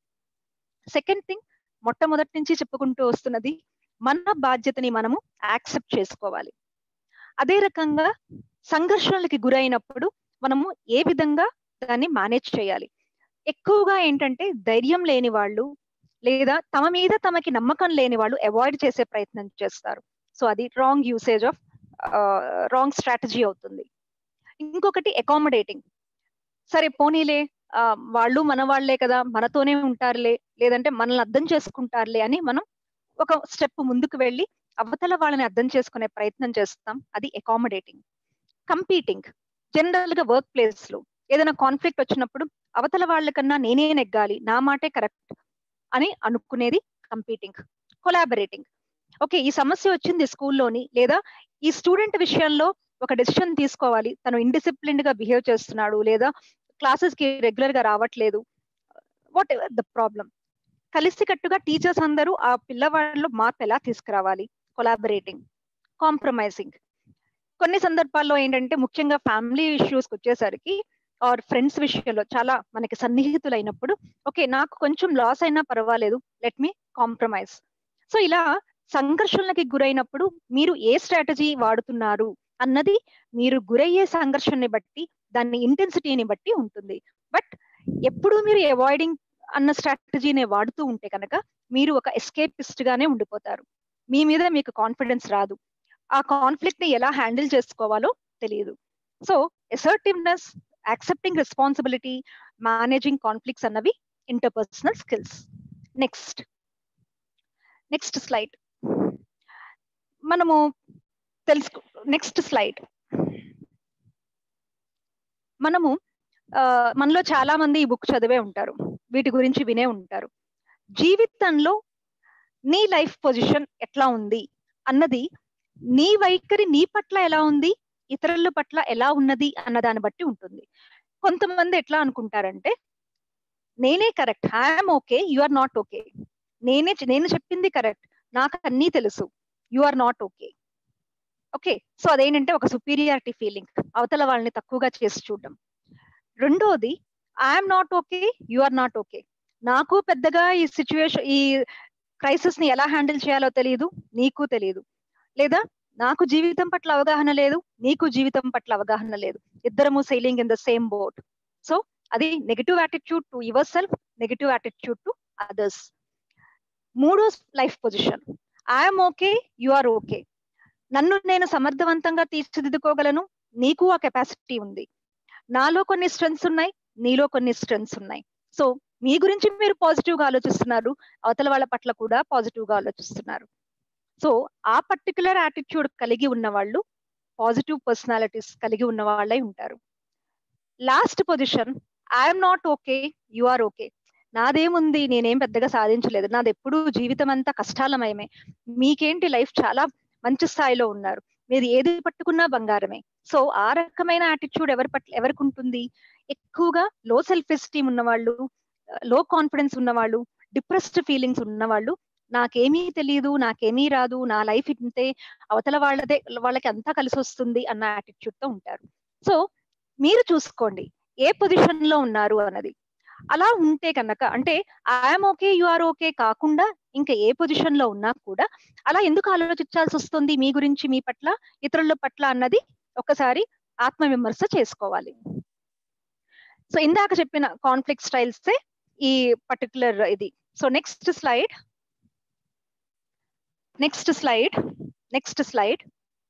సెకండ్ థింగ్, మొట్టమొదటి నుంచి చెప్పుకుంటూ వస్తున్నది, మన బాధ్యతని మనము యాక్సెప్ట్ చేసుకోవాలి. అదే రకంగా సంఘర్షణలకి గురైనప్పుడు మనము ఏ విధంగా దాన్ని మేనేజ్ చేయాలి. ఎక్కువగా ఏంటంటే ధైర్యం లేని వాళ్ళు లేదా తమ మీద తమకి నమ్మకం లేని వాళ్ళు అవాయిడ్ చేసే ప్రయత్నం చేస్తారు. సో అది wrong usage of wrong strategy అవుతుంది. ఇంకొకటి అకామిడేటింగ్. సరే పోనీలే, ఆ వాళ్ళు మన వాళ్లే కదా, మనతోనే ఉంటారులే, లేదంటే మనల్ని అర్థం చేసుకుంటారులే అని మనం ఒక స్టెప్ ముందుకు వెళ్ళి అవతల వాళ్ళని అర్థం చేసుకునే ప్రయత్నం చేస్తాం. అది అకామిడేటింగ్. కంపీటింగ్. జనరల్ గా వర్క్ ప్లేస్ లో ఏదైనా కాన్ఫ్లిక్ట్ వచ్చినప్పుడు అవతల వాళ్ళకన్నా నేనే నెగ్గాలి, నా మాటే కరెక్ట్ అని అనుకునేది కంపీటింగ్. కొలాబరేటింగ్. ఓకే, ఈ సమస్య వచ్చింది స్కూల్లోని, లేదా ఈ స్టూడెంట్ విషయంలో ఒక డెసిషన్ తీసుకోవాలి, తను ఇండిసిప్లిన్డ్ గా బిహేవ్ చేస్తున్నాడు, లేదా క్లాసెస్ కి రెగ్యులర్ గా రావట్లేదు, వాట్ ఎవర్ ద ప్రాబ్లం, కలిసికట్టుగా టీచర్స్ అందరూ ఆ పిల్లవాళ్ళలో మార్పు ఎలా తీసుకురావాలి. కొలాబరేటింగ్. కాంప్రమైజింగ్. కొన్ని సందర్భాల్లో ఏంటంటే ముఖ్యంగా ఫ్యామిలీ ఇష్యూస్ వచ్చేసరికి ఆర్ ఫ్రెండ్స్ విషయంలో చాలా మనకి సన్నిహితులైనప్పుడు, ఓకే నాకు కొంచెం లాస్ అయినా పర్వాలేదు, లెట్ మీ కాంప్రమైజ్. సో ఇలా సంఘర్షణలకి గురైనప్పుడు మీరు ఏ స్ట్రాటజీ వాడుతున్నారు అన్నది మీరు గురయ్యే సంఘర్షణని బట్టి, దాని ఇంటెన్సిటీని బట్టి ఉంటుంది. బట్ ఎప్పుడు మీరు అవాయిడింగ్ అన్న స్ట్రాటజీనే వాడుతూ ఉంటే కనుక మీరు ఒక ఎస్కేపిస్ట్ గానే ఉండిపోతారు. మీ మీద మీకు కాన్ఫిడెన్స్ రాదు, ఆ కాన్ఫ్లిక్ట్ ని ఎలా హ్యాండిల్ చేసుకోవాలో తెలియదు. So assertiveness, accepting responsibility, managing conflicts అన్నవి interpersonal skills. Next next slide. మనము తెలుసుకో నెక్స్ట్ స్లైడ్. మనము మనలో చాలా మంది ఈ బుక్ చదివే ఉంటారు, వీటి గురించి వినే ఉంటారు. జీవితంలో నీ లైఫ్ పొజిషన్ ఎట్లా ఉంది అన్నది నీ వైఖరి నీ పట్ల ఎలా ఉంది, ఇతరుల పట్ల ఎలా ఉన్నది అన్న దాన్ని బట్టి ఉంటుంది. కొంతమంది ఎట్లా అనుకుంటారంటే నేనే correct, I'm okay, you are not okay, నేనే నేను చెప్పింది కరెక్ట్, నాకు అన్నీ తెలుసు, you are not okay. Okay, so అదేంటంటే ఒక సుపీరియారిటీ ఫీలింగ్, అవతల వాళ్ళని తక్కువగా చేసి చూడడం. రెండోది I'm not okay, you are not okay, నాకు పెద్దగా ఈ సిచ్యువేషన్ ఈ క్రైసిస్ ని ఎలా హ్యాండిల్ చేయాలో తెలియదు, నీకు తెలియదు, లేదా నాకు జీవితం పట్ల అవగాహన లేదు, నీకు జీవితం పట్ల అవగాహన లేదు, ఇద్దరము sailing in the same boat. So అది negative attitude to yourself, negative attitude to others. మూడో life position I'm okay, you are okay, నన్ను నేను సమర్థవంతంగా తీర్చిదిద్దుకోగలను, నీకు ఆ కెపాసిటీ ఉంది, నాలో కొన్ని స్ట్రెంగ్స్ ఉన్నాయి, నీలో కొన్ని స్ట్రెంగ్స్ ఉన్నాయి. సో మీ గురించి మీరు పాజిటివ్ గా ఆలోచిస్తున్నారు, అవతల వాళ్ళ పట్ల కూడా పాజిటివ్ గా ఆలోచిస్తున్నారు. సో ఆ పర్టికులర్ యాటిట్యూడ్ కలిగి ఉన్న వాళ్ళు పాజిటివ్ పర్సనాలిటీస్ కలిగి ఉన్న వాళ్ళై ఉంటారు. Last position I'm not okay, you are okay, నాదేముంది, నేనేం పెద్దగా సాధించలేదు, నాది ఎప్పుడు జీవితం అంతా కష్టాలమయమే, మీకేంటి లైఫ్ చాలా మంచి స్థాయిలో ఉన్నారు, మీరు ఏది పట్టుకున్నా బంగారమే. సో ఆ రకమైన యాటిట్యూడ్ ఎవరి పట్ల ఎవరికి ఉంటుంది? ఎక్కువగా లో సెల్ఫ్ ఎస్టీమ్ ఉన్నవాళ్ళు, లో కాన్ఫిడెన్స్ ఉన్నవాళ్ళు, డిప్రెస్డ్ ఫీలింగ్స్ ఉన్నవాళ్ళు, నాకేమీ తెలియదు, నాకేమీ రాదు, నా లైఫ్ ఇంతే, అవతల వాళ్ళదే వాళ్ళకి అంతా కలిసి వస్తుంది అన్న యాటిట్యూడ్ తో ఉంటారు. సో మీరు చూసుకోండి ఏ పొజిషన్ లో ఉన్నారు అన్నది. అలా ఉంటే కనుక అంటే I'm okay, you are okay కాకుండా ఇంకా ఏ పొజిషన్ లో ఉన్నా కూడా అలా ఎందుకు ఆలోచించాల్సి వస్తుంది మీ గురించి, మీ పట్ల, ఇతరుల పట్ల అన్నది ఒకసారి ఆత్మ విమర్శ చేసుకోవాలి. సో ఇందాక చెప్పిన కాన్ఫ్లిక్ట్ స్టైల్స్ ఈ పర్టికులర్ ఇది. So next slide next slide next slide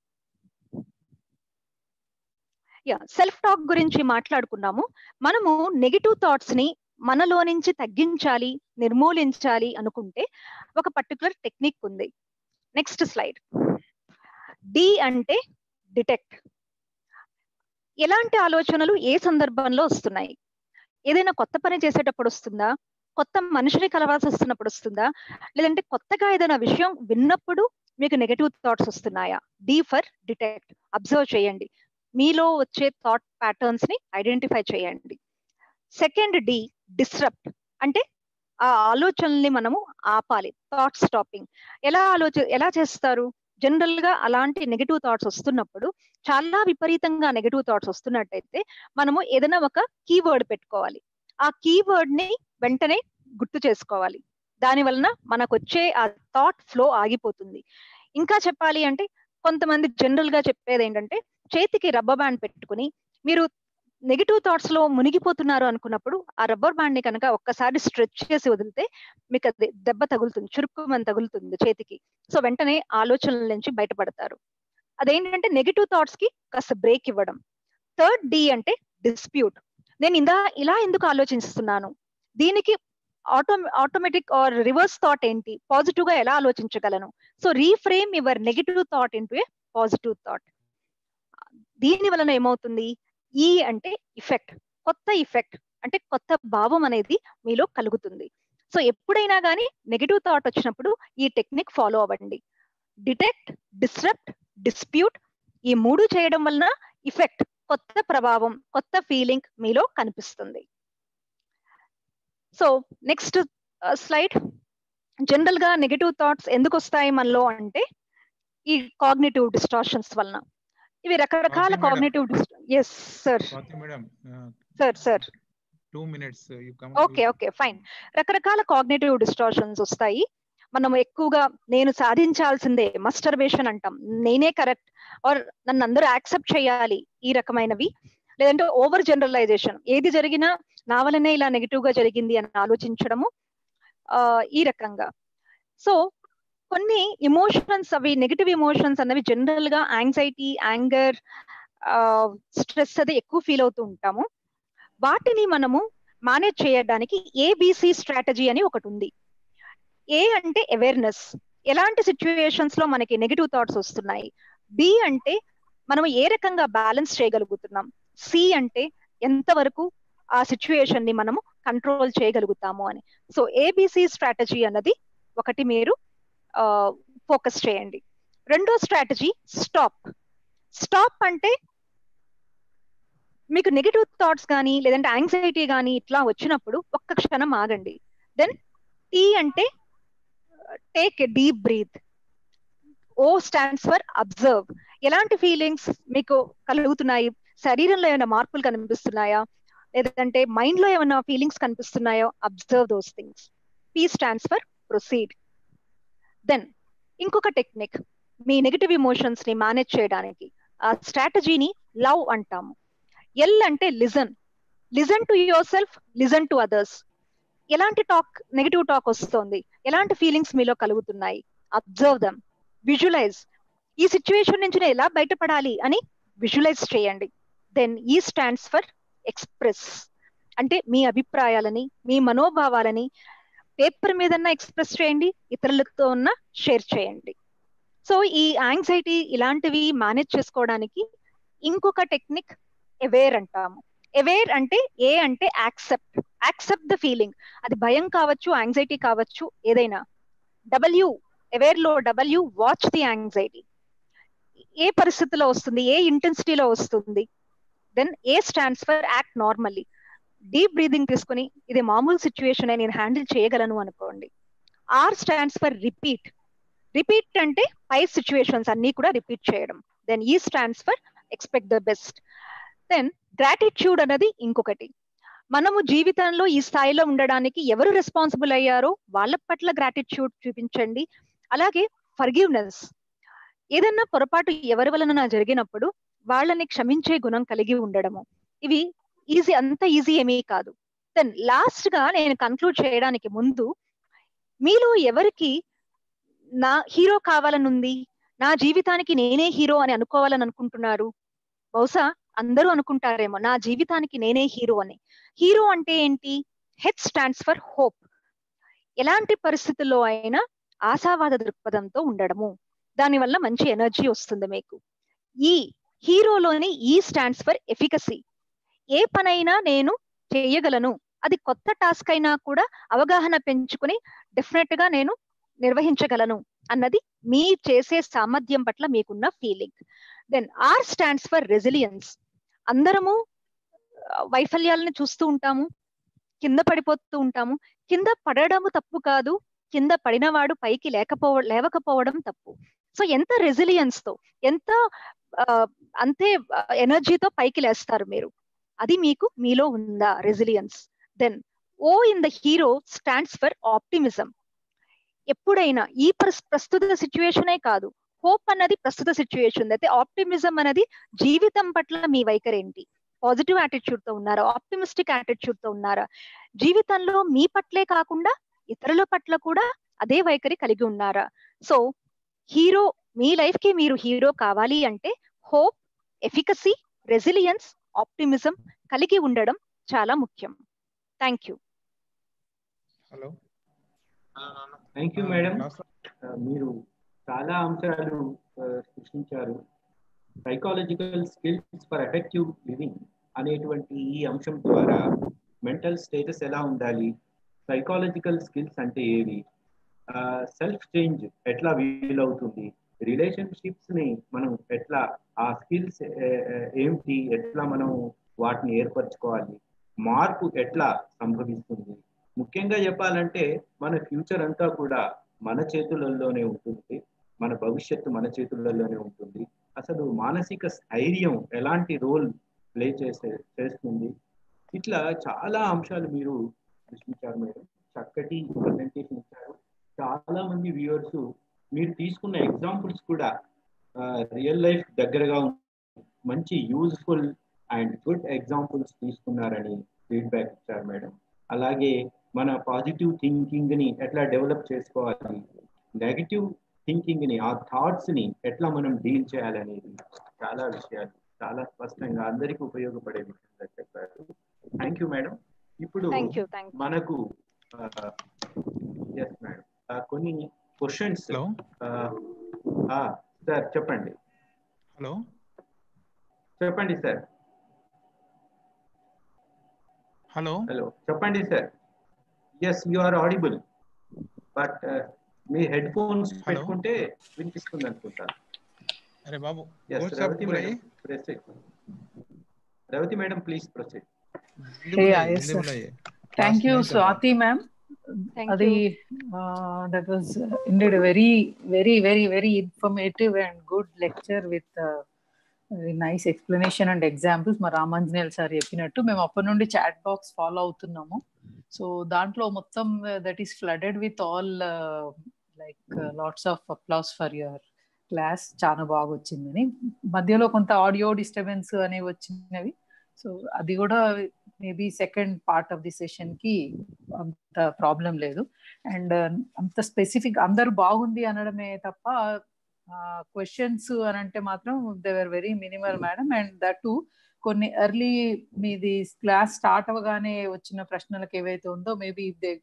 yeah self talk గురించి మాట్లాడుకున్నాము. మనము నెగిటివ్ థాట్స్ ని మనలో నుంచి తగ్గించాలి, నిర్మూలించాలి అనుకుంటే ఒక పర్టికులర్ టెక్నిక్ ఉంది. Next slide. డి అంటే డిటెక్ట్. ఎలాంటి ఆలోచనలు ఏ సందర్భంలో వస్తున్నాయి? ఏదైనా కొత్త పని చేసేటప్పుడు వస్తుందా, కొత్త మనిషిని కలవాల్సి వస్తున్నప్పుడు వస్తుందా, లేదంటే కొత్తగా ఏదైనా విషయం విన్నప్పుడు మీకు నెగటివ్ థాట్స్ వస్తున్నాయా? D for detect. అబ్జర్వ్ చేయండి, మీలో వచ్చే థాట్ ప్యాటర్న్స్ ని ఐడెంటిఫై చేయండి. Second D disrupt. అంటే ఆ ఆలోచనల్ని మనము ఆపాలి, థాట్ స్టాపింగ్. ఎలా ఆలోచ ఎలా చేస్తారు? జనరల్ గా అలాంటి నెగటివ్ థాట్స్ వస్తున్నప్పుడు, చాలా విపరీతంగా నెగటివ్ థాట్స్ వస్తున్నట్టయితే మనము ఏదైనా ఒక కీవర్డ్ పెట్టుకోవాలి, ఆ కీవర్డ్ ని వెంటనే గుర్తు చేసుకోవాలి. దాని వలన మనకు వచ్చే ఆ థాట్ ఫ్లో ఆగిపోతుంది. ఇంకా చెప్పాలి అంటే కొంతమంది జనరల్ గా చెప్పేది ఏంటంటే చేతికి రబ్బర్ బ్యాండ్ పెట్టుకుని మీరు నెగిటివ్ థాట్స్ లో మునిగిపోతున్నారు అనుకున్నప్పుడు ఆ రబ్బర్ బ్యాండ్ ని కనుక ఒక్కసారి స్ట్రెచ్ చేసి వదిలితే మీకు అది దెబ్బ తగులుతుంది, చురుక్కుమని తగులుతుంది చేతికి. సో వెంటనే ఆలోచనల నుంచి బయటపడతారు. అదేంటంటే నెగిటివ్ థాట్స్ కి కాస్త బ్రేక్ ఇవ్వడం. థర్డ్ డి అంటే డిస్ప్యూట్. నేను ఇందా ఇలా ఎందుకు ఆలోచిస్తున్నాను, దీనికి auto automatic or reverse thought ఏంటి, పాజిటివ్ గా ఎలా ఆలోచించగలను? So reframe your negative thought into a positive thought. దీని వలన ఏమవుతుంది? ఈ అంటే ఇఫెక్ట్, కొత్త ఇఫెక్ట్ అంటే కొత్త భావం అనేది మీలో కలుగుతుంది. సో ఎప్పుడైనా కానీ నెగటివ్ థాట్ వచ్చినప్పుడు ఈ టెక్నిక్ ఫాలో అవ్వండి. Detect, disrupt, dispute. ఈ మూడు చేయడం వలన ఇఫెక్ట్, కొత్త ప్రభావం, కొత్త ఫీలింగ్ మీలో కనిపిస్తుంది. So next slide. జనరల్ గా నెగటివ్ థాట్స్ ఎందుకు వస్తాయి మనలో అంటే ఈ కాగ్నిటివ్ డిస్టార్షన్స్ వలన. ఇవి రకరకాల cognitive yes sir sir sir two minutes okay okay fine. రకరకాల కాగ్నిటివ్ డిస్టార్షన్స్ వస్తాయి. మనం ఎక్కువగా నేను సాధించాల్సిందే, మస్టర్బేషన్ అంటాం, నేనే కరెక్ట్, ఆర్ నన్ను అందరూ యాక్సెప్ట్ చేయాలి, ఈ రకమైనవి. లేదంటే ఓవర్ జనరలైజేషన్, ఏది జరిగినా నా వల్లనే ఇలా నెగిటివ్ గా జరిగింది అని ఆలోచించడము, ఆ ఈ రకంగా. సో కొన్ని ఇమోషన్స్, అవి నెగిటివ్ ఇమోషన్స్ అన్నవి జనరల్ గా యాంగ్జైటీ, యాంగర్, స్ట్రెస్ అది ఎక్కువ ఫీల్ అవుతూ ఉంటాము. వాటిని మనము మేనేజ్ చేయడానికి ఏబిసి స్ట్రాటజీ అని ఒకటి ఉంది. ఏ అంటే అవేర్నెస్, ఎలాంటి సిచ్యుయేషన్స్ లో మనకి నెగిటివ్ థాట్స్ వస్తున్నాయి. బి అంటే మనం ఏ రకంగా బ్యాలెన్స్ చేయగలుగుతున్నాం. సి అంటే ఎంతవరకు ఆ సిచ్యుయేషన్ ని మనము కంట్రోల్ చేయగలుగుతాము అని. సో ఏబిసి స్ట్రాటజీ అన్నది ఒకటి మీరు ఫోకస్ చేయండి. రెండో స్ట్రాటజీ స్టాప్. స్టాప్ అంటే మీకు నెగిటివ్ థాట్స్ కానీ లేదంటే యాంగ్జైటీ కానీ ఇట్లా వచ్చినప్పుడు ఒక్క క్షణం ఆగండి. దెన్ టీ అంటే take a deep breath. O stands for observe. ఎలాంటి ఫీలింగ్స్ మీకు కలుగుతున్నాయి, శరీరంలో ఏమైనా మార్పులు కనిపిస్తున్నాయా, లేదంటే మైండ్ లో ఏమైనా ఫీలింగ్స్ కనిపిస్తున్నాయో observe those things. P stands for proceed. Then ఇంకొక టెక్నిక్ మీ నెగిటివ్ ఇమోషన్స్ ని మేనేజ్ చేయడానికి, ఆ స్ట్రాటజీని లవ్ అంటాము. ఎల్ అంటే listen. Listen to yourself, listen to others. ఎలాంటి టాక్, నెగిటివ్ టాక్ వస్తుంది, ఎలాంటి ఫీలింగ్స్ మీలో కలుగుతున్నాయి, అబ్జర్వ్ దమ్. విజువలైజ్. ఈ సిచ్యువేషన్ నుంచి నేను ఎలా బయటపడాలి అని విజువలైజ్ చేయండి. Then E stands for express. అంటే మీ అభిప్రాయాలని, మీ మనోభావాలని పేపర్ మీదన్నా ఎక్స్ప్రెస్ చేయండి, ఇతరులతో ఉన్న షేర్ చేయండి. సో ఈ యాంగ్జైటీ ఇలాంటివి మేనేజ్ చేసుకోవడానికి ఇంకొక టెక్నిక్ అవేర్ అంటాము. అవేర్ అంటే ఏ అంటే యాక్సెప్ట్. Accept the feeling. అది భయం కావచ్చు, యాంగ్జైటీ కావచ్చు, ఏదైనా. డబ్ల్యూ అవేర్ లో డబ్ల్యూ వాచ్ ది యాంగ్జైటీ. ఏ పరిస్థితిలో వస్తుంది, ఏ ఇంటెన్సిటీలో వస్తుంది. Then A stands for act normally. Deep breathing తీసుకుని ఇది మామూలు సిచ్యువేషన్ నేను హ్యాండిల్ చేయగలను అనుకోండి. R stands for repeat. Repeat అంటే పై సిచ్యువేషన్స్ అన్ని కూడా రిపీట్ చేయడం. Then E stands for expect the best. Then gratitude అనేది ఇంకొకటి. మనము జీవితంలో ఈ స్థాయిలో ఉండడానికి ఎవరు రెస్పాన్సిబుల్ అయ్యారో వాళ్ళ పట్ల గ్రాటిట్యూడ్ చూపించండి. అలాగే ఫర్గివ్నెస్. ఏదన్నా పొరపాటు ఎవరి వలన జరిగినప్పుడు వాళ్ళని క్షమించే గుణం కలిగి ఉండడము. ఇవి ఈజీ, అంత ఈజీ ఏమీ కాదు. దెన్ లాస్ట్ గా నేను కన్క్లూడ్ చేయడానికి ముందు, మీలో ఎవరికి నా హీరో కావాలని ఉంది, నా జీవితానికి నేనే హీరో అని అనుకోవాలని అనుకుంటున్నారు? బహుశా అందరూ అనుకుంటారేమో నా జీవితానికి నేనే హీరో అని. హీరో అంటే ఏంటి? H stands for hope. ఎలాంటి పరిస్థితుల్లో అయినా ఆశావాద దృక్పథంతో ఉండడము. దానివల్ల మంచి ఎనర్జీ వస్తుంది మీకు. ఈ హీరోలోని ఈ స్టాండ్స్ ఫర్ ఎఫికసీ. ఏ పనైనా నేను చేయగలను, అది కొత్త టాస్క్ అయినా కూడా అవగాహన పెంచుకుని డెఫినెట్ గా నేను నిర్వహించగలను అన్నది మీ చేసే సామర్థ్యం పట్ల మీకున్న feeling. Then R stands for resilience. అందరము వైఫల్యాలను చూస్తూ ఉంటాము, కింద పడిపోతూ ఉంటాము. కింద పడడము తప్పు కాదు, కింద పడినవాడు పైకి లేకపోవ లేవకపోవడం తప్పు. సో ఎంత రెసిలియన్స్ తో, ఎంత అంతే ఎనర్జీతో పైకి లేస్తారు మీరు. అది మీకు మీలో ఉందా resilience? Then O in the hero stands for optimism. ఎప్పుడైనా ఈ ప్రస్తుత సిచ్యువేషనే కాదు, హోప్ అన్నది ప్రస్తుత సిచ్యువేషన్ అయితే ఆప్టిమిజం అనేది జీవితం పట్ల మీ వైఖరి ఏంటి? పాజిటివ్ యాటిట్యూడ్ తో ఉన్నారా, ఆప్టిమిస్టిక్ యాటిట్యూడ్ తో ఉన్నారా? జీవితంలో మీ పట్లే కాకుండా ఇతరుల పట్ల కూడా అదే వైఖరి కలిగి ఉన్నారా? సో హీరో, మీ లైఫ్ కి మీరు హీరో కావాలి అంటే హోప్, ఎఫికసీ, రెసిలియన్స్, ఆప్టిమిజం కలిగి ఉండడం చాలా ముఖ్యం. Thank you. Hello, thank you madam. మీరు చాలా అంశాలు సృష్టించారు. Psychological skills for effective living అనేటువంటి ఈ అంశం ద్వారా మెంటల్ స్టేటస్ ఎలా ఉండాలి, సైకాలజికల్ స్కిల్స్ అంటే ఏవి, సెల్ఫ్ చేంజ్ ఎట్లా వీలవుతుంది, రిలేషన్షిప్స్ ని మనం ఎట్లా, ఆ స్కిల్స్ ఏమిటి, ఎట్లా మనం వాటిని ఏర్పరచుకోవాలి, మార్పు ఎట్లా సంభవిస్తుంది, ముఖ్యంగా చెప్పాలంటే మన ఫ్యూచర్ అంతా కూడా మన చేతులలోనే ఉంటుంది, మన భవిష్యత్తు మన చేతులలోనే ఉంటుంది. అసలు మానసిక స్థైర్యం ఎలాంటి రోల్ ప్లే చేసే చేస్తుంది ఇట్లా చాలా అంశాలు మీరు సృష్టించారు మేడం. చక్కటి ప్రజెంటేషన్ ఇచ్చారు. చాలా మంది వ్యూవర్స్ మీరు తీసుకున్న ఎగ్జాంపుల్స్ కూడా రియల్ లైఫ్ దగ్గరగా మంచి యూజ్ఫుల్ అండ్ గుడ్ ఎగ్జాంపుల్స్ తీసుకున్నారని ఫీడ్బ్యాక్ ఇచ్చారు మేడం. అలాగే మన పాజిటివ్ థింకింగ్ ని ఎట్లా డెవలప్ చేసుకోవాలి, నెగటివ్ థింకింగ్ ని, ఆ థాట్స్ ని ఎట్లా మనం డీల్ చేయాలనేది చాలా విషయాలు చాలా స్పష్టంగా అందరికీ ఉపయోగపడే విధంగా చెప్పారు. Thank you madam. ఇప్పుడు మనకు ఎస్ మేడం కొన్ని క్వశ్చన్స్. హలో సార్ చెప్పండి. హలో చెప్పండి సార్. హలో హలో చెప్పండి sir. Yes you are audible, but మీ హెడ్ ఫోన్స్ పెట్టుకుంటే వినిపిస్తుంది అనుకుంటా. అరే బాబు Yes, Ravati madam, proceed. Ravati madam, please proceed. Yeah, yes, sir. Thank you, Swati ma'am. Thank Adi, you. uh, that was uh, indeed a very, very, very, very informative and good lecture with uh, very nice explanation and examples. మా Ramanjaneyulu sir చెప్పినట్టు మేము అప్పటి నుండి chat box follow అవుతున్నాము. So దాంట్లో మొత్తం that is flooded with all like lots of applause for your class. చాలా బాగా వచ్చిందని. మధ్యలో కొంత ఆడియో డిస్టర్బెన్స్ అనేవి వచ్చినవి. సో అది కూడా maybe second part of the session కి అంత ప్రాబ్లం లేదు. అండ్ అంత స్పెసిఫిక్ అందరూ బాగుంది అనడమే తప్ప క్వశ్చన్స్ అని అంటే మాత్రం they were very minimal madam. And that too కొన్ని ఎర్లీ మీది క్లాస్ స్టార్ట్ అవ్వగానే వచ్చిన ప్రశ్నలకు ఏవైతే ఉందో maybe if they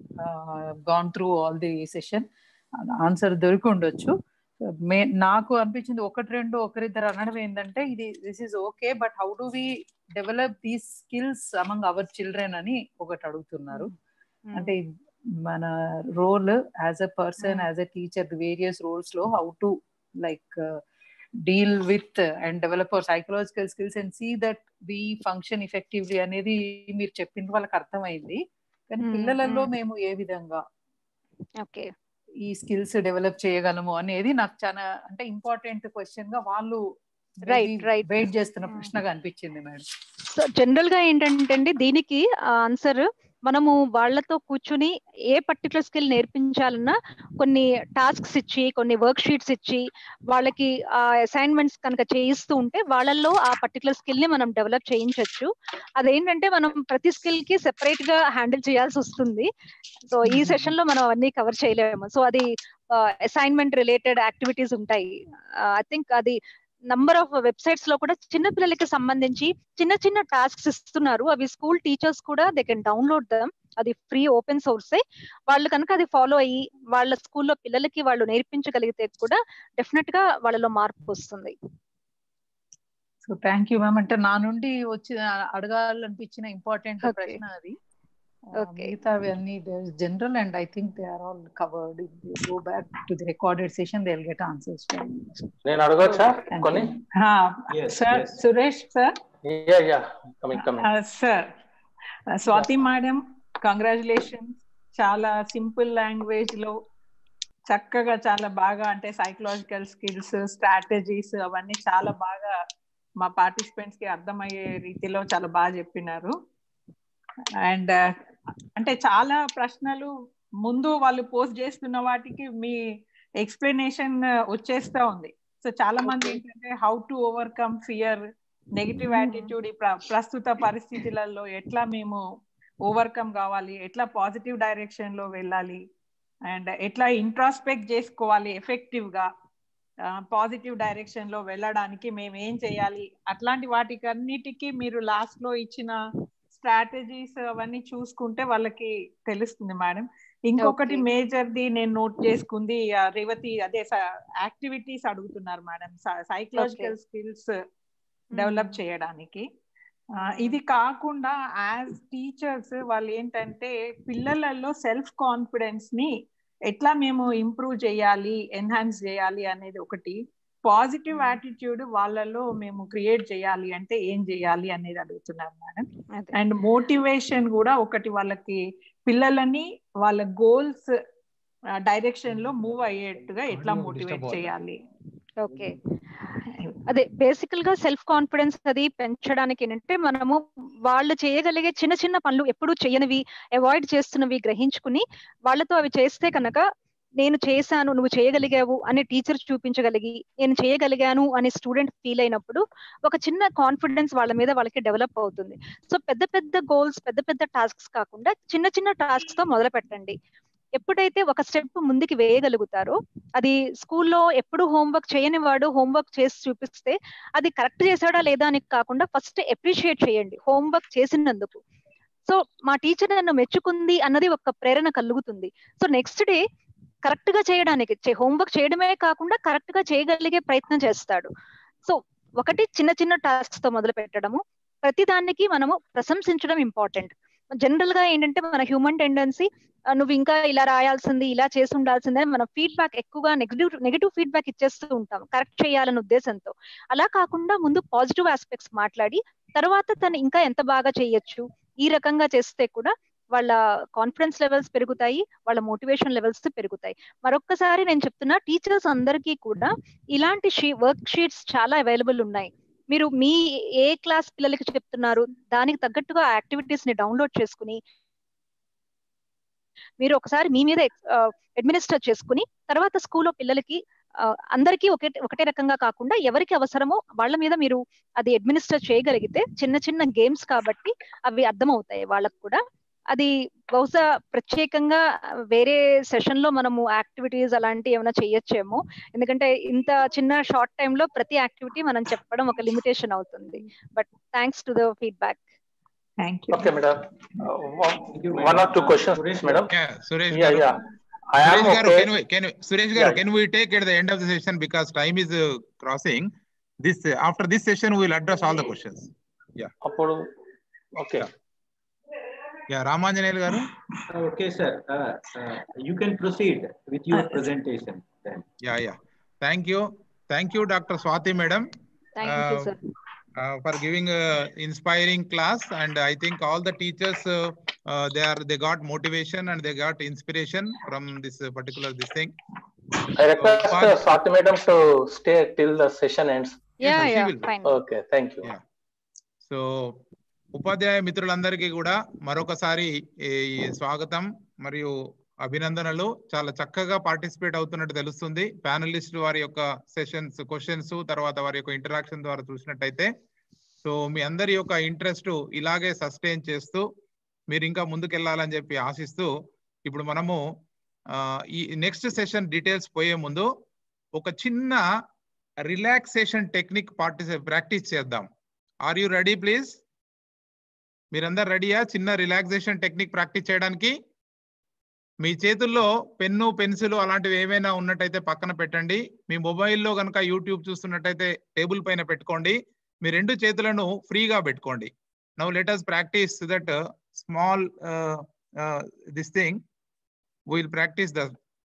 gone through all the session answer దొరికి ఉండొచ్చు. మే నాకు అనిపించింది ఒకటి రెండు ఒకరిద్దరు అనడం ఏంటంటే ఇది this is okay, but how do we develop these skills among our children అని ఒకటి అడుగుతున్నారు. అంటే మన role as a person, as a teacher, the various roles లో how to like deal with and develop our psychological skills and see that we function effectively అనేది మీరు చెప్పింది వాళ్ళకి అర్థమైంది. కానీ పిల్లలలో మేము ఏ విధంగా ఓకే ఈ స్కిల్స్ డెవలప్ చేయగలము అనేది నాకు చాలా అంటే ఇంపార్టెంట్ క్వశ్చన్ గా వాళ్ళు రైట్ రైట్ వెయిట్ చేస్తున్న ప్రశ్నగా అనిపించింది మేడం. సో జనరల్ గా ఏంటంటే అండి దీనికి ఆన్సర్ మనము వాళ్ళతో కూర్చుని ఏ పర్టికులర్ స్కిల్ నేర్పించాలన్నా కొన్ని టాస్క్స్ ఇచ్చి కొన్ని వర్క్ షీట్స్ ఇచ్చి వాళ్ళకి ఆ అసైన్మెంట్స్ కనుక చేయిస్తూ ఉంటే వాళ్ళల్లో ఆ పర్టికులర్ స్కిల్ ని మనం డెవలప్ చేయించవచ్చు. అదేంటంటే మనం ప్రతి స్కిల్ కి సెపరేట్ గా హ్యాండిల్ చేయాల్సి వస్తుంది. సో ఈ సెషన్ లో మనం అవన్నీ కవర్ చేయలేము. సో అది అసైన్మెంట్ రిలేటెడ్ యాక్టివిటీస్ ఉంటాయి. ఐ థింక్ అది నంబర్ ఆఫ్ వెబ్సైట్స్ లో కూడా చిన్న పిల్లలకి సంబంధించి చిన్న చిన్న టాస్క్స్ ఇస్తున్నారు. అవి స్కూల్ టీచర్స్ కూడా దే కెన్ డౌన్లోడ్ దమ్. అది ఫ్రీ ఓపెన్ సోర్సే. వాళ్ళు కనుక అది ఫాలో అయ్యి వాళ్ళ స్కూల్లో పిల్లలకి వాళ్ళు నేర్పించగలిగితే కూడా డెఫినెట్ గా వాళ్ళలో మార్పు వస్తుంది. So thank you ma'am. అంటే నా నుండి వచ్చి అడగాలనిపించిన ఇంపార్టెంట్ ప్రశ్న అది. మిగతావి అన్ని general and I think they are all covered. If they go back to the recorded session they will get answers. నేను అడగొచ్చా కొన్ని? Sir Suresh sir. Yeah yeah coming coming sir. Swathi madam congratulations. చాలా సింపుల్ లాంగ్వేజ్ లో చక్కగా చాలా బాగా అంటే psychological skills, strategies అవన్నీ చాలా బాగా మా పార్టిసిపెంట్స్ కి అర్థమయ్యే రీతిలో చాలా బాగా చెప్పినారు. అండ్ అంటే చాలా ప్రశ్నలు ముందు వాళ్ళు పోస్ట్ చేస్తున్న వాటికి మీ ఎక్స్ప్లెనేషన్ వచ్చేస్తా ఉంది. సో చాలా మంది ఏంటంటే how to overcome fear, negative attitude, ఈ ప్రస్తుత పరిస్థితులలో ఎట్లా మేము ఓవర్కమ్ కావాలి, ఎట్లా పాజిటివ్ డైరెక్షన్ లో వెళ్ళాలి, అండ్ ఎట్లా ఇంట్రాస్పెక్ట్ చేసుకోవాలి ఎఫెక్టివ్ గా పాజిటివ్ డైరెక్షన్ లో వెళ్ళడానికి మేము ఏం చేయాలి, అట్లాంటి వాటికి అన్నిటికీ మీరు లాస్ట్ లో ఇచ్చిన స్ట్రాటజీస్ అవన్నీ చూసుకుంటే వాళ్ళకి తెలుస్తుంది మేడం. ఇంకొకటి మేజర్ ది నేను నోట్ చేసుకుంది రేవతి అదే యాక్టివిటీస్ అడుగుతున్నారు మేడం సైకలాజికల్ స్కిల్స్ డెవలప్ చేయడానికి. ఇది కాకుండా యాజ్ టీచర్స్ వాళ్ళు ఏంటంటే పిల్లలలో సెల్ఫ్ కాన్ఫిడెన్స్ ని ఎట్లా మేము ఇంప్రూవ్ చేయాలి, ఎన్హాన్స్ చేయాలి అనేది ఒకటి. పాజిటివ్ యాటిట్యూడ్ వాళ్ళలో మేము క్రియేట్ చేయాలి అంటే ఏం చేయాలి అనేది అడుగుతున్నారు మేడం. అండ్ మోటివేషన్ కూడా ఒకటి, వాళ్ళకి పిల్లలని వాళ్ళ గోల్స్ డైరెక్షన్ లో మూవ్ అయ్యేట్టుగా ఎట్లా మోటివేట్ చేయాలి. ఓకే, అదే బేసికల్ గా సెల్ఫ్ కాన్ఫిడెన్స్ అది పెంచడానికి ఏంటంటే మనము వాళ్ళు చేయగలిగే చిన్న చిన్న పనులు ఎప్పుడు చేయనివి అవాయిడ్ చేస్తున్నవి గ్రహించుకుని వాళ్ళతో అవి చేస్తే కనుక నేను చేశాను నువ్వు చేయగలిగావు అని టీచర్ చూపించగలిగి నేను చేయగలిగాను అని స్టూడెంట్ ఫీల్ అయినప్పుడు ఒక చిన్న కాన్ఫిడెన్స్ వాళ్ళ మీద వాళ్ళకి డెవలప్ అవుతుంది. సో పెద్ద పెద్ద గోల్స్ పెద్ద పెద్ద టాస్క్స్ కాకుండా చిన్న చిన్న టాస్క్స్ తో మొదలు పెట్టండి. ఎప్పుడైతే ఒక స్టెప్ ముందుకు వేయగలుగుతారో, అది స్కూల్లో ఎప్పుడు హోంవర్క్ చేయని వాడు హోంవర్క్ చేసి చూపిస్తే అది కరెక్ట్ చేశాడా లేదా అని కాకుండా ఫస్ట్ అప్రిషియేట్ చేయండి హోంవర్క్ చేసినందుకు. సో మా టీచర్ నన్ను మెచ్చుకుంది అన్నది ఒక ప్రేరణ కలుగుతుంది. సో నెక్స్ట్ డే కరెక్ట్ గా చేయడానికి హోంవర్క్ చేయడమే కాకుండా కరెక్ట్ గా చేయగలిగే ప్రయత్నం చేస్తాడు. సో ఒకటి చిన్న చిన్న టాస్క్స్ తో మొదలు పెట్టడము, ప్రతి దానికి మనము ప్రశంసించడం ఇంపార్టెంట్. జనరల్ గా ఏంటంటే మన హ్యూమన్ టెండెన్సీ నువ్వు ఇంకా ఇలా రాయాల్సింది, ఇలా చేసి ఉండాల్సిందే, మనం ఫీడ్బ్యాక్ ఎక్కువగా నెగిటివ్ నెగిటివ్ ఫీడ్బ్యాక్ ఇచ్చేస్తూ ఉంటాం కరెక్ట్ చేయాలనే ఉద్దేశంతో. అలా కాకుండా ముందు పాజిటివ్ ఆస్పెక్ట్స్ మాట్లాడి తర్వాత తను ఇంకా ఎంత బాగా చేయొచ్చు, ఈ రకంగా చేస్తే కూడా వాళ్ళ కాన్ఫిడెన్స్ లెవెల్స్ పెరుగుతాయి, వాళ్ళ మోటివేషన్ లెవెల్స్ పెరుగుతాయి. మరొక్కసారి నేను చెప్తున్నా, టీచర్స్ అందరికీ కూడా ఇలాంటి వర్క్ షీట్స్ చాలా అవైలబుల్ ఉన్నాయి. మీరు మీ ఏ క్లాస్ పిల్లలకి చెప్తున్నారు దానికి తగ్గట్టుగా యాక్టివిటీస్ ని డౌన్లోడ్ చేసుకుని మీరు ఒకసారి మీ మీద అడ్మినిస్టర్ చేసుకుని తర్వాత స్కూల్లో పిల్లలకి అందరికీ ఒకే ఒకటే రకంగా కాకుండా ఎవరికి అవసరమో వాళ్ళ మీద మీరు అది అడ్మినిస్టర్ చేయగలిగితే, చిన్న చిన్న గేమ్స్ కాబట్టి అవి అర్థమవుతాయి వాళ్ళకు కూడా. అది బహుశా ప్రత్యేకంగా వేరే సెషన్ లో మనము యాక్టివిటీస్ అలాంటివి ఏమైనా చేయొచ్చేమో, ఎందుకంటే ఇంత చిన్న షార్ట్ టైమ్ లో ప్రతి యాక్టివిటీ మనం చెప్పడం ఒక లిమిటేషన్ అవుతుంది. But thanks to the feedback. Thank you. Okay, madam. Uh, one, one or two questions, Suresh, madam. Yeah, Suresh Yeah, garu. yeah. I am Suresh garu, okay. can we, can we, Suresh garu, Yeah. can we take at the end of the session because time is uh, crossing. This uh, after this session we will address all the questions. Yeah. Appudu, okay. Yeah, yeah Ramanjaneyal garu. Okay, sir. Uh, uh, you can proceed with your presentation then. Yeah, yeah. Thank you. Thank you, Doctor Swati madam. Thank uh, you, sir. Uh, for giving a inspiring class, and I think all the teachers uh, uh, they are they got motivation and they got inspiration from this uh, particular this thing. I request so, uh, Swati madam to stay till the session ends. Yeah, yes, yeah, will fine. Okay, thank you. Yeah. So ఉపాధ్యాయ మిత్రులందరికీ కూడా మరొకసారి స్వాగతం మరియు అభినందనలు. చాలా చక్కగా participate అవుతున్నట్టు తెలుస్తుంది. ప్యానలిస్ట్ వారి యొక్క సెషన్స్ క్వశ్చన్స్ తర్వాత వారి యొక్క ఇంటరాక్షన్ ద్వారా చూసినట్టయితే, సో మీ అందరి యొక్క ఇంట్రెస్ట్ ఇలాగే సస్టైన్ చేస్తూ మీరు ఇంకా ముందుకెళ్ళాలని చెప్పి ఆశిస్తూ, ఇప్పుడు మనము ఈ నెక్స్ట్ సెషన్ డీటెయిల్స్ పోయే ముందు ఒక చిన్న రిలాక్సేషన్ టెక్నిక్ పార్టిసిపేట్ ప్రాక్టీస్ చేద్దాం. Are you ready please? మీరందరు రెడీయా చిన్న రిలాక్సేషన్ టెక్నిక్ ప్రాక్టీస్ చేయడానికి? మీ చేతుల్లో పెన్ను పెన్సిల్ అలాంటివి ఏమైనా ఉన్నట్టయితే పక్కన పెట్టండి. మీ మొబైల్లో కనుక యూట్యూబ్ చూస్తున్నట్టయితే టేబుల్ పైన పెట్టుకోండి. మీ రెండు చేతులను ఫ్రీగా పెట్టుకోండి. Now let us practise that small this thing. we will practice the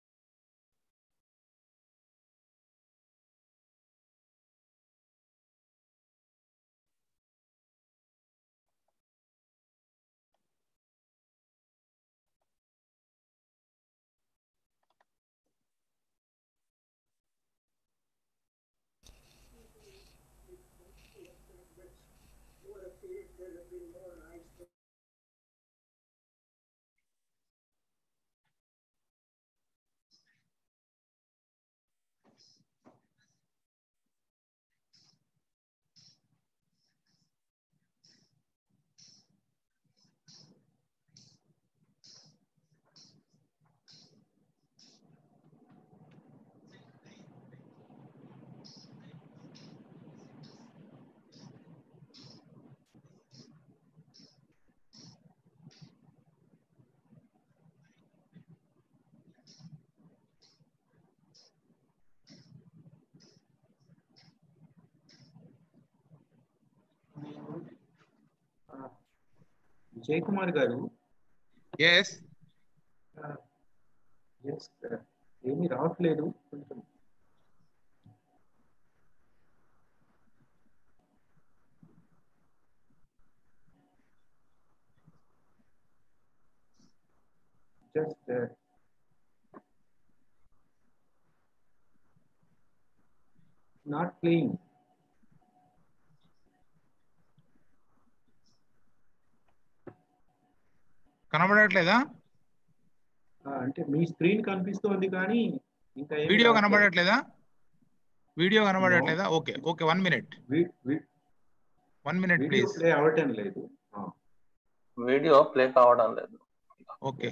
Jay Kumar garu. Yes. Uh, yes, sir. ఏమీ రావట్లేదు కొంచెం. Just uh, not playing. కనబడట్లేదా? అంటే మీ స్క్రీన్ కనిపిస్తోంది కానీ ఇంకా వీడియో కనబడట్లేదా? వీడియో కనబడట్లేదా? Okay okay one minute one minute please. Play అవటం లేదు. వీడియో ప్లే కావడం లేదు. Okay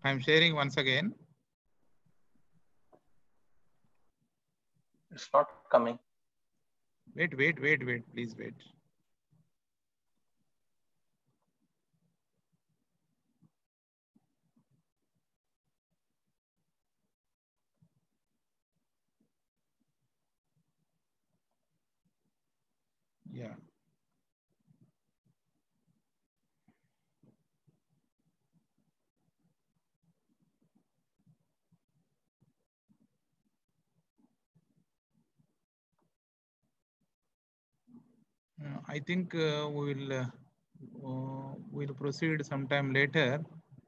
I am sharing once again. It's not coming. Wait, wait, wait, wait. Please wait. Yeah. Uh, I think uh, we will uh, uh, we'll proceed sometime later.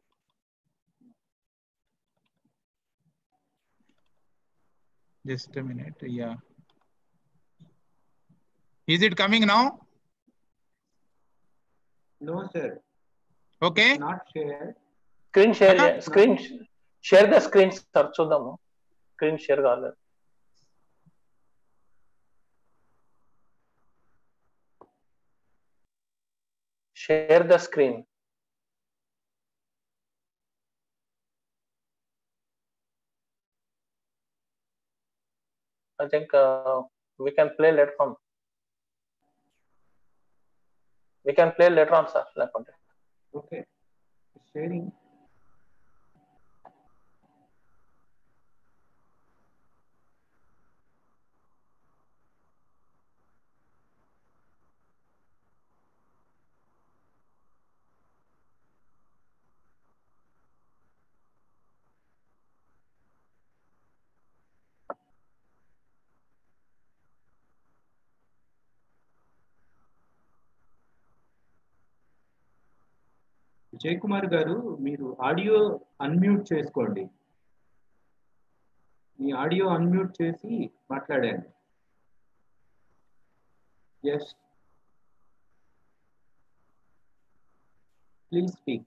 Just a minute. Yeah. Is it coming now? No, sir. Okay. It's not shared. Screen share. Huh? Yeah. Screen share the screen. Sir, చూద్దాము. Screen share కాలేదు. Share the screen. I think uh, we can play later on. We can play later on, sir. లేకుంటే. Okay. Sharing. Vijay Kumar గారు మీరు audio unmute చేసుకోండి. మీ audio unmute చేసి మాట్లాడండి. Yes, please speak.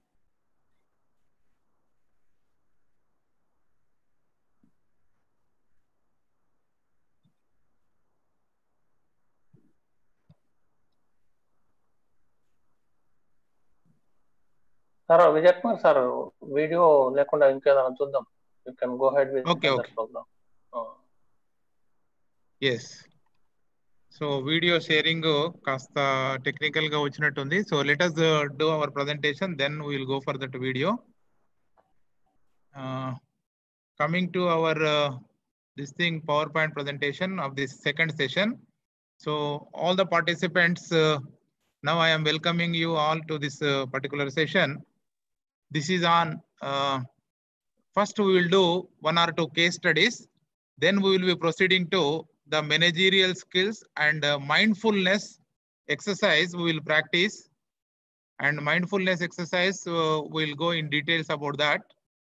Sir Vijay Kumar sir video లేకుండా ఇంకేదైనా చూద్దాం. You can go ahead with Okay, other okay. Programme. Yes. So video sharing kasta technical ga vachinattundi. So let us uh, do our presentation, then we will go for that video. Uh, coming to our uh, this thing PowerPoint presentation of this second session. So all the participants, uh, now I am welcoming you all to this uh, particular session. This is on, uh, first we will do one or two case studies. Then we will be proceeding to the managerial skills and uh, mindfulness exercise we will practice. And mindfulness exercise, uh, we will go in details about that.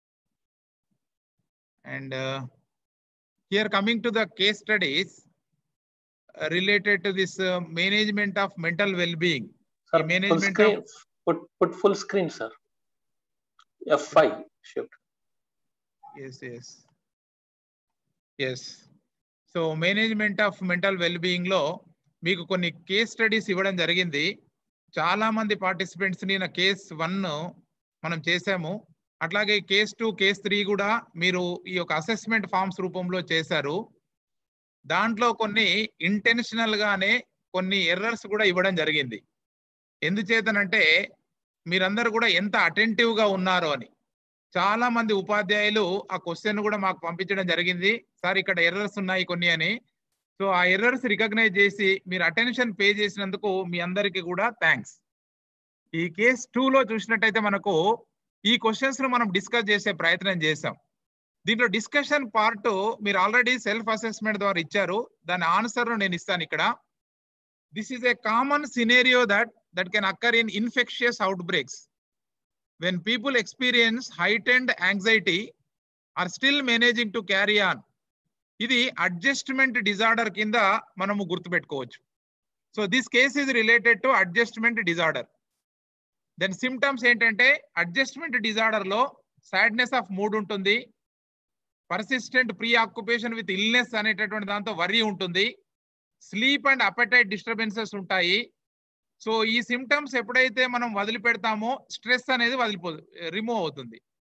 And uh, here coming to the case studies uh, related to this uh, management of mental well-being. Sir, The full management screen, of put put full screen, sir. F five shift. yes, yes, yes. So management of mental well-being లో మీకు కొన్ని case studies ఇవ్వడం జరిగింది. చాలా మంది participants ని నా case one మనం చేసాము. అట్లాగే కేస్ టూ, కేస్ త్రీ కూడా మీరు ఈ యొక్క అసెస్మెంట్ ఫార్మ్స్ రూపంలో చేశారు. దాంట్లో కొన్ని ఇంటెన్షనల్ గానే కొన్ని ఎర్రర్స్ కూడా ఇవ్వడం జరిగింది. ఎందుచేతనంటే మీరందరూ కూడా ఎంత అటెంటివ్ గా ఉన్నారో అని. చాలా మంది ఉపాధ్యాయులు ఆ క్వశ్చన్ కూడా మాకు పంపించడం జరిగింది. సార్ ఇక్కడ ఎర్రర్స్ ఉన్నాయి కొన్ని అని. సో ఆ ఎర్రర్స్ రికగ్నైజ్ చేసి మీరు అటెన్షన్ పే చేసినందుకు మీ అందరికీ కూడా థ్యాంక్స్. ఈ కేస్ టూ లో చూసినట్టయితే మనకు ఈ క్వశ్చన్స్ ను మనం డిస్కస్ చేసే ప్రయత్నం చేసాం. దీంట్లో డిస్కషన్ పార్ట్ మీరు ఆల్రెడీ సెల్ఫ్ అసెస్మెంట్ ద్వారా ఇచ్చారు. దాని ఆన్సర్ నేను ఇస్తాను ఇక్కడ. This is a common scenario that that can occur in infectious outbreaks. When people experience heightened anxiety are still managing to carry on. ఇది అడ్జస్ట్మెంట్ డిజార్డర్ కింద మనము గుర్తుపెట్టుకోవచ్చు. So this case is related to adjustment disorder. Then symptoms ఏంటంటే adjustment disorder లో sadness of mood ఉంటుంది, persistent preoccupation with illness అనేటటువంటి దాంతో worry ఉంటుంది, స్లీప్ అండ్ అపెటైట్ డిస్టర్బెన్సెస్ ఉంటాయి. సో ఈ సిమ్టమ్స్ ఎప్పుడైతే మనం వదిలిపెడతామో స్ట్రెస్ అనేది వదిలిపో రిమూవ్ అవుతుంది.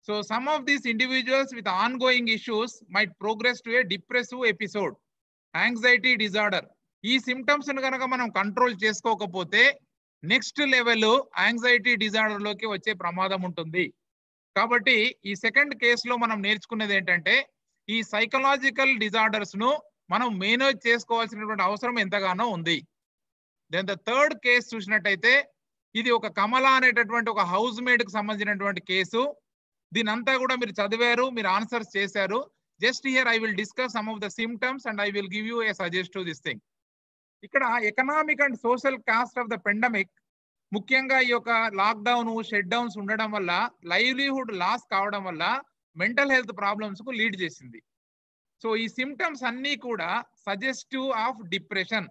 So some of these individuals with ongoing issues might progress to a depressive episode, anxiety disorder. ఈ సిమ్టమ్స్ కనుక మనం కంట్రోల్ చేసుకోకపోతే నెక్స్ట్ లెవెల్ యాంగ్జైటీ డిజార్డర్ లోకి వచ్చే ప్రమాదం ఉంటుంది. కాబట్టి ఈ సెకండ్ కేసులో మనం నేర్చుకునేది ఏంటంటే ఈ సైకలాజికల్ డిజార్డర్స్ ను మనం మేనేజ్ చేసుకోవాల్సినటువంటి అవసరం ఎంతగానో ఉంది. దెన్ ద థర్డ్ కేసు చూసినట్టయితే ఇది ఒక కమల అనేటటువంటి ఒక హౌస్ మేడ్ కి సంబంధించినటువంటి కేసు. దీని అంతా కూడా మీరు చదివారు, మీరు ఆన్సర్స్ చేశారు. Just here I will discuss some of the symptoms and I will give you a suggest to this thing. ఇక్కడ economic and social cost of the pandemic, ముఖ్యంగా ఈ యొక్క లాక్డౌన్ షట్ డౌన్స్ ఉండడం వల్ల లైవ్లీహుడ్ లాస్ కావడం వల్ల mental health problems కు lead చేసింది. సో ఈ సిమ్టమ్స్ అన్ని కూడా సజెస్టివ్ ఆఫ్ డిప్రెషన్,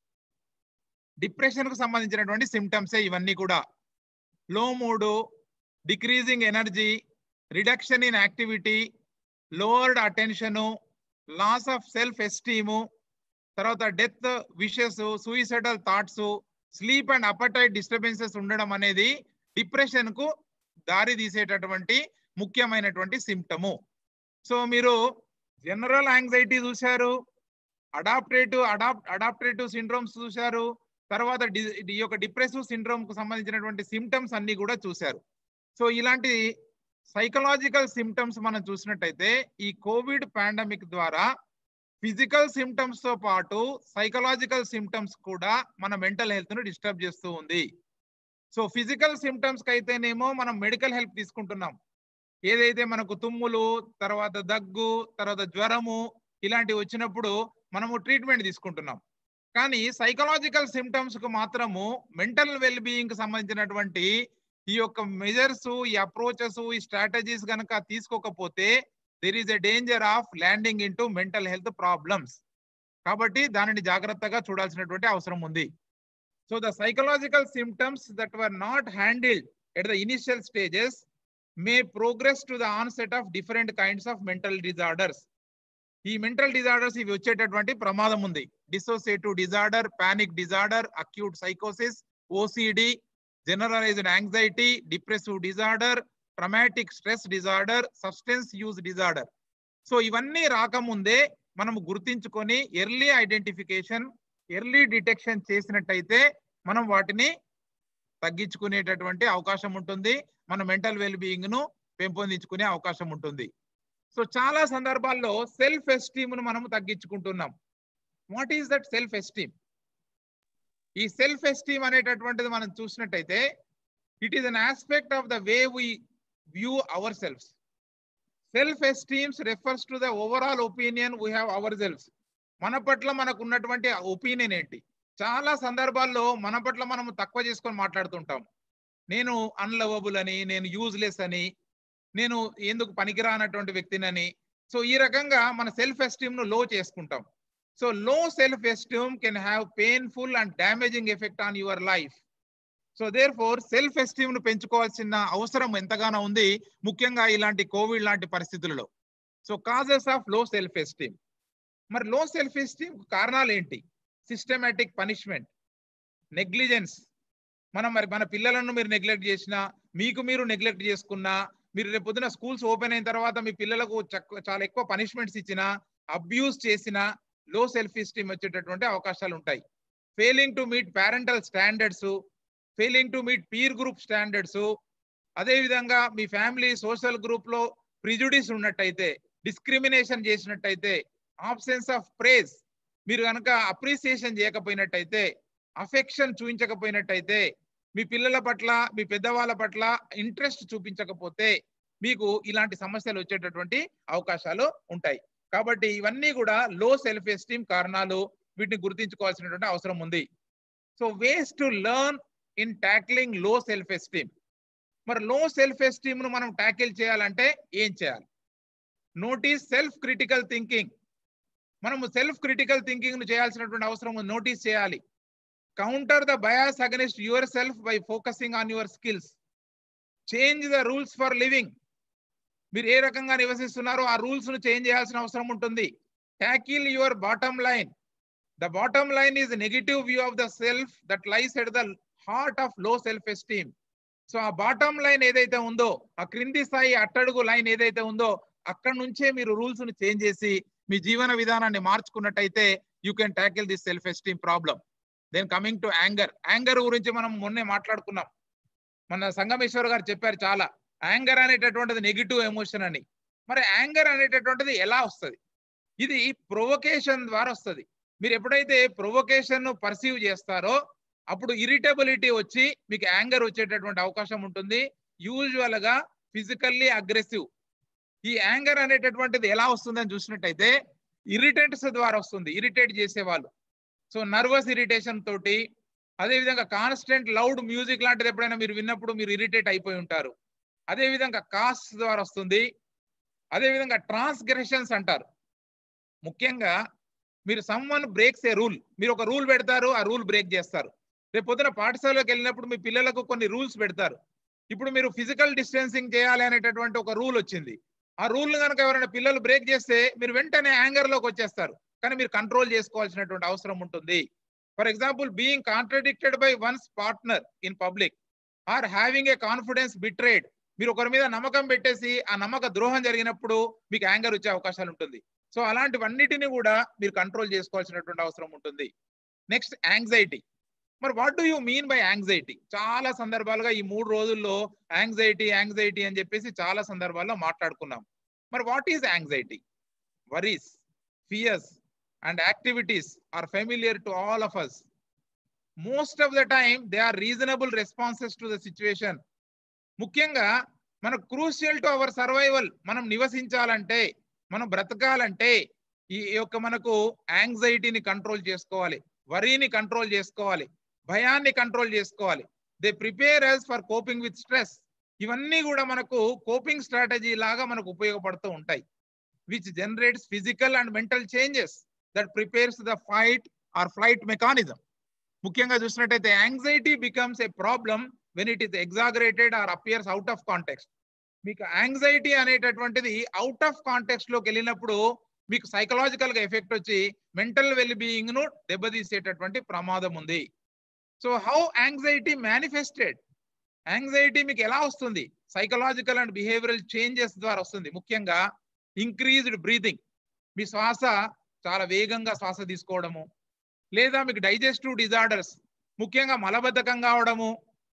డిప్రెషన్ కు సంబంధించినటువంటి సిమ్టమ్సే ఇవన్నీ కూడా. Low mood, decreasing energy, reduction in activity, lowered attention, loss of self esteem, తర్వాత death wishes, suicidal thoughts, sleep and appetite disturbances ఉండడం అనేది డిప్రెషన్ కు దారి తీసేటటువంటి ముఖ్యమైనటువంటి సిమ్టము. సో మీరు జనరల్ యాంగ్జైటీ చూశారు, అడాప్టేటివ్ అడాప్ట్ అడాప్టేటివ్ సిండ్రోమ్స్ చూశారు, తర్వాత ఈ యొక్క డిప్రెసివ్ సిండ్రోమ్ కు సంబంధించినటువంటి సిమ్టమ్స్ అన్ని కూడా చూశారు. సో ఇలాంటి సైకలాజికల్ సిమ్టమ్స్ మనం చూసినట్టయితే ఈ కోవిడ్ పాండమిక్ ద్వారా ఫిజికల్ సిమ్టమ్స్ తో పాటు సైకలాజికల్ సిమ్టమ్స్ కూడా మన మెంటల్ హెల్త్ ను డిస్టర్బ్ చేస్తూ ఉంది. సో ఫిజికల్ సిమ్టమ్స్ కి అయితేనేమో మనం మెడికల్ హెల్ప్ తీసుకుంటున్నాం. ఏదైతే మనకు తుమ్ములు, తర్వాత దగ్గు, తర్వాత జ్వరము ఇలాంటివి వచ్చినప్పుడు మనము ట్రీట్మెంట్ తీసుకుంటున్నాం. కానీ సైకలాజికల్ సిమ్టమ్స్ కు మాత్రము మెంటల్ వెల్ బీయింగ్ కి సంబంధించినటువంటి ఈ యొక్క మెజర్స్, ఈ అప్రోచెస్, ఈ స్ట్రాటజీస్ కనుక తీసుకోకపోతే there is a danger of landing into mental health problems. కాబట్టి దానిని జాగ్రత్తగా చూడాల్సినటువంటి అవసరం ఉంది. So the psychological symptoms that were not handled at the initial stages may progress to the onset of different kinds of mental disorders. ఈ mental disorders ఇవి వచ్చేటటువంటి ప్రమాదం ఉంది. Dissociative disorder, panic disorder, acute సైకోసిస్, OCD, generalised anxiety, depressive disorder, traumatic stress disorder, substance use disorder. So ఇవన్నీ రాకముందే మనం గుర్తించుకొని ఎర్లీ ఐడెంటిఫికేషన్, ఎర్లీ డిటెక్షన్ చేసినట్టయితే మనం వాటిని తగ్గించుకునేటటువంటి అవకాశం ఉంటుంది, మన మెంటల్ వెల్ బీయింగ్ ను పెంపొందించుకునే అవకాశం ఉంటుంది. సో చాలా సందర్భాల్లో సెల్ఫ్ ఎస్టీమ్ ను మనం తగ్గించుకుంటున్నాం. What is that self esteem? ఈ సెల్ఫ్ ఎస్టీమ్ అనేటటువంటిది మనం చూసినట్టయితే it is an aspect of the way we view our selfs. Self esteems refers to the overall opinion we have our selfs. మన పట్ల మనకు ఉన్నటువంటి ఒపీనియన్ ఏంటి? చాలా సందర్భాల్లో మన పట్ల మనం తక్కువ చేసుకొని మాట్లాడుతుంటాం. నేను అన్లవబుల్ అని, నేను యూజ్లెస్ అని, నేను ఎందుకు పనికిరానటువంటి వ్యక్తినని. సో ఈ రకంగా మన సెల్ఫ్ ఎస్టీమ్ ను లో చేసుకుంటాం. So low self esteem can have painful and damaging effect on your life. So therefore self esteem ను పెంచుకోవాల్సిన అవసరం ఎంతగానో ఉంది, ముఖ్యంగా ఇలాంటి కోవిడ్ లాంటి పరిస్థితులలో. So causes of low self esteem. మరి లో సెల్ఫ్ ఎస్టీమ్ కారణాలు ఏంటి? Systematic punishment, negligence. మనం మరి మన పిల్లలను మీరు నెగ్లెక్ట్ చేసినా, మీకు మీరు నెగ్లెక్ట్ చేసుకున్నా, మీరు రేపు పొద్దున స్కూల్స్ ఓపెన్ అయిన తర్వాత మీ పిల్లలకు చాలా ఎక్కువ పనిష్మెంట్స్ ఇచ్చినా, అబ్యూస్ చేసినా లో సెల్ఫ్ ఎస్టీమ్ వచ్చేటటువంటి అవకాశాలు ఉంటాయి. Failing to meet parental standards, failing to meet peer group standards, అదేవిధంగా మీ ఫ్యామిలీ సోషల్ గ్రూప్ లో ప్రిజుడిస్ ఉన్నట్టయితే, డిస్క్రిమినేషన్ చేసినట్టయితే, ఆబ్సెన్స్ ఆఫ్ ప్రేజ్, మీరు కనుక అప్రిసియేషన్ చేయకపోయినట్టయితే, అఫెక్షన్ చూపించకపోయినట్టయితే, మీ పిల్లల పట్ల మీ పెద్దవాళ్ళ పట్ల ఇంట్రెస్ట్ చూపించకపోతే మీకు ఇలాంటి సమస్యలు వచ్చేటటువంటి అవకాశాలు ఉంటాయి. కాబట్టి ఇవన్నీ కూడా లో సెల్ఫ్ ఎస్టీమ్ కారణాలు. వీటిని గుర్తించుకోవాల్సినటువంటి అవసరం ఉంది. So ways to learn in tackling low self esteem. మరి లో సెల్ఫ్ ఎస్టీమ్ ను మనం ట్యాకిల్ చేయాలంటే ఏం చేయాలి? Notice self critical thinking. మనము సెల్ఫ్ క్రిటికల్ థింకింగ్ ను చేయాల్సినటువంటి అవసరం నోటీస్ చేయాలి. Counter the bias against yourself by focusing on your skills. Change the rules for living. మీరు ఏ రకంగా నివసిస్తున్నారో ఆ రూల్స్ ను చేంజ్ చేయాల్సిన అవసరం ఉంటుంది. Tackle your bottom line. The bottom line is negative view of the self that lies at the heart of low self esteem. So ఆ bottom line ఏదైతే ఉందో, ఆ క్రింది స్థాయి అట్టడుగు లైన్ ఏదైతే ఉందో, అక్కడ నుంచే మీరు రూల్స్ ని చేంజ్ చేసి మీ జీవన విధానాన్ని మార్చుకున్నట్టయితే you can tackle this self esteem problem. Then coming to anger. Anger గురించి మనం మొన్నే మాట్లాడుకున్నాం. మన సంగమేశ్వర్ గారు చెప్పారు చాలా. యాంగర్ అనేటటువంటిది నెగిటివ్ ఎమోషన్ అని. మరి యాంగర్ అనేటటువంటిది ఎలా వస్తుంది? ఇది ప్రొవొకేషన్ ద్వారా వస్తుంది. మీరు ఎప్పుడైతే ప్రొవొకేషన్ ను పర్సీవ్ చేస్తారో అప్పుడు ఇరిటబిలిటీ వచ్చి మీకు యాంగర్ వచ్చేటటువంటి అవకాశం ఉంటుంది. యూజువల్ గా ఫిజికల్లీ అగ్రెసివ్. ఈ యాంగర్ అనేటటువంటిది ఎలా వస్తుందని చూసినట్టయితే ఇరిటెంట్స్ ద్వారా వస్తుంది, ఇరిటేట్ చేసేవాళ్ళు. సో నర్వస్ ఇరిటేషన్ తోటి, అదేవిధంగా కాన్స్టెంట్ లౌడ్ మ్యూజిక్ లాంటిది ఎప్పుడైనా మీరు విన్నప్పుడు మీరు ఇరిటేట్ అయిపోయి ఉంటారు. అదేవిధంగా కాస్ట్ ద్వారా వస్తుంది. అదేవిధంగా ట్రాన్స్గ్రెషన్స్ అంటారు. ముఖ్యంగా మీరు సమ్వన్ బ్రేక్స్ ఏ రూల్. మీరు ఒక రూల్ పెడతారు, ఆ రూల్ బ్రేక్ చేస్తారు. రేపు పొద్దున పాఠశాలకు వెళ్ళినప్పుడు మీ పిల్లలకు కొన్ని రూల్స్ పెడతారు. ఇప్పుడు మీరు ఫిజికల్ డిస్టెన్సింగ్ చేయాలి అనేటటువంటి ఒక రూల్ వచ్చింది. ఆ రూల్ కనుక ఎవరైనా పిల్లలు బ్రేక్ చేస్తే మీరు వెంటనే యాంగర్ లోకి వచ్చేస్తారు. కానీ మీరు కంట్రోల్ చేసుకోవాల్సినటువంటి అవసరం ఉంటుంది. For example, being contradicted by one's partner in public or having a confidence betrayed. మీరు ఒకరి మీద నమ్మకం పెట్టేసి ఆ నమ్మక ద్రోహం జరిగినప్పుడు మీకు యాంగర్ వచ్చే అవకాశాలు ఉంటుంది. సో అలాంటివన్నిటిని కూడా మీరు కంట్రోల్ చేసుకోవాల్సినటువంటి అవసరం ఉంటుంది. Next, anxiety. మరి what do you mean by anxiety? చాలా సందర్భాలుగా ఈ మూడు రోజుల్లో యాంగ్జైటీ యాంగ్జైటీ అని చెప్పేసి చాలా సందర్భాల్లో మాట్లాడుకున్నాం. మరి what is anxiety? Worries, fears and activities are familiar to all of us. Most of the time they are reasonable responses to the situation. ముఖ్యంగా మన క్రూషియల్ టు అవర్ సర్వైవల్. మనం నివసించాలంటే, మనం బ్రతకాలంటే ఈ యొక్క మనకు యాంగ్జైటీని కంట్రోల్ చేసుకోవాలి, వరీని కంట్రోల్ చేసుకోవాలి, భయాన్ని కంట్రోల్ చేసుకోవాలి. They prepare us for coping with stress. ఇవన్నీ కూడా మనకు కోపింగ్ స్ట్రాటజీ లాగా మనకు ఉపయోగపడుతూ ఉంటాయి. Which generates physical and mental changes that prepares the fight or flight mechanism. ముఖ్యంగా చూసినట్టయితే anxiety becomes a problem when it is exaggerated or appears out of context. మీకు యాంగ్జైటీ అనేటటువంటిది అవుట్ ఆఫ్ కాంటెక్స్ట్ లోకి వెళ్ళినప్పుడు మీకు సైకలాజికల్ గా effect వచ్చి mental well being ను దెబ్బతీసేటటువంటి ప్రమాదం ఉంది. So how anxiety manifested? Anxiety మీకు ఎలా వస్తుంది? సైకలాజికల్ అండ్ బిహేవియరల్ చేంజెస్ ద్వారా వస్తుంది. ముఖ్యంగా ఇంక్రీజ్డ్ బ్రీతింగ్. మీ శ్వాస చాలా వేగంగా శ్వాస తీసుకోవడము, లేదా మీకు డైజెస్టివ్ డిజార్డర్స్, ముఖ్యంగా మలబద్ధకం కావడము,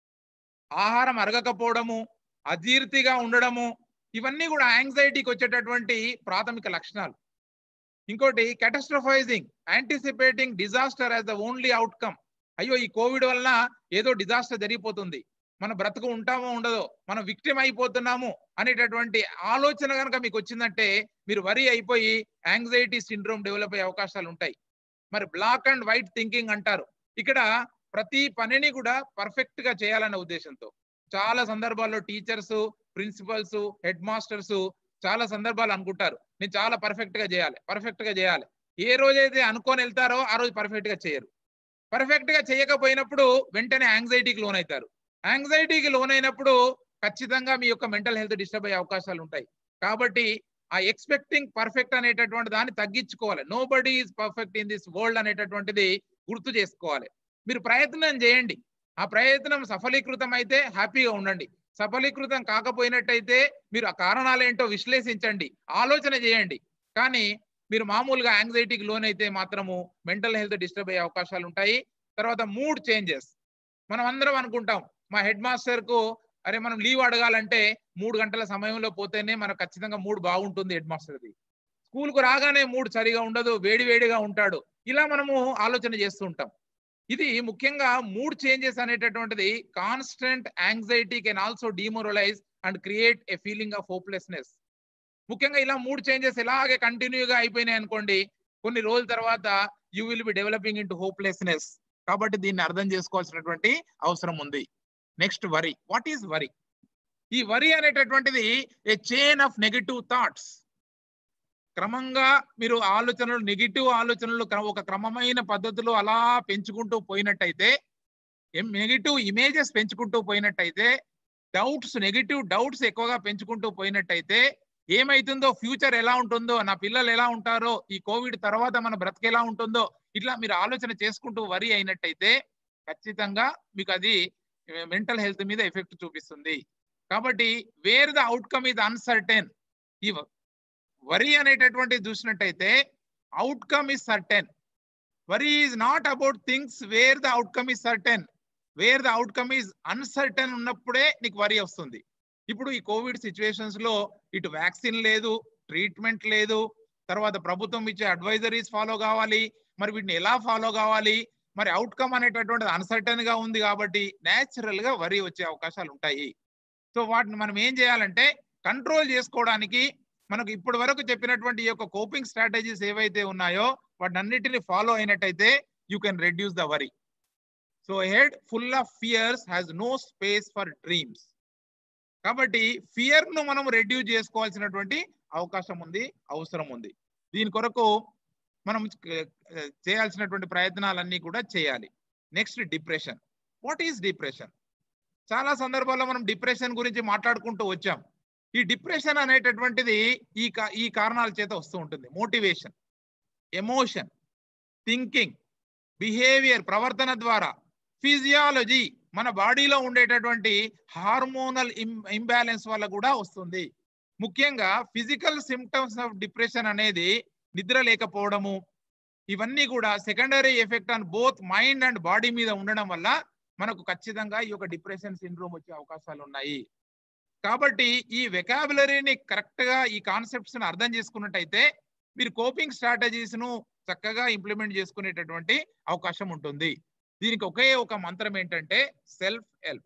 ఆహారం అరగకపోవడము, అజీర్తిగా ఉండడము, ఇవన్నీ కూడా యాంగ్జైటీకి వచ్చేటటువంటి ప్రాథమిక లక్షణాలు. ఇంకోటి, catastrophising, anticipating disaster as the only outcome. అయ్యో ఈ కోవిడ్ వలన ఏదో డిజాస్టర్ జరిగిపోతుంది, మన బ్రతుకు ఉంటామో ఉండదో, మనం విక్టిమ్ అయిపోతున్నాము అనేటటువంటి ఆలోచన కనుక మీకు వచ్చిందంటే మీరు వరి అయిపోయి యాంగ్జైటీ సిండ్రోమ్ డెవలప్ అయ్యే అవకాశాలు ఉంటాయి. మరి బ్లాక్ అండ్ వైట్ థింకింగ్ అంటారు. ఇక్కడ ప్రతి పనిని కూడా పర్ఫెక్ట్ గా చేయాలనే ఉద్దేశంతో చాలా సందర్భాల్లో టీచర్స్, ప్రిన్సిపల్స్, హెడ్ మాస్టర్స్ చాలా సందర్భాలు అనుకుంటారు నేను చాలా పర్ఫెక్ట్ గా చేయాలి, పర్ఫెక్ట్ గా చేయాలి. ఏ రోజైతే అనుకొని వెళ్తారో ఆ రోజు పర్ఫెక్ట్ గా చేయరు. పర్ఫెక్ట్ గా చేయకపోయినప్పుడు వెంటనే యాంగ్జైటీకి లోన్ అవుతారు. యాంగ్జైటీకి లోన్ అయినప్పుడు ఖచ్చితంగా మీ యొక్క మెంటల్ హెల్త్ డిస్టర్బ్ అయ్యే అవకాశాలు ఉంటాయి. కాబట్టి ఆ ఎక్స్పెక్టింగ్ పర్ఫెక్ట్ అనేటటువంటి దాన్ని తగ్గించుకోవాలి. Nobody is perfect in this world అనేటటువంటిది గుర్తు చేసుకోవాలి. మీరు ప్రయత్నం చేయండి, ఆ ప్రయత్నం సఫలీకృతం అయితే హ్యాపీగా ఉండండి, సఫలీకృతం కాకపోయినట్టయితే మీరు ఆ కారణాలు ఏంటో విశ్లేషించండి, ఆలోచన చేయండి. కానీ మీరు మామూలుగా యాంగ్జైటీకి లోన్ అయితే మాత్రము మెంటల్ హెల్త్ డిస్టర్బ్ అయ్యే అవకాశాలు ఉంటాయి. తర్వాత మూడ్ చేంజెస్. మనం అందరం అనుకుంటాం మా హెడ్ మాస్టర్ కు అరే మనం లీవ్ అడగాలంటే మూడు గంటల సమయంలో పోతేనే మనకు ఖచ్చితంగా మూడ్ బాగుంటుంది హెడ్ మాస్టర్ది. స్కూల్ కు రాగానే మూడ్ సరిగా ఉండదు, వేడి వేడిగా ఉంటాడు. ఇలా మనము ఆలోచన చేస్తూ ఉంటాం. ఇది ముఖ్యంగా మూడ్ చేంజెస్ అనేటటువంటిది constant anxiety can also demoralise and create a feeling of hopelessness. ముఖ్యంగా ఇలా మూడ్ చేంజెస్ ఇలాగే కంటిన్యూగా అయిపోయినాయి అనుకోండి, కొన్ని రోజుల తర్వాత you will be developing into hopelessness. కాబట్టి దీన్ని అర్థం చేసుకోవాల్సినటువంటి అవసరం ఉంది. Next, worry. What is worry? ఈ వరీ అనేటటువంటిది a chain of negative thoughts. క్రమంగా మీరు ఆలోచనలు, నెగిటివ్ ఆలోచనలు ఒక క్రమమైన పద్ధతిలో అలా పెంచుకుంటూ పోయినట్టయితే, నెగిటివ్ ఇమేజెస్ పెంచుకుంటూ పోయినట్టయితే, డౌట్స్, నెగిటివ్ డౌట్స్ ఎక్కువగా పెంచుకుంటూ పోయినట్టయితే ఏమైతుందో, ఫ్యూచర్ ఎలా ఉంటుందో, నా పిల్లలు ఎలా ఉంటారో, ఈ కోవిడ్ తర్వాత మన బ్రతికి ఎలా ఉంటుందో, ఇట్లా మీరు ఆలోచన చేసుకుంటూ వరీ అయినట్టయితే ఖచ్చితంగా మీకు అది మెంటల్ హెల్త్ మీద ఎఫెక్ట్ చూపిస్తుంది. కాబట్టి where the outcome is uncertain, ఈ వరి అనేటటువంటి చూసినట్టయితే outcome is certain. Worry is not about things where the outcome is certain. Where the outcome is uncertain ఉన్నప్పుడే నీకు వరి వస్తుంది. ఇప్పుడు ఈ కోవిడ్ సిచ్యువేషన్స్ లో ఇటు వ్యాక్సిన్ లేదు, ట్రీట్మెంట్ లేదు, తర్వాత ప్రభుత్వం ఇచ్చే అడ్వైజరీస్ ఫాలో కావాలి, మరి వీటిని ఎలా ఫాలో కావాలి, మరి అవుట్కమ్ అనేటటువంటిది అన్సర్టన్ గా ఉంది కాబట్టి న్యాచురల్ గా వరి వచ్చే అవకాశాలు ఉంటాయి. సో వాటిని మనం ఏం చేయాలంటే కంట్రోల్ చేసుకోవడానికి మనకు ఇప్పటి వరకు చెప్పినటువంటి ఈ యొక్క కోపింగ్ స్ట్రాటజీస్ ఏవైతే ఉన్నాయో వాటిని అన్నిటిని ఫాలో అయినట్టయితే you can reduce the worry. So head full of fears has no space for dreams. కాబట్టి ఫియర్ ను మనం రెడ్యూస్ చేసుకోవాల్సినటువంటి అవకాశం ఉంది, అవసరం ఉంది. దీని కొరకు మనం చేయాల్సినటువంటి ప్రయత్నాలన్నీ కూడా చేయాలి. Next depression. What is depression? చాలా సందర్భాల్లో మనం డిప్రెషన్ గురించి మాట్లాడుకుంటూ వచ్చాం. ఈ డిప్రెషన్ అనేటటువంటిది ఈ ఈ కారణాల చేత వస్తూ ఉంటుంది. మోటివేషన్, ఎమోషన్, థింకింగ్, బిహేవియర్, ప్రవర్తన ద్వారా, ఫిజియాలజీ, మన బాడీలో ఉండేటటువంటి హార్మోనల్ ఇంబ్యాలెన్స్ వల్ల కూడా వస్తుంది. ముఖ్యంగా ఫిజికల్ సిమ్టమ్స్ ఆఫ్ డిప్రెషన్ అనేది నిద్ర లేకపోవడము, ఇవన్నీ కూడా secondary effect on both mind and body మీద ఉండడం వల్ల మనకు ఖచ్చితంగా ఈ యొక్క డిప్రెషన్ సిండ్రోమ్ వచ్చే అవకాశాలు ఉన్నాయి. కాబట్టి ఈ వెకాబులరీని కరెక్ట్ గా ఈ కాన్సెప్ట్స్ ని అర్థం చేసుకున్నట్టయితే మీరు కోపింగ్ స్ట్రాటజీస్ ను చక్కగా ఇంప్లిమెంట్ చేసుకునేటటువంటి అవకాశం ఉంటుంది. దీనికి ఒకే ఒక మంత్రం ఏంటంటే self help.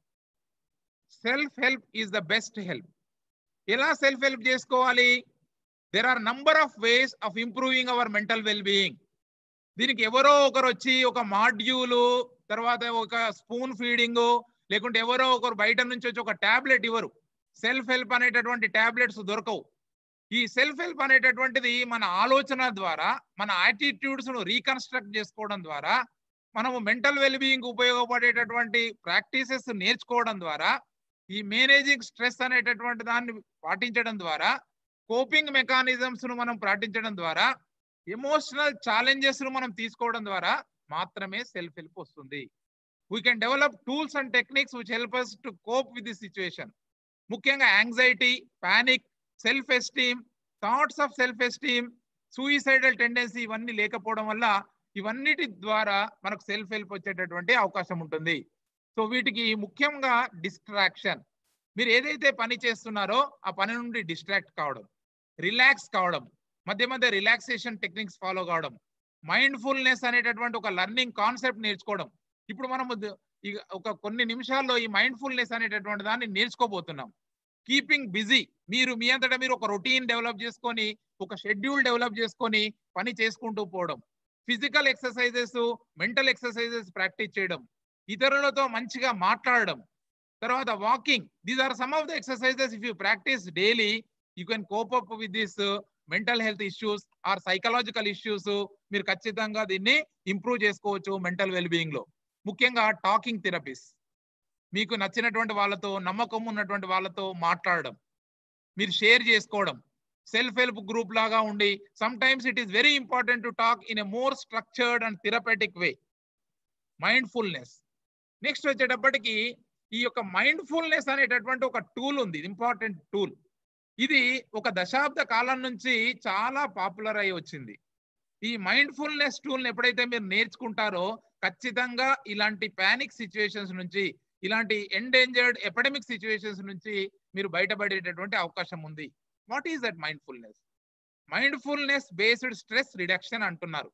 Self help is the best help. ఎలా సెల్ఫ్ హెల్ప్ చేసుకోవాలి? There are number of ways of improving our mental well being. దీనికి ఎవరో ఒకరు వచ్చి ఒక మాడ్యూలు, తర్వాత ఒక స్పూన్ ఫీడింగ్, లేకుంటే ఎవరో ఒకరు బయట నుంచి వచ్చి ఒక టాబ్లెట్ ఇవ్వరు. సెల్ఫ్ హెల్ప్ అనేటటువంటి టాబ్లెట్స్ దొరకవు. ఈ సెల్ఫ్ హెల్ప్ అనేటటువంటిది మన ఆలోచన ద్వారా, మన యాటిట్యూడ్స్ ను రీకన్స్ట్రక్ట్ చేసుకోవడం ద్వారా, మనము మెంటల్ వెల్బీయింగ్ ఉపయోగపడేటటువంటి ప్రాక్టీసెస్ నేర్చుకోవడం ద్వారా, ఈ మేనేజింగ్ స్ట్రెస్ అనేటటువంటి దాన్ని పాటించడం ద్వారా, కోపింగ్ మెకానిజమ్స్ ను మనం పాటించడం ద్వారా, ఎమోషనల్ ఛాలెంజెస్ ను మనం తీసుకోవడం ద్వారా మాత్రమే సెల్ఫ్ హెల్ప్ వస్తుంది. We can develop tools and techniques which help us to cope with the situation. ముఖ్యంగా anxiety, panic, self esteem, thoughts of self esteem, suicidal tendency ఇవన్నీ లేకపోవడం వల్ల ఇవన్నిటి ద్వారా మనకు సెల్ఫ్ హెల్ప్ వచ్చేటటువంటి అవకాశం ఉంటుంది. సో వీటికి ముఖ్యంగా డిస్ట్రాక్షన్. మీరు ఏదైతే పని చేస్తున్నారో ఆ పని నుండి డిస్ట్రాక్ట్ కావడం, రిలాక్స్ కావడం, మధ్య మధ్య రిలాక్సేషన్ టెక్నిక్స్ ఫాలో కావడం, మైండ్ఫుల్నెస్ అనేటటువంటి ఒక లర్నింగ్ కాన్సెప్ట్ నేర్చుకోవడం. ఇప్పుడు మనం ఒక కొన్ని నిమిషాల్లో ఈ మైండ్ఫుల్నెస్ అనేటటువంటి దాన్ని నేర్చుకోబోతున్నాం. Keeping busy. మీరు మీ అంతటా మీరు ఒక రొటీన్ డెవలప్ చేసుకొని, ఒక షెడ్యూల్ డెవలప్ చేసుకొని పని చేసుకుంటూ పోవడం, physical exercises, mental exercises practice చేయడం, ఇతరులతో మంచిగా మాట్లాడడం, తర్వాత walking. These are some of the exercises. If you practise daily you can cope up with this mental health issues or psychological issues. మీరు ఖచ్చితంగా దీన్ని ఇంప్రూవ్ చేసుకోవచ్చు మెంటల్ వెల్బీయింగ్ లో. ముఖ్యంగా టాకింగ్ థెరపీస్. మీకు నచ్చినటువంటి వాళ్ళతో, నమ్మకం ఉన్నటువంటి వాళ్ళతో మాట్లాడడం, మీరు షేర్ చేసుకోవడం, సెల్ఫ్ హెల్ప్ గ్రూప్ లాగా ఉండి, sometimes it is very important to talk in a more structured and therapeutic way. Mindfulness. Next వచ్చేటప్పటికి ఈ యొక్క మైండ్ఫుల్నెస్ అనేటటువంటి ఒక టూల్ ఉంది, ఇంపార్టెంట్ టూల్. ఇది ఒక దశాబ్ద కాలం నుంచి చాలా పాపులర్ అయి వచ్చింది. ఈ మైండ్ఫుల్నెస్ టూల్ని ఎప్పుడైతే మీరు నేర్చుకుంటారో ఖచ్చితంగా ఇలాంటి పానిక్ సిచ్యువేషన్స్ నుంచి, ఇలాంటి ఎండేంజర్డ్ ఎపిడమిక్ సిచ్యువేషన్స్ నుంచి మీరు బయటపడేటటువంటి అవకాశం ఉంది. What is that mindfulness? Mindfulness based stress reduction అంటున్నారు.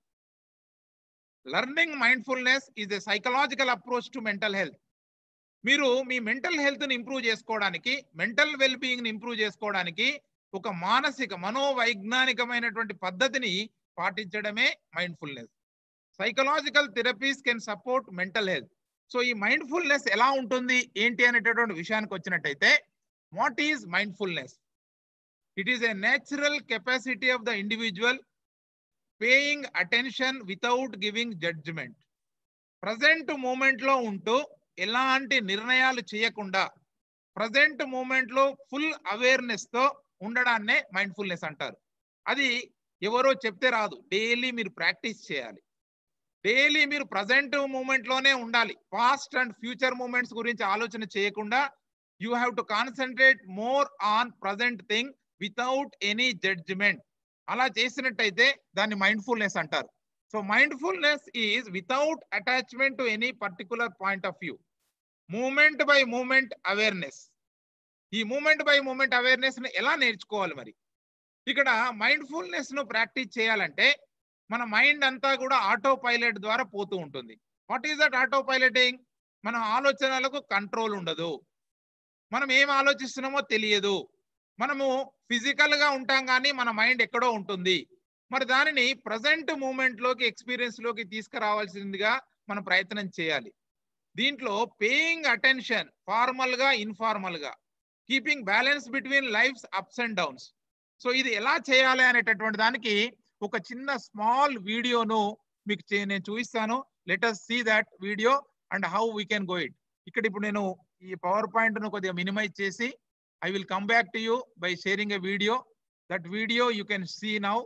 Learning mindfulness is a psychological approach to mental health. మీరు మీ మెంటల్ హెల్త్ ని ఇంప్రూవ్ చేసుకోవడానికి, మెంటల్ వెల్ బీయింగ్ ని ఇంప్రూవ్ చేసుకోవడానికి ఒక మానసిక మనోవైజ్ఞానికమైనటువంటి పద్ధతిని పాటించడమే mindfulness. Psychological therapies can support mental health. So ఈ మైండ్ఫుల్నెస్ ఎలా ఉంటుంది ఏంటి అనేటటువంటి విషయానికి వచ్చినట్టయితే, what is mindfulness? It is a natural capacity of the individual paying attention without giving judgement. Present moment లో ఉంటూ ఎలాంటి నిర్ణయాలు చేయకుండా ప్రజెంట్ మూమెంట్ లో ఫుల్ అవేర్నెస్ తో ఉండడాన్నే మైండ్ఫుల్నెస్ అంటారు. అది ఎవరో చెప్తే రాదు, డైలీ మీరు ప్రాక్టీస్ చేయాలి. డైలీ మీరు ప్రజెంట్ మూమెంట్ లోనే ఉండాలి. పాస్ట్ అండ్ ఫ్యూచర్ మూమెంట్స్ గురించి ఆలోచన చేయకుండా you have to concentrate more on present thing without any judgement. అలా చేసినట్టయితే దాన్ని మైండ్ఫుల్నెస్ అంటారు. So mindfulness is without attachment to any particular point of view. Moment by moment awareness. ఈ moment by moment awareness ను ఎలా నేర్చుకోవాలి మరి? ఇక్కడ మైండ్ఫుల్నెస్ ను ప్రాక్టీస్ చేయాలంటే మన మైండ్ అంతా కూడా ఆటో పైలట్ ద్వారా పోతూ ఉంటుంది. What is that autopiloting? మన ఆలోచనలకు కంట్రోల్ ఉండదు, మనం ఏం ఆలోచిస్తున్నామో తెలియదు, మనము ఫిజికల్ గా ఉంటాం కానీ మన మైండ్ ఎక్కడో ఉంటుంది. మరి దానిని ప్రజెంట్ మూమెంట్ లోకి ఎక్స్పీరియన్స్ లోకి తీసుకురావాల్సిందిగా మనం ప్రయత్నం చేయాలి. దీంట్లో పేయింగ్ అటెన్షన్ ఫార్మల్ గా ఇన్ఫార్మల్ గా, keeping balance between life's ups and downs. So ఇది ఎలా చేయాలి అనేటటువంటి దానికి ఒక చిన్న స్మాల్ వీడియోను మీకు నేను చూపిస్తాను. Let us see that video and how we can go it. ఇక్కడ ఇప్పుడు నేను ఈ పవర్ పాయింట్ ను కొద్దిగా మినిమైజ్ చేసి I will come back to you by sharing a video. That video you can see now.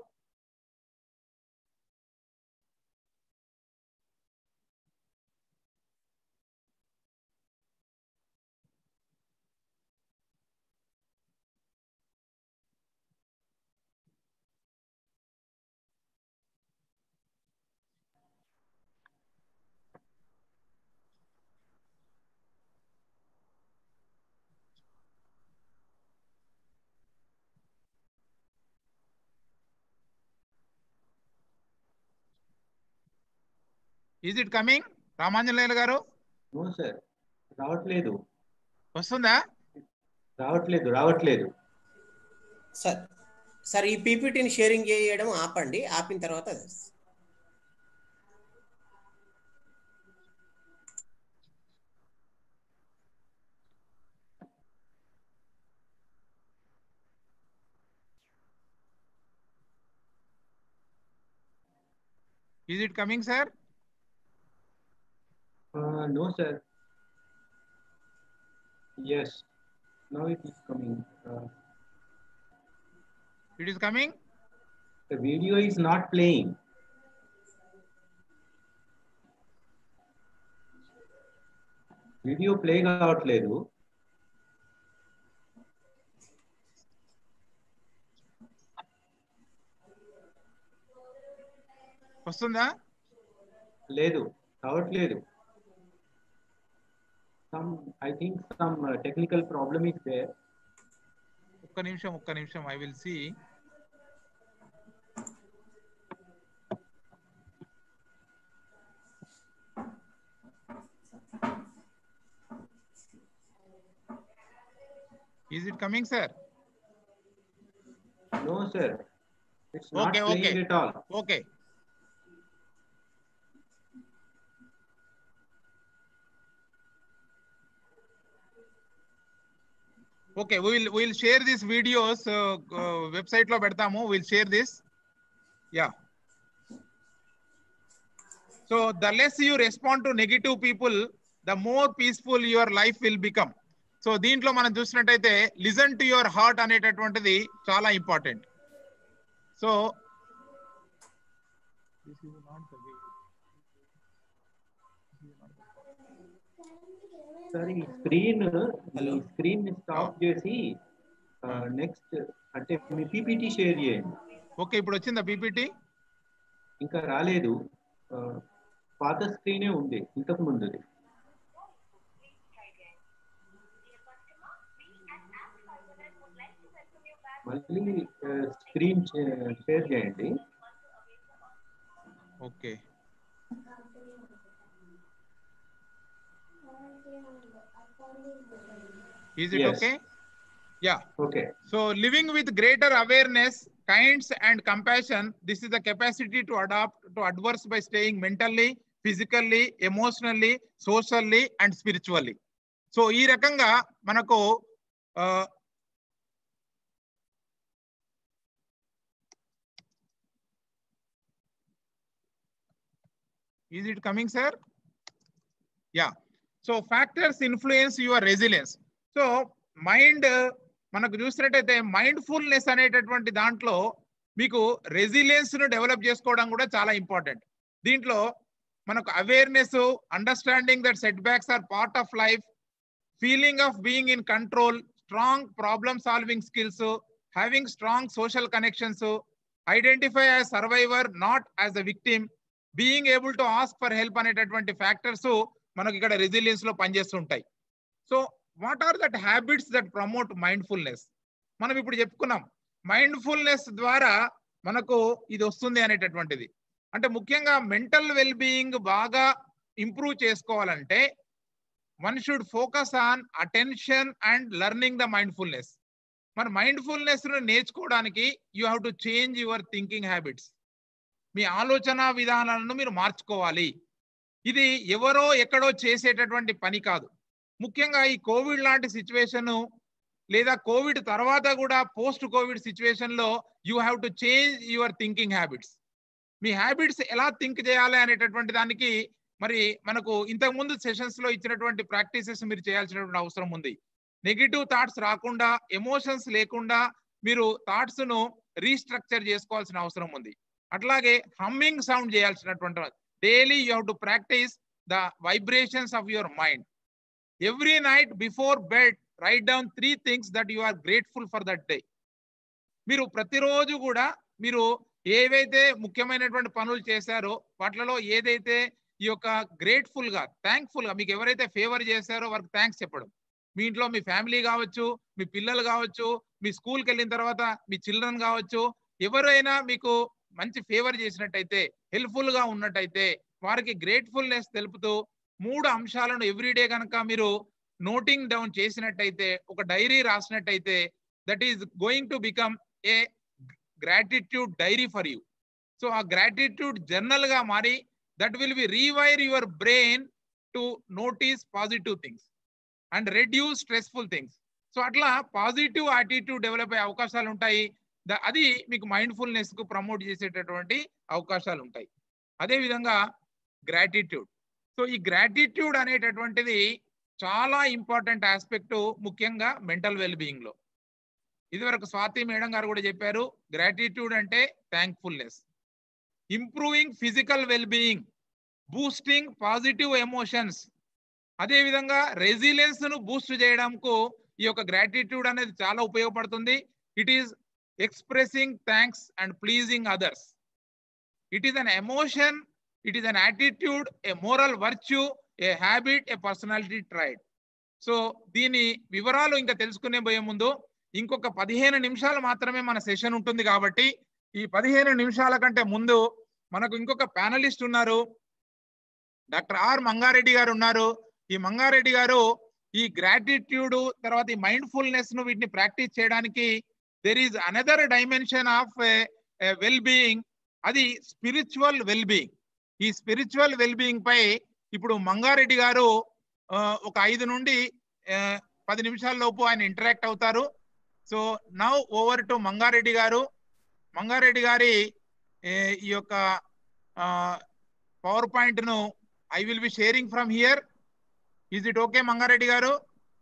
Is it coming? Ramanjaneyulu గారు? No sir, రావట్లేదు. వస్తుందా? రావట్లేదు రావట్లేదు సార్. సార్ ఈ పీపీటీని షేరింగ్ చేయడం ఆపండి, ఆపిన తర్వాత Is it coming, sir? Uh, no, sir. Yes, now it is coming. Uh, it is coming? The video is not playing. Video play కావట్లేదు. వస్తుందా? లేదు, రావట్లేదు. Some, I think some uh, technical problem is there. ఒక్క నిమిషం ఒక్క నిమిషం I will see. Is it coming, sir? No, sir. It's not okay, playing okay. at all. Okay. Okay, we will we will share these videos. Uh, uh, website lo pedtamu. We'll share this. Yeah. So the less you respond to negative people, the more peaceful your life will become. So దీంట్లో మనం చూసినట్టయితే listen to your heart అనేటటువంటిది చాలా important. So sir ఈ screen ఈ screen ని stop చేసి next అంటే మీ పీపీటీ షేర్ చేయండి. ఓకే, ఇప్పుడు వచ్చిందా పీపీటీ? ఇంకా రాలేదు, పాత స్క్రీనే ఉంది ఇంతకు ముందు. మళ్ళీ స్క్రీన్ షేర్ చేయండి. Okay, is it yes. okay? Yeah. Okay. So living with greater awareness, kinds and compassion, this is the capacity to adapt to adverse by staying mentally, physically, emotionally, socially and spiritually. So ee rakanga manaku uh, is it coming, sir? Yeah. So factors influence your resilience. So mind మనకు చూసినట్టయితే mindfulness అనేటటువంటి దాంట్లో మీకు resilience ను develop చేసుకోవడం కూడా చాలా important. దీంట్లో మనకు awareness, understanding that setbacks are part of life, feeling of being in control, strong problem solving skills, having strong social connections, identify as survivor not as a victim, being able to ask for help అనేటటువంటి factors మనకి ఇక్కడ resilience లో పనిచేస్తుంటాయి. So what are that habits that promote mindfulness? మనం ఇప్పుడు చెప్పుకున్నాం mindfulness ద్వారా మనకు ఇది వస్తుంది అనేటటువంటిది. అంటే ముఖ్యంగా మెంటల్ వెల్ బీయింగ్ బాగా ఇంప్రూవ్ చేసుకోవాలంటే one should focus on attention and learning the mindfulness. మన మైండ్ఫుల్నెస్ ను నేర్చుకోవడానికి you have to change your thinking habits. మీ ఆలోచన విధానాలను మీరు మార్చుకోవాలి. ఇది ఎవరో ఎక్కడో చేసేటటువంటి పని కాదు. ముఖ్యంగా ఈ కోవిడ్ లాంటి సిచ్యువేషన్ లేదా కోవిడ్ తర్వాత కూడా పోస్ట్ కోవిడ్ సిచ్యువేషన్ లో you have to change your thinking habits. మీ హ్యాబిట్స్ ఎలా థింక్ చేయాలి అనేటటువంటి దానికి మరి మనకు ఇంతకు ముందు సెషన్స్ లో ఇచ్చినటువంటి ప్రాక్టీసెస్ మీరు చేయాల్సినటువంటి అవసరం ఉంది. నెగిటివ్ థాట్స్ రాకుండా, ఎమోషన్స్ లేకుండా మీరు థాట్స్ ను రీస్ట్రక్చర్ చేసుకోవాల్సిన అవసరం ఉంది. అట్లాగే హమ్మింగ్ సౌండ్ చేయాల్సినటువంటి daily you have to practise the vibrations of your mind. Every night before bed write down three things that you are grateful for that day. మీరు ప్రతిరోజు కూడా మీరు ఏవైతే ముఖ్యమైనటువంటి పనులు చేశారో వాటిలో ఏదైతే ఈ యొక్క గ్రేట్ఫుల్ గా, థ్యాంక్ఫుల్ గా, మీకు ఎవరైతే ఫేవర్ చేశారో వారికి థ్యాంక్స్ చెప్పడం. మీ ఇంట్లో మీ ఫ్యామిలీ కావచ్చు, మీ పిల్లలు కావచ్చు, మీ స్కూల్కి వెళ్ళిన తర్వాత మీ చిల్డ్రన్ కావచ్చు, ఎవరైనా మీకు మంచి ఫేవర్ చేసినట్టయితే, హెల్ప్ఫుల్ గా ఉన్నట్టయితే వారికి గ్రేట్ఫుల్నెస్ తెలుపుతూ మూడు అంశాలను ఎవ్రీడే కనుక మీరు నోటింగ్ డౌన్ చేసినట్టయితే, ఒక డైరీ రాసినట్టయితే, that is going to become a gratitude diary for you. So ఆ గ్రాటిట్యూడ్ జర్నల్ గా మారి that will be rewire your brain to notice positive things and reduce stressful things. So అట్లా positive attitude develop అయ్యే అవకాశాలు ఉంటాయి. అది మీకు mindfulness కు ప్రమోట్ చేసేటటువంటి అవకాశాలు ఉంటాయి. అదేవిధంగా గ్రాటిట్యూడ్. సో ఈ గ్రాటిట్యూడ్ అనేటటువంటిది చాలా ఇంపార్టెంట్ ఆస్పెక్ట్, ముఖ్యంగా మెంటల్ వెల్ బీయింగ్ లో. ఇదివరకు స్వాతి మేడం గారు కూడా చెప్పారు, గ్రాటిట్యూడ్ అంటే thankfulness. Improving physical well being, boosting positive emotions, అదేవిధంగా రెసిలియన్స్ ను బూస్ట్ చేయడానికి ఈ యొక్క గ్రాటిట్యూడ్ అనేది చాలా ఉపయోగపడుతుంది. It is expressing thanks and pleasing others. It is an emotion, it is an attitude, a moral virtue, a habit, a personality trait. So దీని వివరాలు ఇంకా తెలుసుకునే పోయే ముందు ఇంకొక పదిహేను నిమిషాలు మాత్రమే మన సెషన్ ఉంటుంది కాబట్టి ఈ పదిహేను నిమిషాల కంటే ముందు మనకు ఇంకొక ప్యానలిస్ట్ ఉన్నారు, డాక్టర్ ఆర్ మంగారెడ్డి గారు ఉన్నారు. ఈ మంగారెడ్డి గారు ఈ గ్రాటిట్యూడ్ తర్వాత ఈ మైండ్ఫుల్నెస్ ను వీటిని ప్రాక్టీస్ చేయడానికి there is another dimension of well being, అది స్పిరిచువల్ వెల్ బీయింగ్. ఈ స్పిరిచువల్ వెల్ బీయింగ్ పై ఇప్పుడు మంగారెడ్డి గారు ఒక ఐదు నుండి పది నిమిషాల లోపు ఆయన ఇంటరాక్ట్ అవుతారు. So now over to Mangareddy గారు. మంగారెడ్డి గారి ఈ యొక్క పవర్ పాయింట్ ను I will be sharing from here. Is it okay Mangareddy గారు?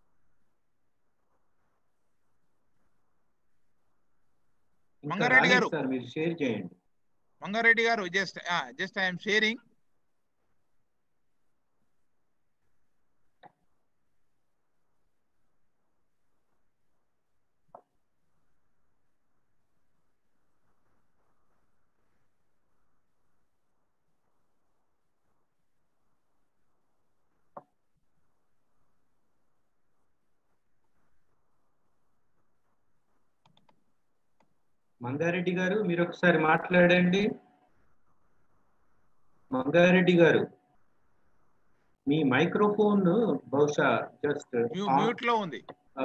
మంగారెడ్డి గారు షేర్ చేయండి. మంగారెడ్డి గారు just just I'm sharing. Mangareddy గారు మీరు ఒకసారి మాట్లాడండి. మంగారెడ్డి గారు మీ మైక్రోఫోన్ బహుశా జస్ట్ మ్యూట్ లో ఉంది.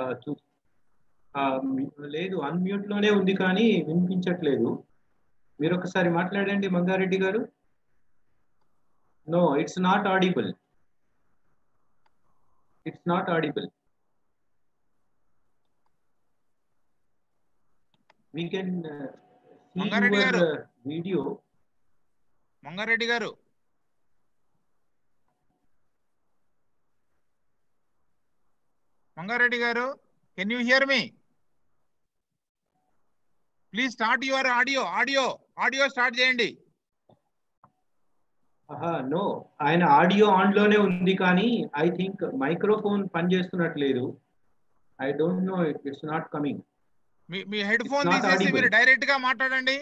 లేదు, అన్మ్యూట్ లోనే ఉంది కానీ వినిపించట్లేదు. మీరు ఒకసారి మాట్లాడండి మంగారెడ్డి గారు. No, it's not audible. It's not audible. We can uh, see Mangareddy your గారు uh, video. మంగారెడ్డి గారు మంగారెడ్డి గారు can you hear me? Please start your audio. Audio audio start చేయండి. నో, ఆయన ఆడియో ఆన్ లోనే ఉంది కానీ ఐ థింక్ మైక్రోఫోన్ పనిచేస్తున్నట్లేదు. I don't know, it's not coming. మీ మీ హెడ్ ఫోన్ తీసేసి మీరు డైరెక్ట్ గా మాట్లాడండి.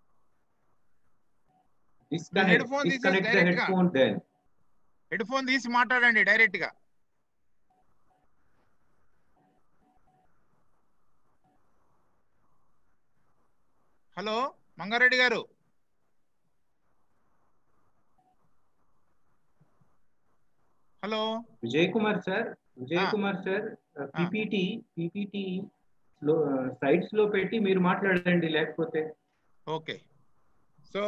హెడ్ ఫోన్ తీసేసి డైరెక్ట్ గా హెడ్ ఫోన్ తీసి మాట్లాడండి డైరెక్ట్ గా. హలో మంగారెడ్డి గారు. Hello Vijay Kumar sir, Vijay Kumar sir, PPT PPT లో సైట్స్ లో పెట్టి మీరు మాట్లాడండి లేకపోతే. Okay, so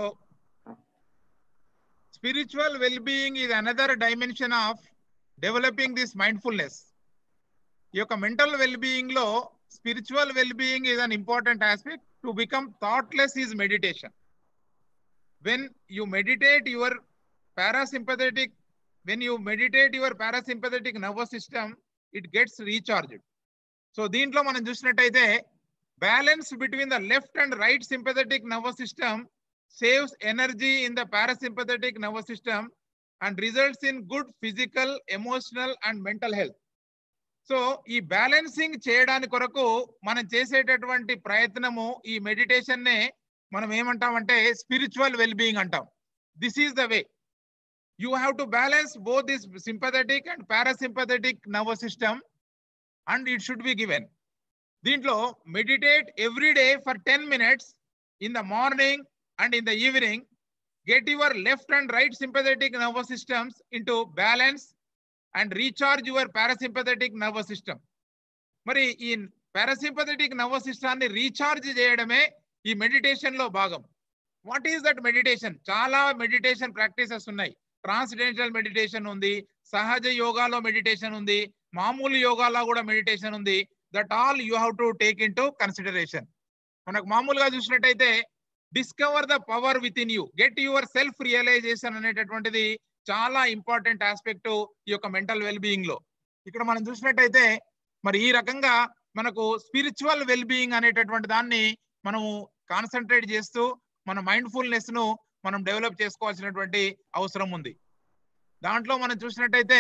spiritual well-being is another dimension of developing this mindfulness. ఈ యొక్క మెంటల్ వెల్-బీయింగ్ లో spiritual well-being is an important aspect. To become thoughtless is meditation. When you meditate your parasympathetic when you meditate your parasympathetic nervous system, it gets recharged. So దీంట్లో మనం చూసినట్టయితే balance between the left and right sympathetic nervous system saves energy in the parasympathetic nervous system and results in good physical, emotional and mental health. సో ఈ balancing చేయడానికి కొరకు మనం చేసేటటువంటి ప్రయత్నము ఈ మెడిటేషన్ నే మనం ఏమంటామంటే స్పిరిచువల్ వెల్-బీయింగ్ అంటాం. This is the way. You have to balance both this sympathetic and parasympathetic nervous system and it should be given. దీంట్లో meditate every day for ten minutes in the morning and in the evening. Get your left and right sympathetic nervous systems into balance and recharge your parasympathetic nervous system. మరి ఈ parasympathetic nervous సిస్టాన్ని recharge చేయడమే ఈ meditation లో భాగం. What is that meditation? చాలా meditation practices ఉన్నాయి. Transcendental meditation ఉంది, సహజ యోగాలో మెడిటేషన్ ఉంది, మామూలు యోగాలో కూడా మెడిటేషన్ ఉంది. That all you have to take into consideration. మనకు మామూలుగా చూసినట్టయితే discover the power within you, get your self realization అనేటటువంటిది చాలా ఇంపార్టెంట్ ఆస్పెక్ట్ ఈ యొక్క మెంటల్ వెల్-బీయింగ్ లో. ఇక్కడ మనం చూసినట్టయితే మరి ఈ రకంగా మనకు స్పిరిచువల్ వెల్-బీయింగ్ అనేటటువంటి దాన్ని మనము కాన్సన్ట్రేట్ చేస్తూ మన మైండ్ఫుల్నెస్ ను మనం డెవలప్ చేసుకోవాల్సినటువంటి అవసరం ఉంది. దాంట్లో మనం చూసినట్టయితే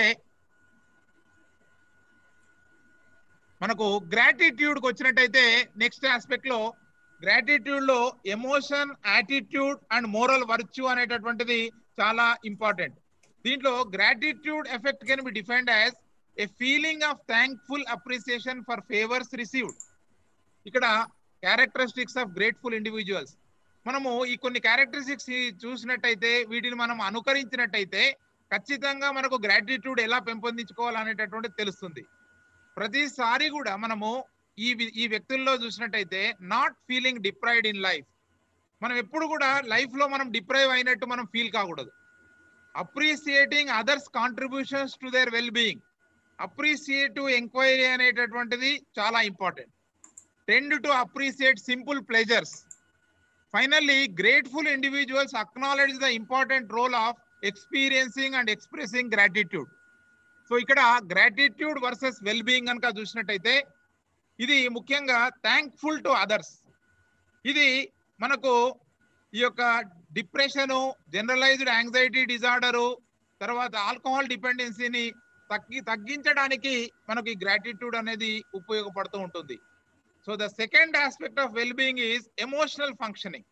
మనకు గ్రాటిట్యూడ్కి వచ్చినట్టయితే నెక్స్ట్ ఆస్పెక్ట్ లో గ్రాటిట్యూడ్ లో emotion, attitude and moral virtue అనేటటువంటిది చాలా ఇంపార్టెంట్. దీంట్లో gratitude effect can be defined as a feeling of thankful appreciation for favours received. ఇక్కడ క్యారెక్టరిస్టిక్స్ ఆఫ్ గ్రేట్ఫుల్ ఇండివిజువల్స్, మనము ఈ కొన్ని క్యారెక్టరిస్టిక్స్ చూసినట్టయితే వీటిని మనం అనుకరించినట్టయితే ఖచ్చితంగా మనకు గ్రాటిట్యూడ్ ఎలా పెంపొందించుకోవాలనేటటువంటిది తెలుస్తుంది. ప్రతిసారి కూడా మనము ఈ ఈ వ్యక్తుల్లో చూసినట్టయితే not feeling deprived in life, మనం ఎప్పుడు కూడా లైఫ్ లో మనం డిప్రైవ్ అయినట్టు మనం ఫీల్ కాకూడదు. Appreciating others contributions to their well being, appreciative enquiry అనేటటువంటిది చాలా important. Tend to appreciate simple pleasures. Finally grateful individuals acknowledge the important role of experiencing and expressing gratitude. So ఇక్కడ gratitude versus well being కనుక చూసినట్టయితే ఇది ముఖ్యంగా thankful to others. ఇది మనకు ఈ యొక్క డిప్రెషను, జనరలైజ్డ్ యాంగ్జైటీ డిజార్డరు, తర్వాత ఆల్కహాల్ డిపెండెన్సీని తగ్గి తగ్గించడానికి మనకు ఈ గ్రాటిట్యూడ్ అనేది ఉపయోగపడుతూ ఉంటుంది. So the second aspect of well being is emotional functioning.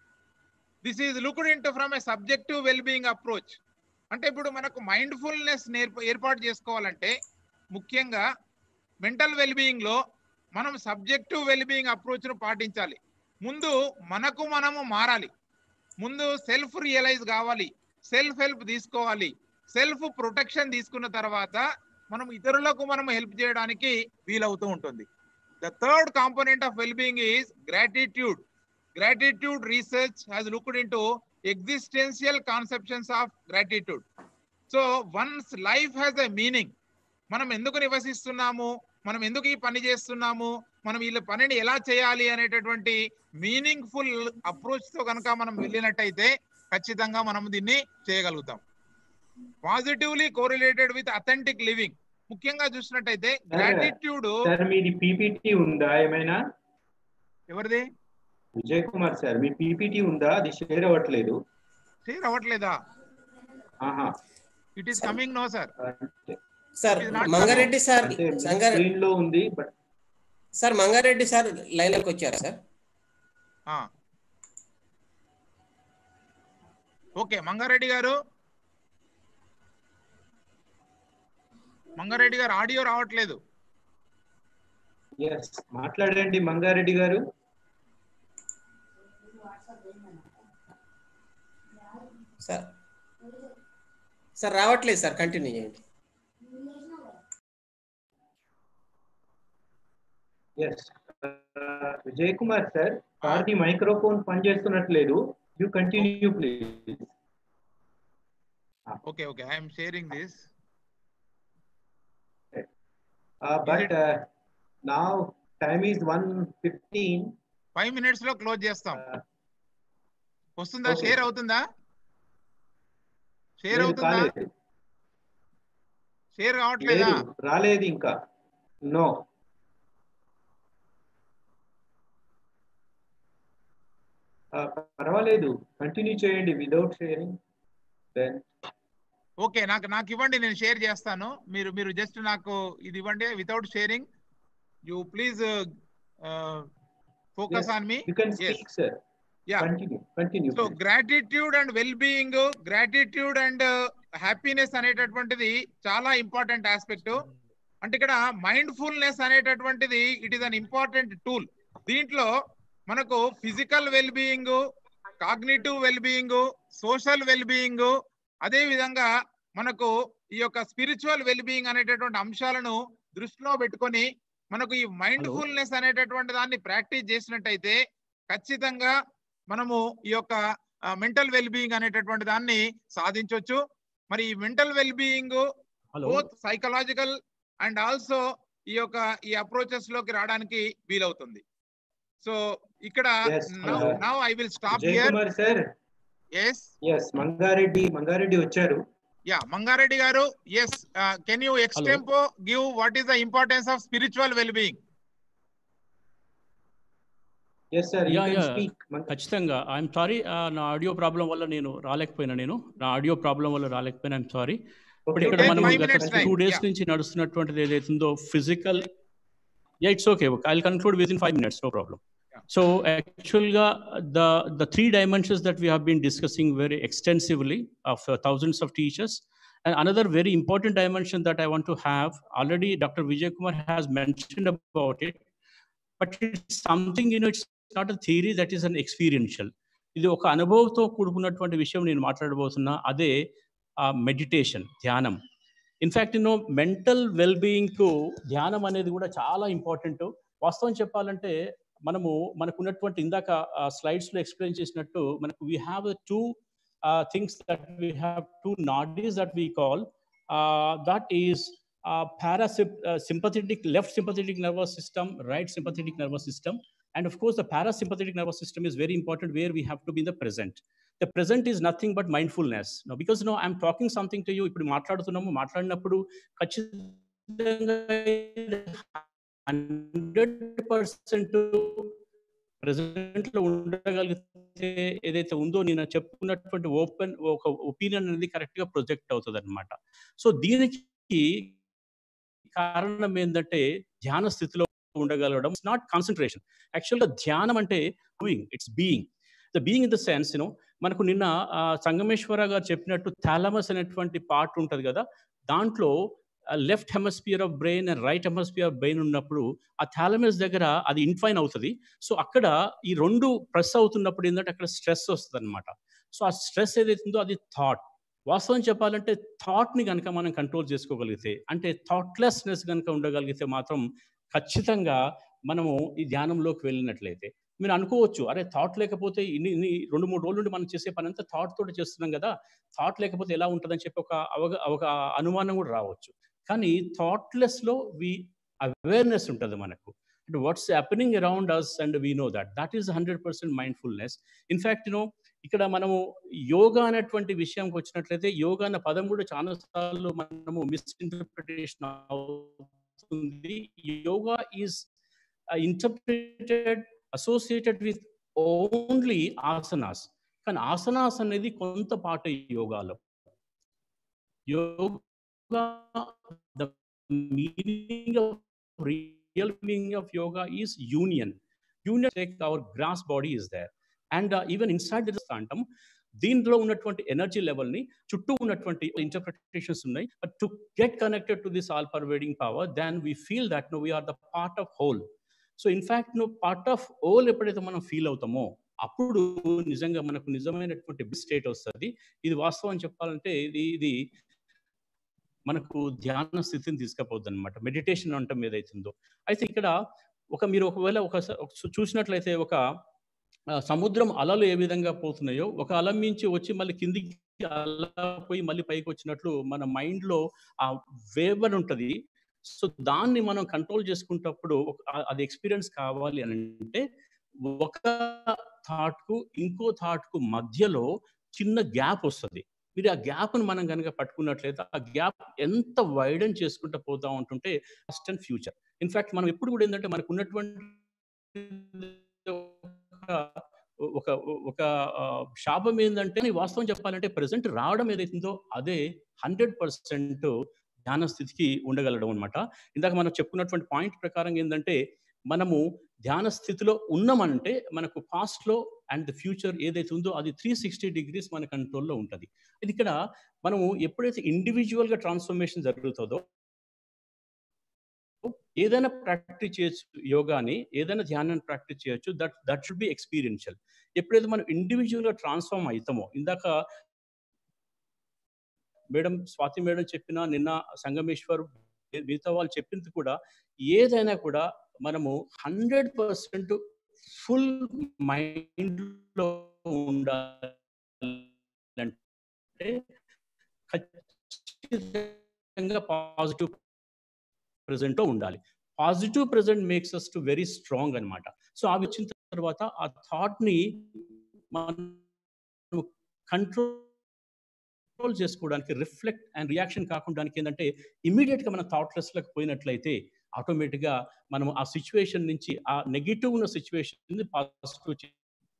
This is looked into from a subjective well being approach. అంటే ఇప్పుడు మనకు మైండ్ఫుల్నెస్ ఏర్పాటు చేసుకోవాలంటే ముఖ్యంగా మెంటల్ వెల్ బీయింగ్ లో మనం సబ్జెక్టివ్ వెల్ బీయింగ్ అప్రోచ్ ను పాటించాలి. ముందు మనకు మనము మారాలి, ముందు సెల్ఫ్ రియలైజ్ కావాలి, సెల్ఫ్ హెల్ప్ తీసుకోవాలి. సెల్ఫ్ ప్రొటెక్షన్ తీసుకున్న తర్వాత మనం ఇతరులకు మనం హెల్ప్ చేయడానికి వీలవుతూ ఉంటుంది. The third component of well being is gratitude. Gratitude research has looked into existential conceptions of gratitude. So one's life has a meaning, మనం ఎందుకు నివసిస్తున్నాము, మనం ఎందుకు ఈ పని చేస్తున్నాము, మనం వీళ్ళ పనిని ఎలా చేయాలి అనేటటువంటి మీనింగ్ఫుల్ అప్రోచ్ తో కనుక మనం వెళ్ళినట్టయితే ఖచ్చితంగా మనం దీన్ని చేయగలుగుతాం. Positively correlated with authentic living. ముఖ్యంగా చూసినట్టయితే గ్రాటిట్యూడ్. మీది పీపీటీ ఉందా ఏమైనా? ఎవరిది? విజయ్ కుమార్ సార్, మీ పీపీటీ ఉందా? అది షేర్ అవ్వట్లేదు. షేర్ అవ్వట్లేదా? It is coming no sir. Sir Mangareddy sir screen లో ఉంది but sir Mangareddy sir line లోకి వచ్చారా సార్? ఓకే మంగారెడ్డి గారు, మంగారెడ్డి గారు ఆడియో రావట్లేదు. ఎస్ మాట్లాడండి మంగారెడ్డి గారు. సార్ సార్ రావట్లేదు సార్, కంటిన్యూ చేయండి. ఎస్ విజయ్ కుమార్ సార్, సార్ది మైక్రోఫోన్ పనిచేస్తున్నట్లేదు. You continue please. Okay okay I am sharing this. But now time is one fifteen. Five minutes లో క్లోజ్ చేస్తాం. వస్తుందా? షేర్ అవుతుందా? షేర్ అవుతుందా? షేర్ కావట్లేదా? రాలేదు ఇంకా. నో. పర్వాలేదు, కంటిన్యూ చేయండి వితౌట్ షేరింగ్. దెన్ ఓకే నాకు నాకు ఇవ్వండి, నేను షేర్ చేస్తాను. మీరు మీరు జస్ట్ నాకు ఇది ఇవ్వండి without sharing. You please focus on me. You can speak sir. Ya continue continue. So gratitude and well being, gratitude and happiness అనేటటువంటిది చాలా ఇంపార్టెంట్ ఆస్పెక్ట్. అంటే ఇక్కడ మైండ్ఫుల్నెస్ అనేటటువంటిది it is an important tool. దీంట్లో మనకు physical well being, cognitive well being, social well being, అదే విధంగా మనకు ఈ యొక్క స్పిరిచువల్ వెల్ బీయింగ్ అనేటటువంటి అంశాలను దృష్టిలో పెట్టుకొని మనకు ఈ మైండ్ఫుల్నెస్ అనేటటువంటి దాన్ని ప్రాక్టీస్ చేసినట్టయితే ఖచ్చితంగా మనము ఈ యొక్క మెంటల్ వెల్ బీయింగ్ అనేటటువంటి దాన్ని సాధించవచ్చు. మరి ఈ mental well being both psychological and also ఈ యొక్క ఈ అప్రోచెస్ లోకి రావడానికి వీలవుతుంది. సో ఇక్కడ now I will stop here. Sir yes yes Mangareddy Mangareddy వచ్చారు. యా మంగారెడ్డి గారు, yes can you extempore give what is the importance of spiritual well being? Yes sir you can speak. ఖచ్చితంగా. ఐఎమ్ సారీ, నా ఆడియో ప్రాబ్లం వల్ల నేను రాలేకపోయినా నేను నా audio problem వల్ల రాలేకపోయినా I'm sorry. ఇప్పుడు ఇక్కడ మనం గత టూ డేస్ నుంచి నడుస్తున్నటువంటిది ఏదైతుందో physical, ya it's okay, I will conclude within five minutes, no problem. So actually the the three dimensions that we have been discussing very extensively of uh, thousands of teachers, and another very important dimension that I want to have, already Doctor Vijay Kumar has mentioned about it, but it's something, you know, it's not a theory, that is an experiential. ఇది ఒక అనుభవంతో కూడుకున్నటువంటి విషయం నేను మాట్లాడబోతున్నా, అదే meditation, ధ్యానం. In fact you know mental well బీయింగ్కు ధ్యానం అనేది కూడా చాలా ఇంపార్టెంట్. వాస్తవం చెప్పాలంటే మనము మనకు ఉన్నటువంటి ఇందాక స్లైడ్స్ లో ఎక్స్ప్లెయిన్ చేసినట్టు మనకు we have two things that we have two నాడీస్ that we call that is పారాసిప్ sympathetic left sympathetic nervous system, right sympathetic nervous system, and of course the parasympathetic nervous system is very important, where we have to be in the present. The present is nothing but mindfulness. No, because you know I'm talking something to you, ఇప్పుడు మాట్లాడుతున్నాము, మాట్లాడినప్పుడు ఖచ్చితంగా hundred percent present లో ఉండగలిగితే ఏదైతే ఉందో నేను చెప్పుకున్నటువంటి ఓపెన్ ఒక ఒపీనియన్ అనేది కరెక్ట్ గా ప్రొజెక్ట్ అవుతుంది అనమాట. సో దీనికి కారణం ఏంటంటే ధ్యాన స్థితిలో ఉండగలగడం. It's not concentration. యాక్చువల్గా ధ్యానం అంటే doing, it's being. The being in the sense you know మనకు నిన్న సంగమేశ్వర గారు చెప్పినట్టు థాలమస్ అనేటువంటి పార్ట్ ఉంటుంది కదా, దాంట్లో left hemisphere of brain and right hemisphere of brain ఉన్నప్పుడు ఆ థాలమస్ దగ్గర అది ఇన్ఫైన్ అవుతుంది. సో అక్కడ ఈ రెండు ప్రెస్ అవుతున్నప్పుడు ఏంటంటే అక్కడ స్ట్రెస్ వస్తుంది అనమాట. సో ఆ స్ట్రెస్ ఏదైతుందో అది థాట్. వాస్తవం చెప్పాలంటే థాట్ని కనుక మనం కంట్రోల్ చేసుకోగలిగితే, అంటే థాట్లెస్నెస్ కనుక ఉండగలిగితే మాత్రం ఖచ్చితంగా మనము ఈ ధ్యానంలోకి వెళ్ళినట్లయితే మీరు అనుకోవచ్చు, అరే థాట్ లేకపోతే ఇన్ని ఇన్ని రెండు మూడు రోజుల నుండి మనం చేసే పని అంతా థాట్ తోటి చేస్తున్నాం కదా, థాట్ లేకపోతే ఎలా ఉంటుందని చెప్పి ఒక అవగా ఒక అనుమానం కూడా రావచ్చు. కానీ థాట్లెస్లో వి అవేర్నెస్ ఉంటుంది మనకు, అంటే what's happening around us and we know that that is hundred percent mindfulness. In fact you know ఇక్కడ మనము యోగా అనేటువంటి విషయంకి వచ్చినట్లయితే, యోగా అన్న పదం కూడా చాలా సార్లు మనము మిస్ఇంటర్ప్రిటేషన్ అవుతుంది. Yoga is interpreted associated with only asanas. కానీ ఆసనాస్ అనేది కొంత పాట యోగాలో. yoga, the meaning of real meaning of yoga is union. Union, like our grass body is there, and uh, even inside the santam, దీంట్లో ఉన్నటువంటి ఎనర్జీ లెవెల్ని చుట్టూ ఉన్నటువంటి ఇంటర్ప్రిటేషన్స్ ఉన్నాయి. But to get connected to this all pervading power, then we feel that no we're the part of whole. So in fact నువ్వు part of whole ఎప్పుడైతే మనం feel అవుతామో అప్పుడు నిజంగా మనకు నిజమైనటువంటి స్టేట్ వస్తుంది. ఇది వాస్తవం చెప్పాలంటే ఇది ఇది మనకు ధ్యాన స్థితిని తీసుకుపోద్ది అనమాట. మెడిటేషన్ అంటాం ఏదైతుందో. అయితే ఇక్కడ ఒక మీరు ఒకవేళ ఒక చూసినట్లయితే ఒక సముద్రం అలలు ఏ విధంగా పోతున్నాయో, ఒక అల మించి వచ్చి మళ్ళీ కిందికి అల పోయి మళ్ళీ పైకి వచ్చినట్లు మన మైండ్లో ఆ వేవ్ అని ఉంటుంది. సో దాన్ని మనం కంట్రోల్ చేసుకున్నప్పుడు అది ఎక్స్పీరియన్స్ కావాలి అని అంటే ఒక థాట్కు ఇంకో థాట్కు మధ్యలో చిన్న గ్యాప్ వస్తుంది. మీరు ఆ గ్యాప్ను మనం కనుక పట్టుకున్నట్లయితే ఆ గ్యాప్ ఎంత వైడన్ చేసుకుంటూ పోతా ఉంటుంటే పాస్ట్ అండ్ ఫ్యూచర్. ఇన్ఫ్యాక్ట్ మనం ఎప్పుడు కూడా ఏంటంటే మనకు ఉన్నటువంటి ఒక ఒక శాపం ఏంటంటే వాస్తవం చెప్పాలంటే ప్రజెంట్ రావడం ఏదైతుందో అదే హండ్రెడ్ పర్సెంట్ ధ్యాన స్థితికి ఉండగలడం అనమాట. ఇందాక మనం చెప్పుకున్నటువంటి పాయింట్ ప్రకారం ఏంటంటే మనము ధ్యాన స్థితిలో ఉన్నామంటే మనకు పాస్ట్లో అండ్ ద ఫ్యూచర్ ఏదైతే ఉందో అది త్రీ సిక్స్టీ డిగ్రీస్ మన కంట్రోల్లో ఉంటుంది. ఇది ఇక్కడ మనము ఎప్పుడైతే ఇండివిజువల్గా ట్రాన్స్ఫర్మేషన్ జరుగుతుందో ఏదైనా ప్రాక్టీస్ చేయొచ్చు, యోగాని ఏదైనా ధ్యానాన్ని ప్రాక్టీస్ చేయొచ్చు. That that should be experiential. ఎప్పుడైతే మనం ఇండివిజువల్గా ట్రాన్స్ఫార్మ్ అవుతామో, ఇందాక మేడం స్వాతి మేడం చెప్పిన, నిన్న సంగమేశ్వర్ మిగతా వాళ్ళు చెప్పింది కూడా, ఏదైనా కూడా మనము హండ్రెడ్ పర్సెంట్ ఫుల్ మైండ్లో ఉండాలంటే ఖచ్చితంగా పాజిటివ్ ప్రెజెంట్ ఉండాలి. Positive present makes us to very strong అనమాట. సో అవి వచ్చిన తర్వాత ఆ థాట్ని మనం కంట్రోల్ చేసుకోవడానికి, రిఫ్లెక్ట్ అండ్ రియాక్షన్ కాకుండా ఏంటంటే ఇమీడియట్గా మన థాట్లెస్లకు పోయినట్లయితే ఆటోమేటిక్గా మనం ఆ సిచ్యువేషన్ నుంచి, ఆ నెగిటివ్ ఉన్న సిచ్యువేషన్ పాజిటివ్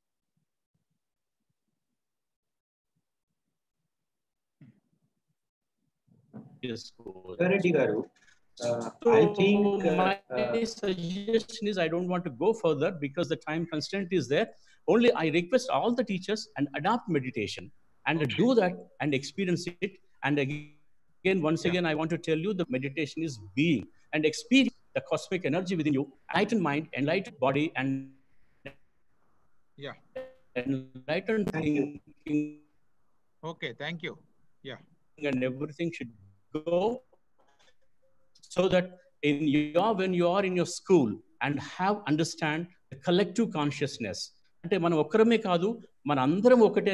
రెడ్డి గారు. Uh, so I think uh, my uh, suggestion is I don't want to go further because the time constraint is there. Only I request all the teachers and adopt meditation and okay. do that and experience it. And again, again once yeah. again, I want to tell you the meditation is being and experience the cosmic energy within you, enlightened mind, enlightened body, and yeah, enlightened thinking. Okay, thank you. Yeah, and everything should go. So that in your when you are in your school and have understand the collective consciousness, అంటే మనం ఒక్కరమే కాదు మన అందరం ఒకటే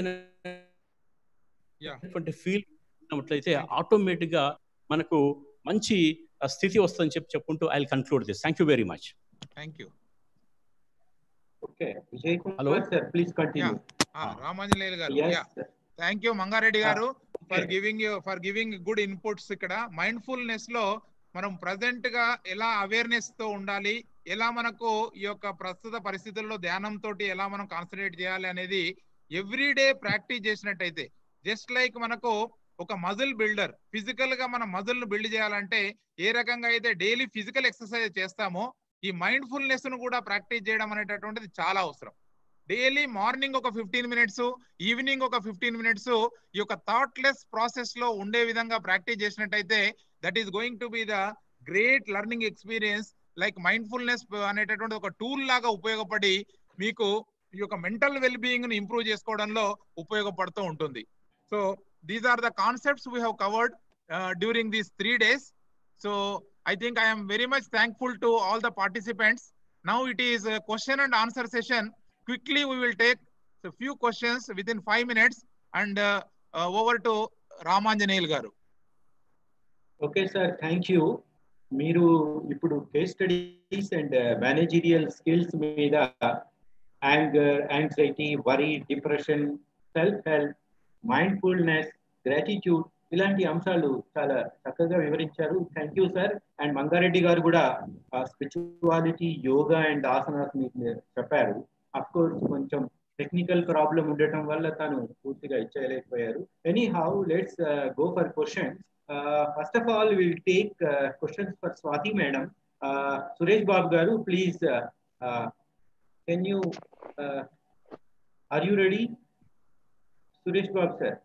అనేటువంటి feel ఉన్నట్లయితే automatic గా మనకు మంచి స్థితి వస్తుందని చెప్పి చెప్పుకుంటూ I will conclude this. Thank you very much. Thank you. Okay, Vijay Kumar sir please continue. Ramanjaneyulu గారు. థ్యాంక్ యూ మంగారెడ్డి గారు for giving you for giving good inputs. ఇక్కడ మైండ్ఫుల్నెస్ లో మనం ప్రజెంట్ గా ఎలా అవేర్నెస్ తో ఉండాలి, ఎలా మనకు ఈ యొక్క ప్రస్తుత పరిస్థితుల్లో ధ్యానంతో ఎలా మనం కాన్సన్ట్రేట్ చేయాలి అనేది ఎవ్రీడే ప్రాక్టీస్ చేసినట్టయితే, జస్ట్ లైక్ మనకు ఒక మజిల్ బిల్డర్ ఫిజికల్ గా మన మజిల్ ను బిల్డ్ చేయాలంటే ఏ రకంగా అయితే డైలీ ఫిజికల్ ఎక్సర్సైజ్ చేస్తామో ఈ మైండ్ఫుల్నెస్ ను కూడా ప్రాక్టీస్ చేయడం అనేటటువంటిది చాలా అవసరం. డైలీ మార్నింగ్ ఒక ఫిఫ్టీన్ మినిట్స్, ఈవినింగ్ ఒక ఫిఫ్టీన్ మినిట్స్ ఈ యొక్క థాట్లెస్ ప్రాసెస్ లో ఉండే విధంగా ప్రాక్టీస్ చేసినట్టయితే that is going to be the great learning experience. Like mindfulness అనేటటువంటి ఒక టూల్ లాగా ఉపయోగపడి మీకు ఈ యొక్క మెంటల్ వెల్ బీయింగ్ ను ఇంప్రూవ్ చేసుకోవడంలో ఉపయోగపడుతూ ఉంటుంది. So these are the concepts we have covered during these three days. So I think I am very much thankful to all the participants. Now it is a question and answer session. Quickly we will take a few questions within five minutes and uh, uh, over to Ramanjaneyil garu. Okay sir, thank you. మీరు ఇప్పుడు case studies and managerial skills మీద anger, anxiety, worry, depression, self help, mindfulness, gratitude ఇలాంటి అంశాలు చాలా చక్కగా వివరించారు. Thank you sir. And Mangareddy గారు కూడా స్పిరిచువాలిటీ, యోగా అండ్ ఆసనాస్ మీకు చెప్పారు. అఫ్ కోర్స్ కొంచెం టెక్నికల్ ప్రాబ్లం ఉండటం వల్ల తను పూర్తిగా ఇచ్చేయలేకపోయారు. Anyhow let's go for questions. First of all will take questions for Swathi madam. Suresh Babu గారు please can you are you ready? Suresh Babu sir.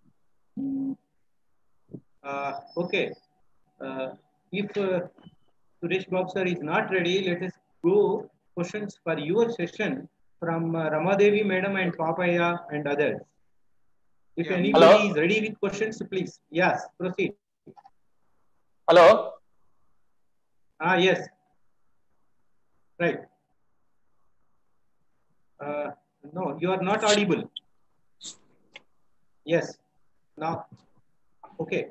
Okay, if uh, Suresh Babu sir is not ready, let us go questions for your session from uh, Ramadevi madam and Papaya and others. If Yeah. anybody Hello? is ready with questions, please. Yes, proceed. Hello? Ah, yes. Right. Uh, no, you are not audible. Yes. Now, okay.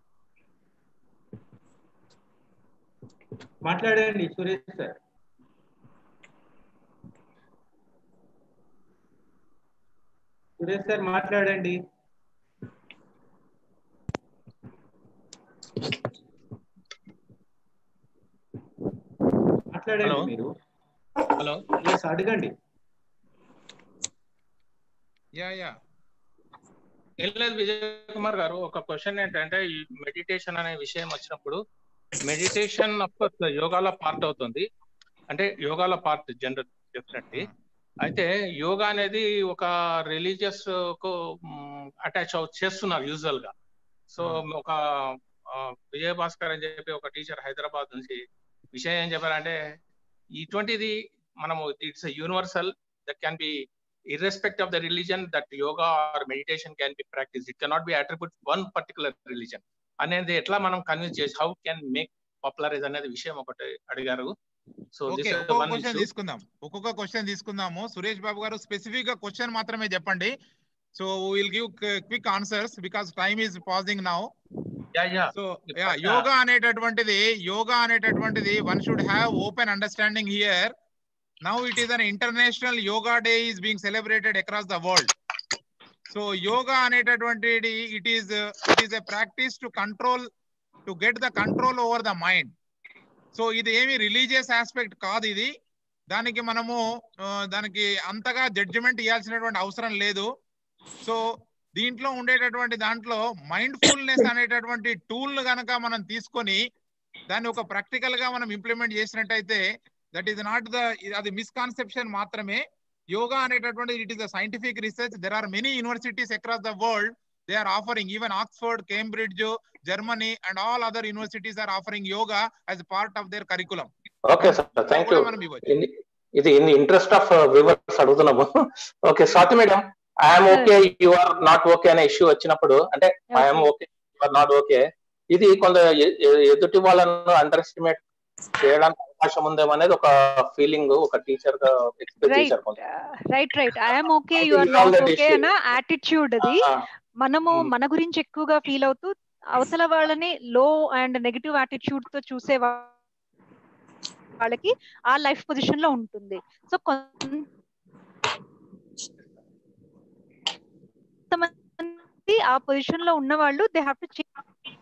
మాట్లాడండి Suresh sir. Suresh sir మాట్లాడండి. మాట్లాడండి మీరు. Hello, yes అడగండి. Ya ya ఏం లేదు విజయ్ కుమార్ గారు, ఒక question ఏంటంటే ఈ మెడిటేషన్ అనే విషయం వచ్చినప్పుడు, మెడిటేషన్ అఫ్ కోర్స్ యోగాలో పార్ట్ అవుతుంది, అంటే యోగాలో పార్ట్ జనరల్ డెఫినెట్లీ. అయితే యోగా అనేది ఒక రిలీజియస్ కు అటాచ్ చేస్తున్నారు యూజువల్ గా. సో ఒక విజయ భాస్కర్ అని చెప్పి ఒక టీచర్ హైదరాబాద్ నుంచి విషయం ఏం చెప్పారంటే, ఇటువంటిది మనము it's universal that can be irrespective of the religion, that yoga or meditation can be practiced. It cannot be attributed to one particular religion. అనేది ఎట్లా మనం కన్విన్స్ చేసి హౌ కెన్ మేక్ పాపులరైజ్ అనేది విషయం ఒకటి అడిగారు. సో ఓకే, ఒక్కొక్క question తీసుకుందాం ఒక్కొక్క క్వశ్చన్ తీసుకుందాము. సురేష్ బాబు గారు స్పెసిఫిక్ గా క్వశ్చన్ మాత్రమే చెప్పండి. So will give quick answers because time is passing now. So yoga అనేటటువంటిది యోగా అనేటటువంటిది one should have open understanding here. Now it is an international yoga day is being celebrated across the world. So yoga అనేటటువంటిది it is uh, it is a practice to control to get the control over the mind. So ఇది ఏమి religious aspect కాదు. ఇది దానికి మనము దానికి అంతగా judgement ఇవ్వాల్సినటువంటి అవసరం లేదు. సో దీంట్లో ఉండేటటువంటి దాంట్లో మైండ్ఫుల్నెస్ అనేటటువంటి టూల్ కనుక మనం తీసుకొని దాన్ని ఒక ప్రాక్టికల్ గా మనం ఇంప్లిమెంట్ చేసినట్టయితే దట్ ఈస్ నాట్ ద అది మిస్కాన్సెప్షన్ మాత్రమే. యోగా అనేటటువంటి it is a scientific research. There are many universities across the world. They are offering, even Oxford, Cambridge, Germany and all other universities are offering yoga as part of their curriculum. Okay sir, thank you. ఇది in interest of viewers అడుగుతున్నాము. Okay Swathi madam, I'm okay you are not okay అనే issue వచ్చినప్పుడు, అంటే I'm okay you are not okay, ఇది కొంత ఎదుటి వాళ్ళను under estimate చేయడానికి అవకాశం ఉందేమో అనేది ఒక ఫీలింగ్ ఒక టీచర్ గా ఎక్స్పెక్ట్ చేశారు. Right right I'm okay you are not okay అన్న యాటిట్యూడ్ అది. మనము మన గురించి ఎక్కువగా ఫీల్ అవుతూ అవతల వాళ్ళని లో అండ్ నెగటివ్ యాటిట్యూడ్ తో చూసే వాళ్ళకి ఆ లైఫ్ పొజిషన్ లో ఉంటుంది. సో కొంతమంది ఆ పొజిషన్ లో ఉన్న వాళ్ళు they have to change.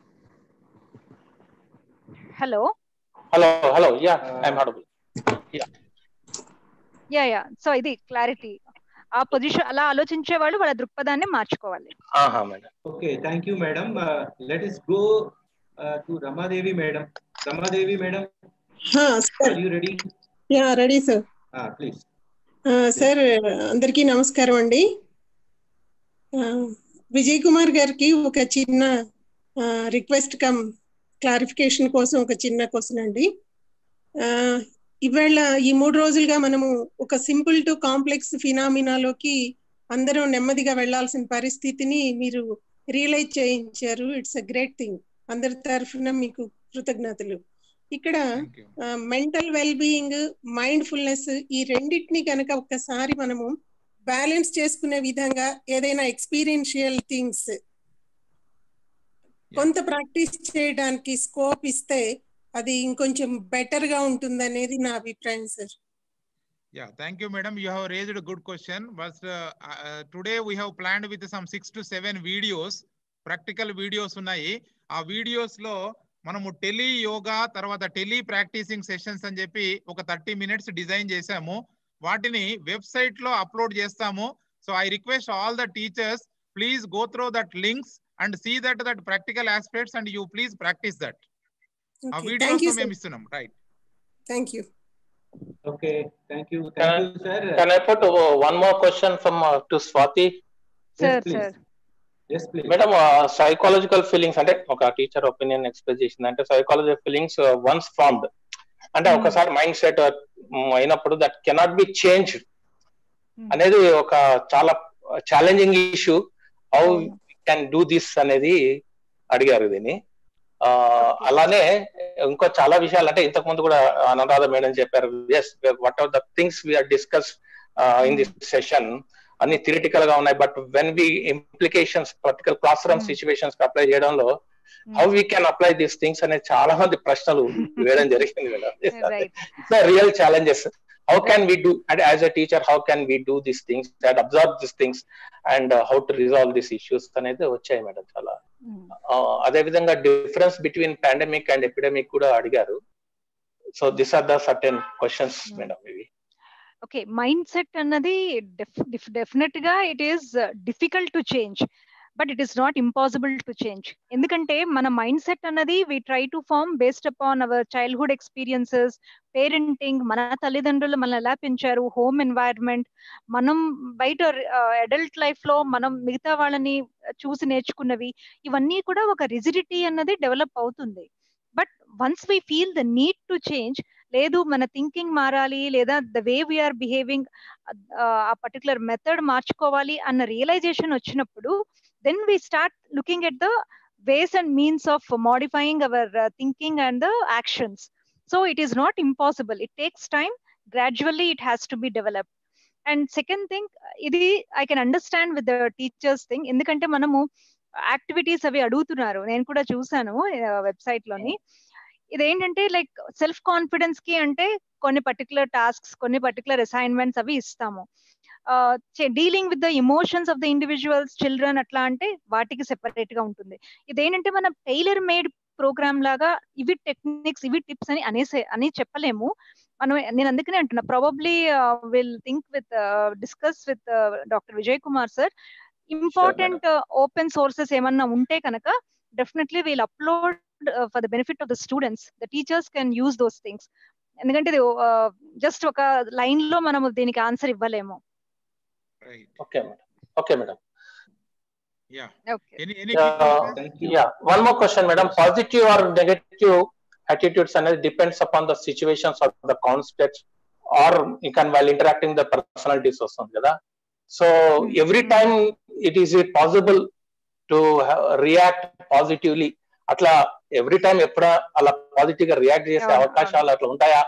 Hello hello hello yeah I am audible. Yeah yeah yeah so ఇది క్లారిటీ. ఆ పొజిషన్ అలా ఆలోచించే వాళ్ళు వాళ్ళ దృక్పథాన్ని మార్చుకోవాలి. ఆహా madam. Okay, thank you madam. Let us go uh, to Ramadevi madam. Ramadevi madam, హా sir, are you ready? Yeah ready sir. ah please. Sir అందరికీ నమస్కారం అండి. విజయ్ కుమార్ గారికి ఒక చిన్న రిక్వెస్ట్ కమ్ క్లారిఫికేషన్ కోసం ఒక చిన్న క్వశ్చన్ అండి. ఇవాళ ఈ మూడు రోజులుగా మనము ఒక సింపుల్ టు కాంప్లెక్స్ ఫినామినాలోకి అందరం నెమ్మదిగా వెళ్లాల్సిన పరిస్థితిని మీరు రియలైజ్ చేయించారు. It's a great thing. అందరి తరఫున మీకు కృతజ్ఞతలు. ఇక్కడ mental well being, mindfulness ఈ రెండింటిని కనుక ఒక్కసారి మనము బ్యాలెన్స్ చేసుకునే విధంగా ఏదైనా ఎక్స్పీరియన్షియల్ థింగ్స్ కొంత ప్రాక్టీస్ చేయడానికి స్కోప్ ఇస్తే అది ఇంకొంచెం బెటర్ గా ఉంటుంది అనేది నా అభిప్రాయం sir. Yeah, thank you madam, you have raised a good question. But uh, uh, today we have planned with some six to seven videos, practical videos ఉన్నాయి. ఆ వీడియోస్ లో మనము టెలి యోగా తర్వాత టెలి ప్రాక్టీసింగ్ సెషన్స్ అని చెప్పి ఒక thirty minutes design చేసాము. వాటిని వెబ్సైట్ లో అప్లోడ్ చేస్తాము. So I request all the teachers, please go through that links and see that that practical aspects and you please practise that. ఆ videos మేము ఇస్తున్నాం. Right, thank you. Okay, thank you, thank you, sir. Can I put uh, one more question from uh, to Swati? Sir, Yes, please. sir. Yes, please. Madam, uh, psychological feelings అంటే ఒక teacher opinion express చేసింది అంటే psychological feelings once formed అంటే ఒకసారి mind set అయినప్పుడు that cannot be change అనేది ఒక చాలా challenging issue. How can do this అనేది అడిగారు దీన్ని. అలానే ఇంకో చాలా విషయాలు అంటే ఇంతకు ముందు కూడా అనురాధ మేడం చెప్పారు. Yes, what are the things we're discuss in this session అన్ని థియరిటికల్ గా ఉన్నాయి. But when we implications particular class room situations apply చేయడంలో how we can apply these things అనే చాలా మంది ప్రశ్నలు వేయడం జరిగింది madam. Real challenges. How can we do, and as a teacher, how can we do these things and absorb these things and uh, how to resolve these issues అనేది వచ్చాయి madam చాలా. అదే విధంగా difference between pandemic and epidemic కూడా అడిగారు. So this are the certain questions madam ఇవి. Okay, mind set అన్నది definite గా it is difficult to change, but it is not impossible to change. ఎందుకంటే మన మైండ్ సెట్ అన్నది we try to form based upon our childhood experiences, parenting, మన తల్లిదండ్రులు మనల్ని ఎలా పెంచారు, హోమ్ ఎన్వైరన్మెంట్, మనం బయట అడల్ట్ లైఫ్ లో మనం మిగతా వాళ్ళని చూసి నేర్చుకున్నవి, ఇవన్నీ కూడా ఒక రిజిడిటీ అన్నది డెవలప్ అవుతుంది. But once we feel the need to change, లేదు మన థింకింగ్ మారాలి లేదా ద వే వీఆర్ బిహేవింగ్ ఆ పర్టికులర్ మెథడ్ మార్చుకోవాలి అన్న రియలైజేషన్ వచ్చినప్పుడు then we start looking at the ways and means of modifying our uh, thinking and the actions. So it is not impossible. It takes time. Gradually it has to be developed. And second thing, idi I can understand with the teachers thing, endukante manamu activities avi adugutunnaru, nenu kuda chusanu website loni. ఇదేంటంటే like self confidence కి అంటే కొన్ని particular tasks, కొన్ని particular assignments అవి ఇస్తాము. Dealing with the emotions of the individuals, children అట్లా అంటే వాటికి సెపరేట్ గా ఉంటుంది. ఇదేంటంటే మనం టైలర్ మేడ్ ప్రోగ్రామ్ లాగా ఇవి టెక్నిక్స్, ఇవి టిప్స్ అని అనేసే అని చెప్పలేము మనం. నేను అందుకనే అంటున్నా, probably will think with discuss with doctor Vijay Kumar sir. Important open sources ఏమన్నా ఉంటే కనుక definitely we'll upload for the benefit of the students. The teachers can use those things. ఎందుకంటే జస్ట్ ఒక లైన్ లో మనం దీనికి ఆన్సర్ ఇవ్వలేము. Okay, madam. Okay, madam. Yeah. Okay. Any any uh, yeah. One more question, madam. Positive or negative attitudes and it depends upon the situations or the context, or you can while interacting the personalities or something. So every time it is it possible to react positively. Atla every time ఎప్పుడా అలా positive గా react చేసే అవకాశాలు అట్లా ఉంటాయా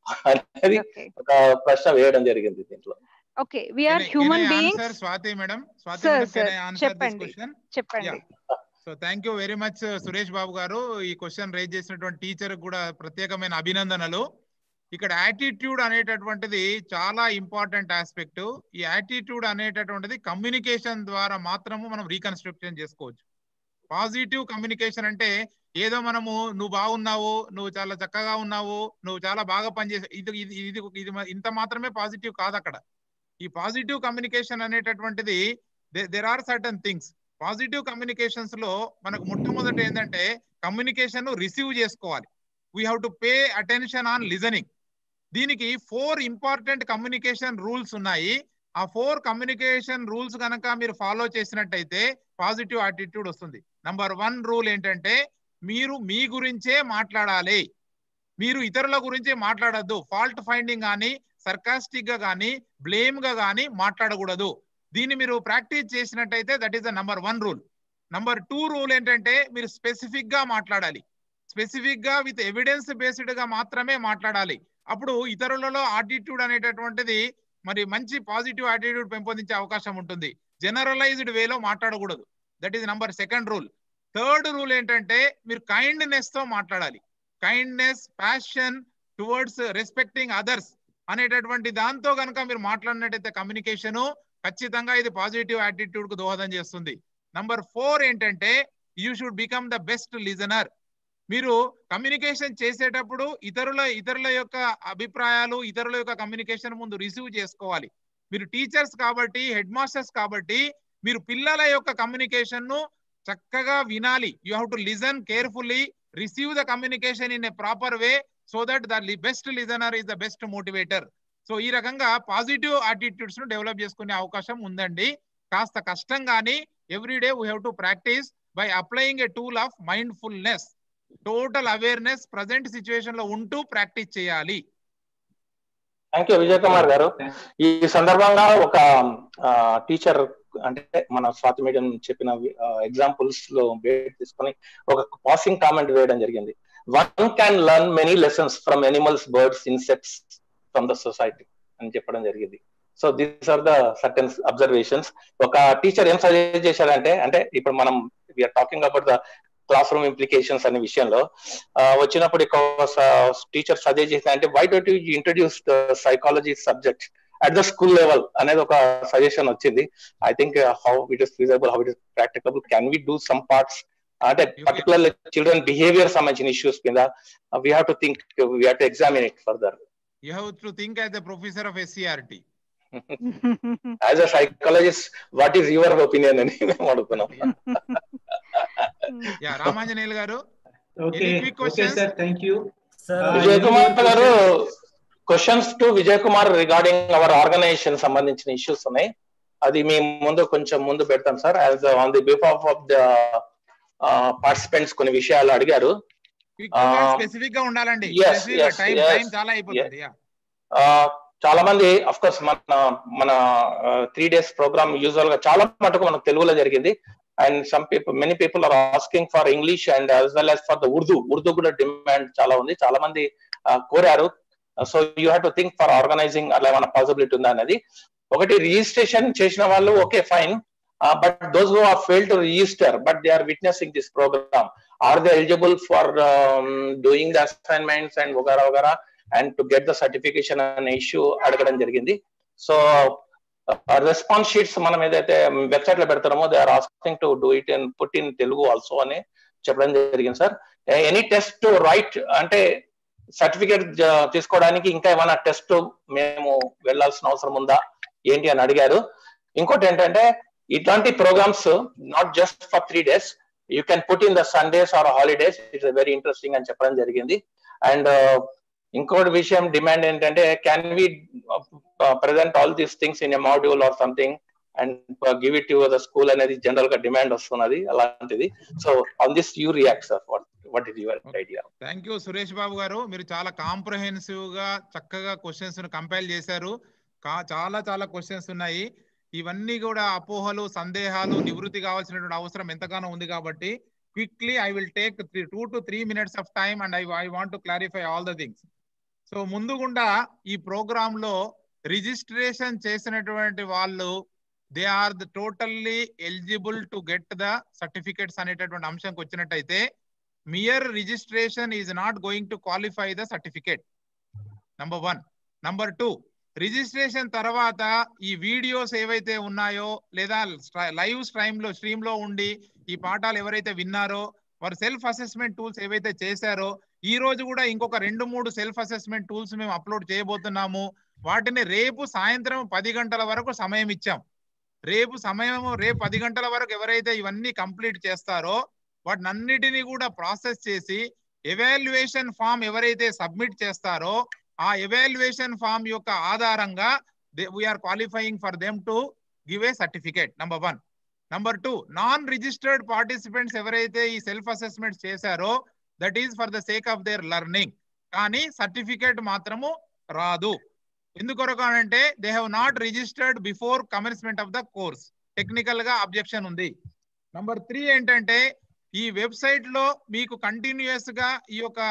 అనేది ఒక ప్రశ్న వేయడం జరిగింది దీంట్లో. Okay, we are human beings. Sir, Swati madam, Swati sir, madam, sir. can I answer Cheppandi. this question? Cheppandi. Yeah. So thank you very much Suresh Babu గారు. ఈ క్వశ్చన్ రేజ్ చేసినటువంటి టీచర్ కూడా ప్రత్యేకమైన అభినందనలు. ఇక్కడ యాటిట్యూడ్ అనేటటువంటిది చాలా ఇంపార్టెంట్ ఆస్పెక్ట్. ఈ యాటిట్యూడ్ అనేటటువంటిది కమ్యూనికేషన్ ద్వారా మాత్రము మనం రీకన్స్ట్రక్షన్ చేసుకోవచ్చు. పాజిటివ్ కమ్యూనికేషన్ అంటే ఏదో మనము నువ్వు బాగున్నావు, నువ్వు చాలా చక్కగా ఉన్నావు, నువ్వు చాలా బాగా పనిచేసే ఇది ఇది ఇది ఇది ఇంత మాత్రమే పాజిటివ్ కాదు. అక్కడ ఈ పాజిటివ్ కమ్యూనికేషన్ అనేటటువంటిది there are certain things. Positive communications లో మనకు మొట్టమొదటి ఏంటంటే కమ్యూనికేషన్ రిసీవ్ చేసుకోవాలి. We have to pay attention on listening. దీనికి ఫోర్ ఇంపార్టెంట్ కమ్యూనికేషన్ రూల్స్ ఉన్నాయి. ఆ ఫోర్ కమ్యూనికేషన్ రూల్స్ కనుక మీరు ఫాలో చేసినట్టయితే పాజిటివ్ యాటిట్యూడ్ వస్తుంది. నంబర్ వన్ రూల్ ఏంటంటే మీరు మీ గురించే మాట్లాడాలి, మీరు ఇతరుల గురించే మాట్లాడద్దు. ఫాల్ట్ ఫైండింగ్ కానీ సర్కాస్టిక్ గా కానీ బ్లేమ్ గా కానీ మాట్లాడకూడదు. దీన్ని మీరు ప్రాక్టీస్ చేసినట్టయితే that is the number one rule. Number two rule ఏంటంటే మీరు స్పెసిఫిక్ గా మాట్లాడాలి. స్పెసిఫిక్ గా విత్ ఎవిడెన్స్ బేస్డ్ గా మాత్రమే మాట్లాడాలి. అప్పుడు ఇతరులలో యాటిట్యూడ్ అనేటటువంటిది మరి మంచి పాజిటివ్ యాటిట్యూడ్ పెంపొందించే అవకాశం ఉంటుంది. జనరలైజ్డ్ వేలో మాట్లాడకూడదు. That is number second rule. Third rule ఏంటంటే మీరు కైండ్నెస్ తో మాట్లాడాలి. Kindness, passion towards respecting others అనేటటువంటి దాంతో కనుక మీరు మాట్లాడినట్టయితే కమ్యూనికేషన్ ఖచ్చితంగా ఇది పాజిటివ్ యాటిట్యూడ్ కు దోహదం చేస్తుంది. నంబర్ ఫోర్ ఏంటంటే you should become the best listener. మీరు కమ్యూనికేషన్ చేసేటప్పుడు ఇతరుల ఇతరుల యొక్క అభిప్రాయాలు ఇతరుల యొక్క కమ్యూనికేషన్ ముందు రిసీవ్ చేసుకోవాలి. మీరు టీచర్స్ కాబట్టి, హెడ్ మాస్టర్స్ కాబట్టి మీరు పిల్లల యొక్క కమ్యూనికేషన్ ను చక్కగా వినాలి. You have to listen carefully, receive the communication in a proper way, so that the best listener is the best motivator. So ఈ రకంగా పాజిటివ్ యాటిట్యూడ్స్ ను డెవలప్ చేసుకునే అవకాశం ఉందండి. కాస్త కష్టం కానీ everyday we have to practise by applying a tool of mindfulness. Total awareness present situation లో ఉంటూ ప్రాక్టీస్ చేయాలి. థ్యాంక్ యూ విజయ్ కుమార్ గారు. ఈ సందర్భంగా ఒక టీచర్ అంటే మన స్వాతి మేడం చెప్పిన ఎగ్జాంపుల్స్ లో బేస్ తీసుకొని ఒక పాసింగ్ కామెంట్ వేయడం జరిగింది. One can learn many lessons from animals, birds, insects from the society అని చెప్పడం జరిగింది. So these are the certain observations. ఒక టీచర్ ఏం సజెస్ట్ చేశారంటే, అంటే ఇప్పుడు మనం we're talking about the class room implications అనే విషయంలో వచ్చినప్పుడు టీచర్ సజెస్ట్ చేసిన అంటే why don't you introduce the psychology subject at the school level అనేది ఒక సజెషన్ వచ్చింది. I think how it is feasible, how it is practicable, can we do some parts అంటే particular children behaviour సంబంధించిన issues మీద we have to think, we have to examine it further. You have to think as the professor of SCERT. As a psychologist what is your opinion అని మేము అడుగుతున్నాం. Yeah Ramanjaneyulu garu. Okay okay sir, thank you. Vijay Kumar garu, questions to Vijay Kumar regarding our organisation సంబంధించిన issues ఉన్నాయి. అది మేము ముందు కొంచెం ముందు పెడతాం sir. As on the behalf of the participants కొన్ని విషయాలు అడిగారు. స్పెసిఫిక్ గా ఉండాలండి, చాలా అయిపోతుంది. చాలా మంది అఫ్ కోర్స్ మన మన త్రీ డేస్ ప్రోగ్రామ్ యూజువల్ గా చాలా మటుకు మనకు తెలుగులో జరిగింది. And some people many people are asking for English and as well as for the Urdu. Urdu కూడా డిమాండ్ చాలా ఉంది, చాలా మంది కోరారు. So you have to think for organising అలా ఏమైనా పాసిబిలిటీ ఉందా అనేది. ఒకటి, రిజిస్ట్రేషన్ చేసిన వాళ్ళు okay fine, but those who are fail to register but they are witnessing this programme, are they eligible for doing the assignments and వగేరా వగేరా and to get the certification అనే ఇష్యూ అడగడం జరిగింది. సో రెస్పాన్స్ షీట్స్ మనం ఏదైతే website లో పెడతామో they are asking to do it and put in Telugu also అని చెప్పడం జరిగింది sir. Any test to write అంటే సర్టిఫికేట్ తీసుకోవడానికి ఇంకా ఏమైనా టెస్ట్ మేము వెళ్లాల్సిన అవసరం ఉందా ఏంటి అని అడిగారు. ఇంకోటి ఏంటంటే ఇట్లాంటి programmes not just for three days, you can put in the Sundays or holidays, it's very interesting అని చెప్పడం జరిగింది. అండ్ ఇంకోటి విషయం డిమాండ్ ఏంటంటే can we present all these things in a module or something and give it to the school అనేది general గా demand వస్తున్నది అలాంటిది. So on this you react sir, what is your idea? Thank you Suresh Babu garu, మీరు చాలా comprehensive గా చక్కగా questions ను compile చేశారు. చాలా చాలా క్వశ్చన్స్ ఉన్నాయి. ఇవన్నీ కూడా అపోహలు, సందేహాలు నివృత్తి కావాల్సినటువంటి అవసరం ఎంతగానో ఉంది కాబట్టి quickly I will take two to three minutes of time and I I want to clarify all the things. So ముందుగుండా ఈ ప్రోగ్రామ్ లో రిజిస్ట్రేషన్ చేసినటువంటి వాళ్ళు they are the totally eligible to get the certificates అనేటటువంటి అంశంకి వచ్చినట్టయితే mere registration is not going to qualify the certificate, number one. Number two, registration తర్వాత ఈ వీడియోస్ ఏవైతే ఉన్నాయో లేదా లైవ్ స్ట్రీమ్ లో స్ట్రీమ్ లో ఉండి ఈ పాఠాలు ఎవరైతే విన్నారో వారు సెల్ఫ్ అసెస్మెంట్ టూల్స్ ఏవైతే చేశారో ఈ రోజు కూడా ఇంకొక రెండు మూడు సెల్ఫ్ అసెస్మెంట్ టూల్స్ మేము అప్లోడ్ చేయబోతున్నాము. వాటిని రేపు సాయంత్రం పది గంటల వరకు సమయం ఇచ్చాం. రేపు సమయం రేపు పది గంటల వరకు ఎవరైతే ఇవన్నీ కంప్లీట్ చేస్తారో వాటిని అన్నిటినీ కూడా ప్రాసెస్ చేసి ఎవాల్యుయేషన్ ఫామ్ ఎవరైతే సబ్మిట్ చేస్తారో ఆ ఎవాల్యుయేషన్ ఫామ్ యొక్క ఆధారంగా we're qualifying for them to give a certificate, number one. Number two, non registered participants ఎవరైతే ఈ సెల్ఫ్ అసెస్మెంట్ చేశారో that is for the sake of their learning, కానీ సర్టిఫికేట్ మాత్రము రాదు. ఎందుకొరకు అంటే they have not registered before commencement of the course, technical గా objection ఉంది. నంబర్ త్రీ ఏంటంటే ఈ వెబ్సైట్ లో మీకు కంటిన్యూస్ గా ఈ యొక్క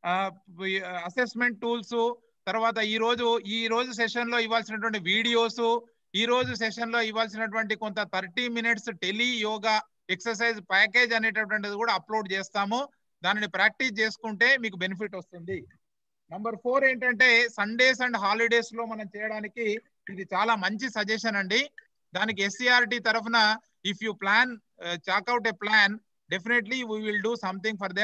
అసెస్మెంట్ టూల్స్ తర్వాత ఈ రోజు ఈ రోజు సెషన్ లో ఇవ్వాల్సినటువంటి వీడియోస్, ఈ రోజు సెషన్ లో ఇవ్వాల్సినటువంటి కొంత thirty minutes tele yoga exercise package అనేటటువంటిది కూడా అప్లోడ్ చేస్తాము. దానిని ప్రాక్టీస్ చేసుకుంటే మీకు బెనిఫిట్ వస్తుంది. నంబర్ ఫోర్ ఏంటంటే సండేస్ అండ్ హాలిడేస్ లో మనం చేయడానికి ఇది చాలా మంచి సజెషన్ అండి. దానికి ఎస్సీఆర్టీ తరఫున if you plan chalk out a plan definitely we will do something for them.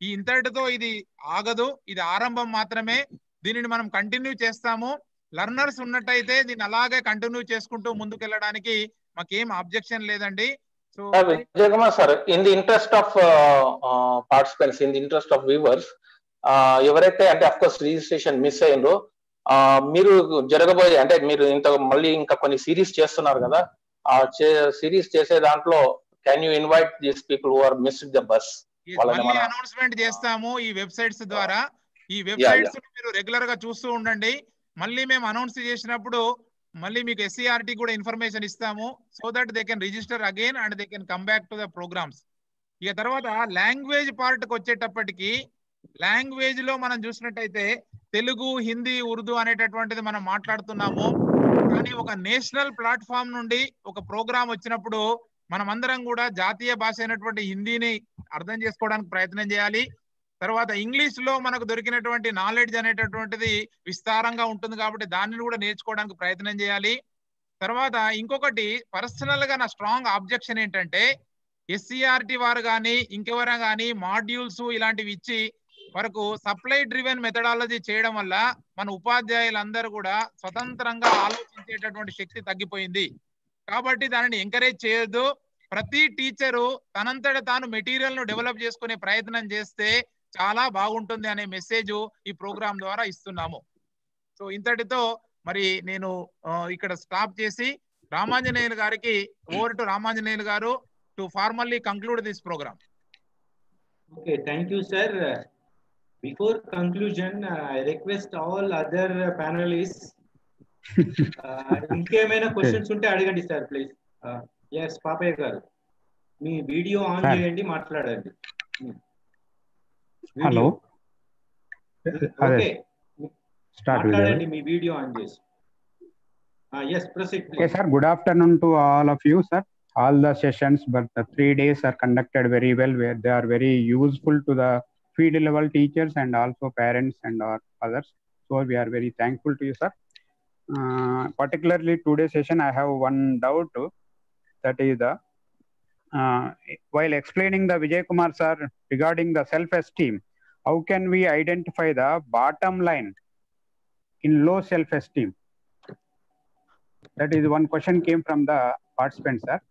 ఈ ఇంతటితో ఇది ఆగదు, ఇది ఆరంభం మాత్రమే. దీనిని మనం కంటిన్యూ చేస్తాము. లర్నర్స్ ఉన్నట్టయితే దీన్ని అలాగే కంటిన్యూ చేసుకుంటూ ముందుకెళ్ళడానికి మాకేం అబ్జెక్షన్ లేదండి. So Vijay Kumar sir, in the interest of participants, in the interest of viewers, ఎవరైతే అంటే అఫ్ కోర్స్ రిజిస్ట్రేషన్ మిస్ అయ్యిందో, మీరు జరగబోయే అంటే మీరు ఇంత మళ్ళీ ఇంకా కొన్ని సిరీస్ చేస్తున్నారు కదా, ఆ సిరీస్ చేసే దాంట్లో can you invite these people who are missed the bus? మళ్ళీ అనౌన్స్మెంట్ చేస్తాము ఈ వెబ్సైట్స్ ద్వారా. ఈ వెబ్సైట్స్ మీరు రెగ్యులర్ గా చూస్తూ ఉండండి. మళ్ళీ మేము అనౌన్స్ చేసినప్పుడు మళ్ళీ మీకు ఎస్సీఆర్టీ కూడా ఇన్ఫర్మేషన్ ఇస్తాము, so that they can register again and they can come back to the programs. ఇక తర్వాత లాంగ్వేజ్ పార్ట్కి వచ్చేటప్పటికి, లాంగ్వేజ్ లో మనం చూసినట్టయితే తెలుగు, హిందీ, ఉర్దూ అనేటటువంటిది మనం మాట్లాడుతున్నాము. కానీ ఒక నేషనల్ ప్లాట్ఫామ్ నుండి ఒక ప్రోగ్రామ్ వచ్చినప్పుడు మనం అందరం కూడా జాతీయ భాష అయినటువంటి హిందీని అర్థం చేసుకోవడానికి ప్రయత్నం చేయాలి. తర్వాత ఇంగ్లీష్ లో మనకు దొరికినటువంటి నాలెడ్జ్ అనేటటువంటిది విస్తారంగా ఉంటుంది కాబట్టి దానిని కూడా నేర్చుకోవడానికి ప్రయత్నం చేయాలి. తర్వాత ఇంకొకటి పర్సనల్ గా నా స్ట్రాంగ్ ఆబ్జెక్షన్ ఏంటంటే, ఎస్సీఆర్టీ వారు కానీ ఇంకెవరైనా కానీ మాడ్యూల్స్ ఇలాంటివి ఇచ్చి వరకు సప్లై డ్రివెన్ మెథడాలజీ చేయడం వల్ల మన ఉపాధ్యాయులందరూ కూడా స్వతంత్రంగా ఆలోచించేటటువంటి శక్తి తగ్గిపోయింది. కాబట్టి దానిని ఎంకరేజ్ చేయొద్దు. ప్రతి టీచరు తనంతట తాను మెటీరియల్ ను డెవలప్ చేసుకునే ప్రయత్నం చేస్తే చాలా బాగుంటుంది అనే మెసేజ్ ఈ ప్రోగ్రామ్ ద్వారా ఇస్తున్నాము. సో ఇంతటితో మరి నేను ఇక్కడ స్టాప్ చేసి రామాంజనేయులు గారికి, over to Ramanjaneyulu garu to formally conclude this program. Okay, thank you sir. Before conclusion I request all other panelist, ఇంకేమైనా క్వశ్చన్స్ ఉంటే అడగండి సార్ ప్లీజ్. ఎస్ పాపయ్య గారు, మీ వీడియో ఆన్ చేయండి, మాట్లాడండి. హలో, ఓకే, మాట్లాడండి, మీ వీడియో ఆన్ చేసి. Yes proceed. Okay sir, good afternoon to all of you sir. All the sessions, but the three days are conducted very well, where they are very useful to the field level teachers and also parents and our others. So we are very thankful to you sir. Uh, particularly today's session, I have one doubt, that is the uh, while explaining the Vijay Kumar sir regarding the self-esteem, how can we identify the bottom line in low self-esteem? That is one question came from the participants sir.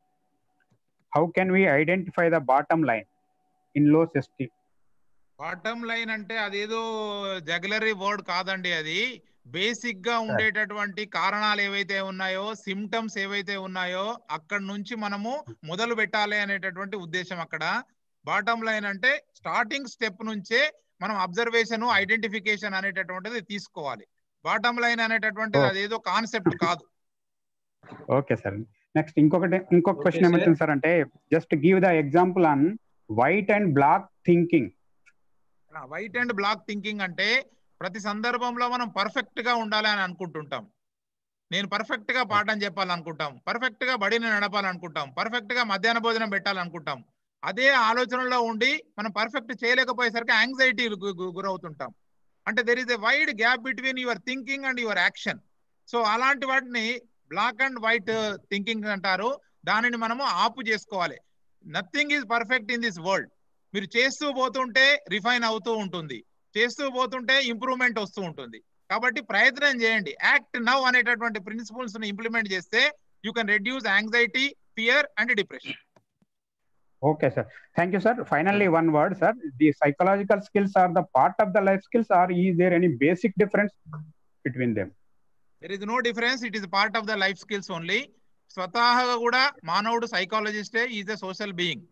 How can we identify the bottom line in low self-esteem? Bottom line అంటే అదేదో జగలరీ word కాదండి, అది basic గా ఉండేటటువంటి కారణాలు ఏవైతే ఉన్నాయో, symptoms ఏవైతే ఉన్నాయో అక్కడ నుంచి మనము మొదలు పెట్టాలి అనేటటువంటి ఉద్దేశం అక్కడ. బాటమ్ లైన్ అంటే స్టార్టింగ్ స్టెప్ నుంచే మనం అబ్జర్వేషన్, ఐడెంటిఫికేషన్ అనేటటువంటిది తీసుకోవాలి. బాటమ్ లైన్ అనేటటువంటిది అదేదో కాన్సెప్ట్ కాదు. Okay sir. నెక్స్ట్ ఇంకొకటి ఇంకొక క్వశ్చన్ ఏమవుతుంది సార్ అంటే, just give the example on white and black thinking. White and black thinking అంటే ప్రతి సందర్భంలో మనం పర్ఫెక్ట్ గా ఉండాలి అని అనుకుంటుంటాం. నేను పర్ఫెక్ట్ గా పాఠం చెప్పాలనుకుంటాం, పర్ఫెక్ట్ గా బడిని నడపాలనుకుంటాం, పర్ఫెక్ట్ గా మధ్యాహ్న భోజనం పెట్టాలనుకుంటాం. అదే ఆలోచనలో ఉండి మనం పర్ఫెక్ట్ చేయలేకపోయేసరికి యాంగ్జైటీ గురవుతుంటాం. అంటే there is a wide gap between your thinking and your action. So అలాంటి వాటిని బ్లాక్ అండ్ వైట్ థింకింగ్ అంటారు. దానిని మనము ఆపు చేసుకోవాలి. Nothing is perfect in this world. మీరు చేస్తూ పోతుంటే రిఫైన్ అవుతూ ఉంటుంది, చేస్తూ పోతుంటే ఇంప్రూవ్మెంట్ వస్తూ ఉంటుంది. కాబట్టి ప్రయత్నం చేయండి. యాక్ట్ నౌ అనేటటువంటి ప్రిన్సిపల్స్ ని ఇంప్లిమెంట్ చేస్తే you can reduce anxiety, fear and depression. Okay sir, thank you sir. Finally one word sir, the psychological skills are the part of the life skills, or is there any basic difference between them? There is no difference, it is part of the life skills only. స్వతహాగా కూడా మానవుడు సైకాలజిస్టే, is a social being.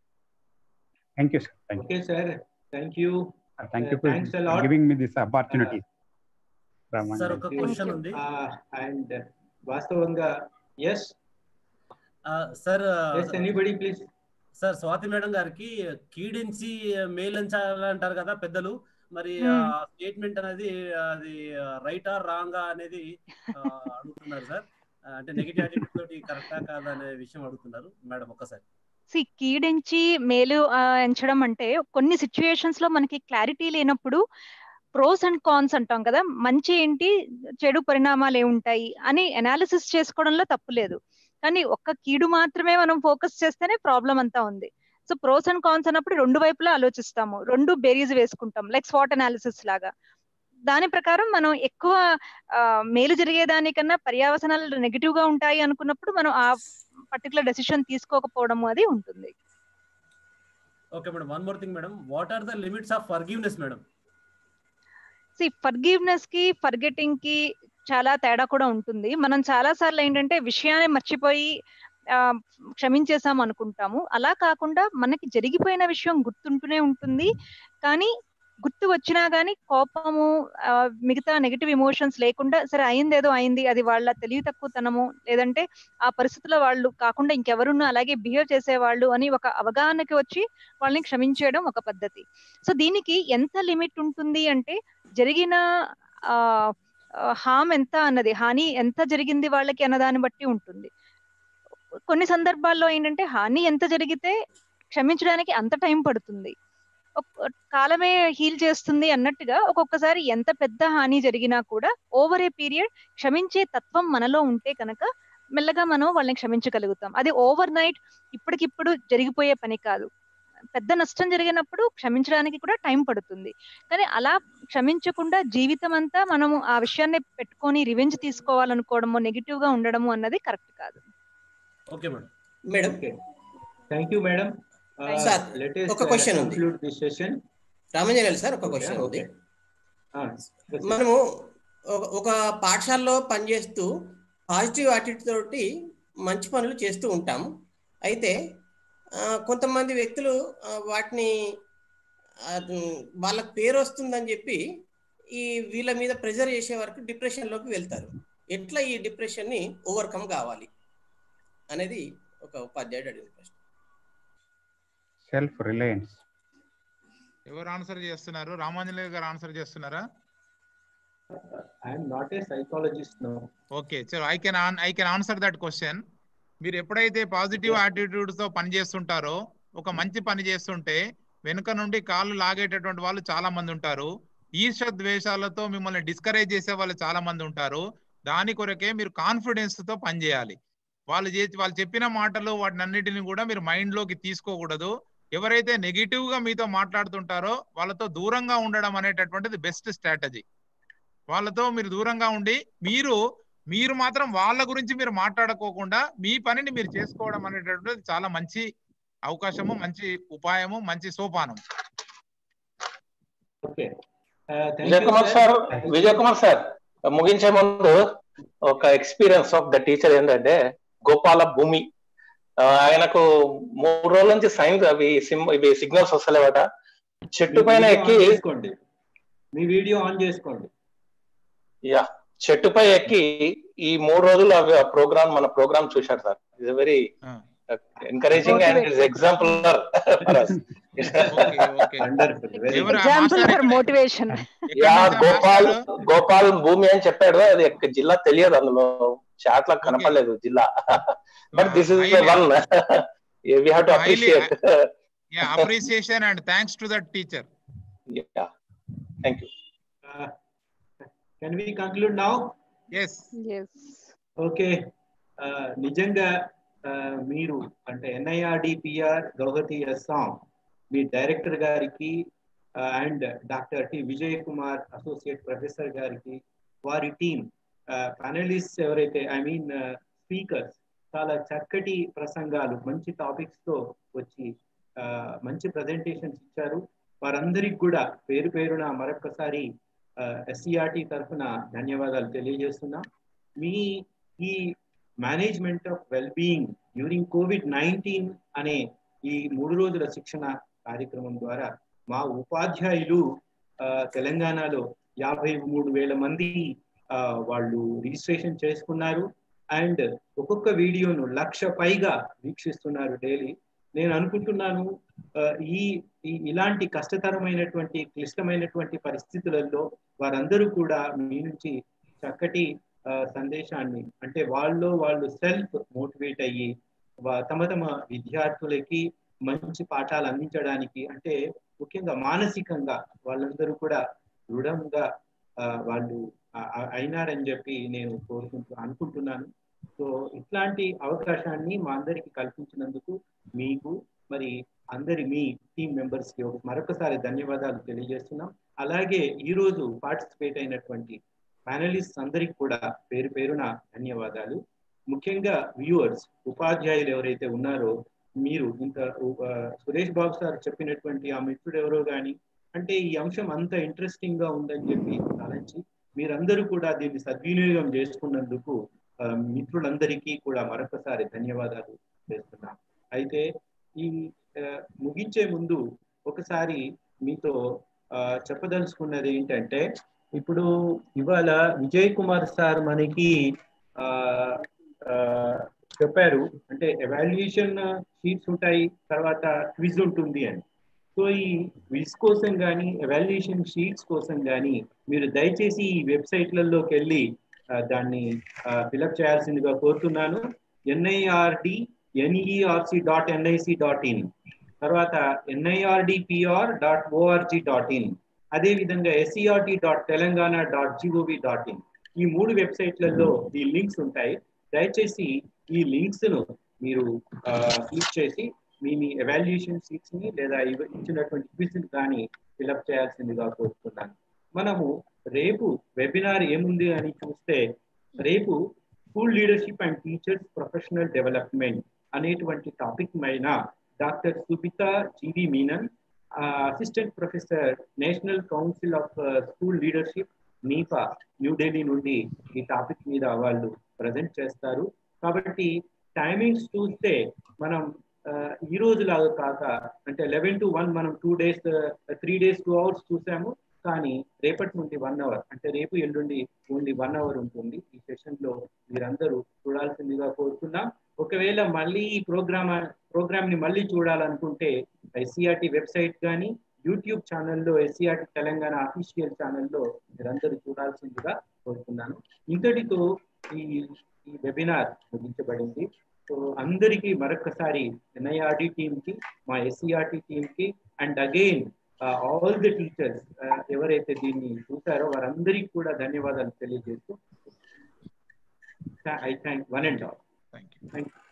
Thank you sir. Thank okay you. sir, thank you. Uh, thank you for giving me this opportunity. Sir, oka question undi. And vastavanga yes sir, yes anybody please. Sir Swathi madam గారికి కీడించి మేలంచాలంటారు కదా పెద్దలు, మరి statement అనేది అది రైటా రాంగా అనేది అడుగుతున్నారు సార్. అంటే నెగటివ్ యాటిట్యూడ్ తోటి కరెక్టా కాదా అనే విషయం అడుగుతున్నారు మేడం. ఒక్కసారి సి కీడించి మేలు ఎంచడం అంటే కొన్ని సిచ్యుయేషన్స్ లో మనకి క్లారిటీ లేనప్పుడు ప్రోస్ అండ్ కాన్స్ అంటాం కదా, మంచి ఏంటి చెడు పరిణామాలు ఏముంటాయి అని అనాలిసిస్ చేసుకోవడంలో తప్పు లేదు. కానీ ఒక్క కీడు మాత్రమే మనం ఫోకస్ చేస్తేనే ప్రాబ్లం అంతా ఉంది. సో ప్రోస్ అండ్ కాన్స్ అన్నప్పుడు రెండు వైపులా ఆలోచిస్తాము, రెండు బేరీస్ వేసుకుంటాం, లైక్ స్వాట్ అనాలిసిస్ లాగా. దాని ప్రకారం మనం ఎక్కువ మేలు జరిగేదానికన్నా పర్యావసనాలు నెగిటివ్ గా ఉంటాయి అనుకున్నప్పుడు మనం ఆ పర్టికులర్ డెసిషన్ తీసుకోకపోవడం అది ఉంటుంది. Okay madam, one more thing madam, what are the limits of forgiveness madam? See forgiveness కి ఫర్గెటింగ్ కి చాలా తేడా కూడా ఉంటుంది. మనం చాలా సార్లు ఏంటంటే విషయాన్ని మర్చిపోయి ఆ క్షమించేసాం అనుకుంటాము. అలా కాకుండా మనకి జరిగిపోయిన విషయం గుర్తుంటూనే ఉంటుంది, కానీ గుర్తు వచ్చినా గానీ కోపము మిగతా నెగటివ్ ఎమోషన్స్ లేకుండా సరే అయింది ఏదో అయింది, అది వాళ్ళ తెలివి తక్కువతనము లేదంటే ఆ పరిస్థితుల్లో వాళ్ళు కాకుండా ఇంకెవరున్నా అలాగే బిహేవ్ చేసేవాళ్ళు అని ఒక అవగాహనకి వచ్చి వాళ్ళని క్షమించేయడం ఒక పద్ధతి. సో దీనికి ఎంత లిమిట్ ఉంటుంది అంటే జరిగిన ఆ హామ్ ఎంత అన్నది, హాని ఎంత జరిగింది వాళ్ళకి అన్నదాన్ని బట్టి ఉంటుంది. కొన్ని సందర్భాల్లో ఏంటంటే హాని ఎంత జరిగితే క్షమించడానికి అంత టైం పడుతుంది, కాలమే హీల్ చేస్తుంది అన్నట్టుగా ఒక్కొక్కసారి ఎంత పెద్ద హాని జరిగినా కూడా ఓవర్ ఏ పీరియడ్ క్షమించే తత్వం మనలో ఉంటే కనుక మెల్లగా మనం వాళ్ళని క్షమించగలుగుతాం. అది ఓవర్ నైట్ ఇప్పటికిప్పుడు జరిగిపోయే పని కాదు. పెద్ద నష్టం జరిగినప్పుడు క్షమించడానికి కూడా టైం పడుతుంది, కానీ అలా క్షమించకుండా జీవితం అంతా మనము ఆ విషయాన్ని పెట్టుకొని రివెంజ్ తీసుకోవాలనుకోవడము, నెగిటివ్ గా ఉండడము అన్నది కరెక్ట్ కాదు. Okay madam. Madam thank you madam. Sir ఒక క్వశ్చన్ ఉంది రామంజనేయులు సార్, ఒక క్వశ్చన్ ఉంది. మనము ఒక పాఠశాలలో పనిచేస్తూ పాజిటివ్ యాటిట్యూడ్ తోటి మంచి పనులు చేస్తూ ఉంటాము. అయితే కొంతమంది వ్యక్తులు వాటిని వాళ్ళకి పేరు వస్తుందని చెప్పి ఈ వీళ్ళ మీద ప్రెజర్ చేసే వరకు డిప్రెషన్లోకి వెళ్తారు. ఎట్లా ఈ డిప్రెషన్ని ఓవర్కమ్ కావాలి అనేది ఒక ఉపాధ్యాయుడు అడిగిన ప్రశ్న. Self Reliance. ఎవరు ఆన్సర్ చేస్తున్నారు? రామాంజనేయులు గారు ఆన్సర్ చేస్తున్నారా? I am not a psychologist, no. Okay, so I can I can answer that question. మీరు ఎప్పుడైతే పాజిటివ్ యాటిట్యూడ్స్ తో పని చేస్తుంటారో, ఒక మంచి పని చేస్తుంటే వెనుక నుండి కాళ్ళు లాగేటటువంటి వాళ్ళు చాలా మంది ఉంటారు. ఈర్ష్య ద్వేషాలతో మిమ్మల్ని డిస్కరేజ్ చేసే వాళ్ళు చాలా మంది ఉంటారు. దాని కొరకే మీరు కాన్ఫిడెన్స్ తో పని చేయాలి. వాళ్ళు చేసి వాళ్ళు చెప్పిన మాటలు వాటిని అన్నిటిని కూడా మీరు మైండ్ లోకి తీసుకోకూడదు. ఎవరైతే నెగిటివ్ గా మీతో మాట్లాడుతుంటారో వాళ్ళతో దూరంగా ఉండడం అనేటటువంటిది బెస్ట్ స్ట్రాటజీ. వాళ్ళతో మీరు దూరంగా ఉండి మీరు మీరు మాత్రం వాళ్ళ గురించి మీరు మాట్లాడుకోకుండా మీ పనిని మీరు చేసుకోవడం అనేటటువంటిది చాలా మంచి అవకాశము, మంచి ఉపాయము, మంచి సోపానం. విజయ్ కుమార్ సార్ విజయ్ కుమార్ సార్ ముగించే ముందు ఒక ఎక్స్పీరియన్స్ ఆఫ్ ద టీచర్ ఏంటంటే గోపాల భూమి, ఆయనకు మూడు రోజుల నుంచి సైన్స్ అవి సిమ్ ఇవి సిగ్నల్స్ వస్తలేవట. చెట్టు పైన ఎక్కి మీ వీడియో ఆన్ చేసుకోండి. యా చెట్టుపై ఎక్కి ఈ మూడు రోజులు అవి ప్రోగ్రామ్ మన ప్రోగ్రామ్ చూశారు sir. It's very encouraging and is exemplar for us. Example for motivation. Yeah, Gopal Gopal భూమి అని చెప్పాడు. అది జిల్లా తెలియదు, అందులో చాట్ లా కనపడలేదు జిల్లా. But this is the one we have to appreciate. Yeah, appreciation and thanks to the teacher. Yeah, thank you. Uh, can we conclude now? Yes. Yes. Okay. Uh, నిజంగా మీరు అంటే ఎన్ఐఆర్డి పిఆర్ గౌహతి అస్సాం మీ director గారికి and doctor T Vijay Kumar associate professor గారికి, వారి team panelist ఎవరైతే I mean speakers చాలా చక్కటి ప్రసంగాలు మంచి టాపిక్స్ తో వచ్చి మంచి ప్రజెంటేషన్స్ ఇచ్చారు. వారందరికి కూడా పేరు పేరున మరొకసారి ఎస్సీఆర్టీ తరఫున ధన్యవాదాలు తెలియజేస్తున్నా. మీ ఈ management of well being during Covid nineteen అనే ఈ మూడు రోజుల శిక్షణ కార్యక్రమం ద్వారా మా ఉపాధ్యాయులు తెలంగాణలో యాభై మూడు వేల మంది వాళ్ళు రిజిస్ట్రేషన్ చేసుకున్నారు అండ్ ఒక్కొక్క వీడియోను లక్ష పైగా వీక్షిస్తున్నారు డైలీ. నేను అనుకుంటున్నాను ఈ ఇలాంటి కష్టతరమైనటువంటి క్లిష్టమైనటువంటి పరిస్థితులలో వారందరూ కూడా మీ నుంచి చక్కటి సందేశాన్ని అంటే వాళ్ళు వాళ్ళు సెల్ఫ్ మోటివేట్ అయ్యి తమ తమ విద్యార్థులకి మంచి పాఠాలు అందించడానికి అంటే ముఖ్యంగా మానసికంగా వాళ్ళందరూ కూడా దృఢంగా వాళ్ళు అయినారని చెప్పి నేను కోరుకుంటూ అనుకుంటున్నాను. సో ఇట్లాంటి అవకాశాన్ని మా అందరికి కల్పించినందుకు మీకు మరి అందరి మీ టీం మెంబర్స్ కి మరొకసారి ధన్యవాదాలు తెలియజేస్తున్నాం. అలాగే ఈ రోజు పార్టిసిపేట్ అయినటువంటి ప్యానలిస్ట్ అందరికి కూడా పేరు పేరున ధన్యవాదాలు. ముఖ్యంగా వ్యూవర్స్, ఉపాధ్యాయులు ఎవరైతే ఉన్నారో మీరు ఇంత సురేష్ బాబు సార్ చెప్పినటువంటి ఆ మిత్రుడు ఎవరో కానీ అంటే ఈ అంశం అంత ఇంట్రెస్టింగ్ గా ఉందని చెప్పి తలంచి మీరందరూ కూడా దీన్ని సద్వినియోగం చేసుకున్నందుకు మిత్రులందరికీ కూడా మరొకసారి ధన్యవాదాలు చేస్తున్నాం. అయితే ఈ ముగించే ముందు ఒకసారి మీతో చెప్పదలుచుకున్నది ఏంటంటే, ఇప్పుడు ఇవాళ విజయ్ కుమార్ సార్ మనకి ఆ చెప్పారు అంటే ఎవాల్యుయేషన్ షీట్స్ ఉంటాయి, తర్వాత క్విజ్ ఉంటుంది అని. సో ఈ క్విజ్ కోసం కానీ ఎవాల్యుయేషన్ షీట్స్ కోసం కానీ మీరు దయచేసి ఈ వెబ్సైట్లలోకి వెళ్ళి దాన్ని ఫిలప్ చేయాల్సిందిగా కోరుతున్నాను. NIRD NERC dot NIC dot in, తర్వాత NIRDPR dot ORG dot in, అదేవిధంగా SCERT dot Telangana dot GOV dot in. ఈ మూడు వెబ్సైట్లలో ఈ లింక్స్ ఉంటాయి. దయచేసి ఈ లింక్స్ ను మీరు క్లిక్ చేసి మీ మీ ఎవాల్యుయేషన్ షీట్స్ ని లేదా ఇచ్చినటువంటి క్విజ్ కానీ ఫిలప్ చేయాల్సిందిగా కోరుతున్నాను. మనము రేపు వెబినార్ ఏముంది అని చూస్తే, రేపు school leadership and teachers professional development అనేటువంటి టాపిక్ పైన doctor Subitha GV Menon, assistant professor national council of school leadership NIEPA New Delhi నుండి ఈ టాపిక్ మీద వాళ్ళు ప్రజెంట్ చేస్తారు. కాబట్టి టైమింగ్స్ చూస్తే మనం ఈ రోజు లాగా కాక అంటే లెవెన్ టు వన్ మనం two days three days two hours చూసాము, కానీ రేపటి నుండి వన్ అవర్ అంటే రేపు ఎల్లుండి ఓన్లీ వన్ అవర్ ఉంటుంది. ఈ సెషన్ లో మీరందరూ చూడాల్సిందిగా కోరుతున్నాం. ఒకవేళ మళ్ళీ ఈ ప్రోగ్రామ్ ప్రోగ్రామ్ ని మళ్ళీ చూడాలనుకుంటే ఎస్సీఆర్టీ వెబ్సైట్ కానీ యూట్యూబ్ ఛానల్లో ఎస్సీఆర్టీ తెలంగాణ అఫీషియల్ ఛానల్లో మీరందరూ చూడాల్సిందిగా కోరుతున్నాను. ఇంతటితో ఈ ఈ వెబినార్ ముగించబడింది. సో అందరికీ మరొకసారి ఎన్ఐఆర్డి టీమ్ కి, మా ఎస్సీఆర్టీ టీమ్ కి and again all the teachers ఎవరైతే దీన్ని చూసారో వారందరికీ కూడా ధన్యవాదాలు తెలియజేస్తూ I thank one and all. Thank you.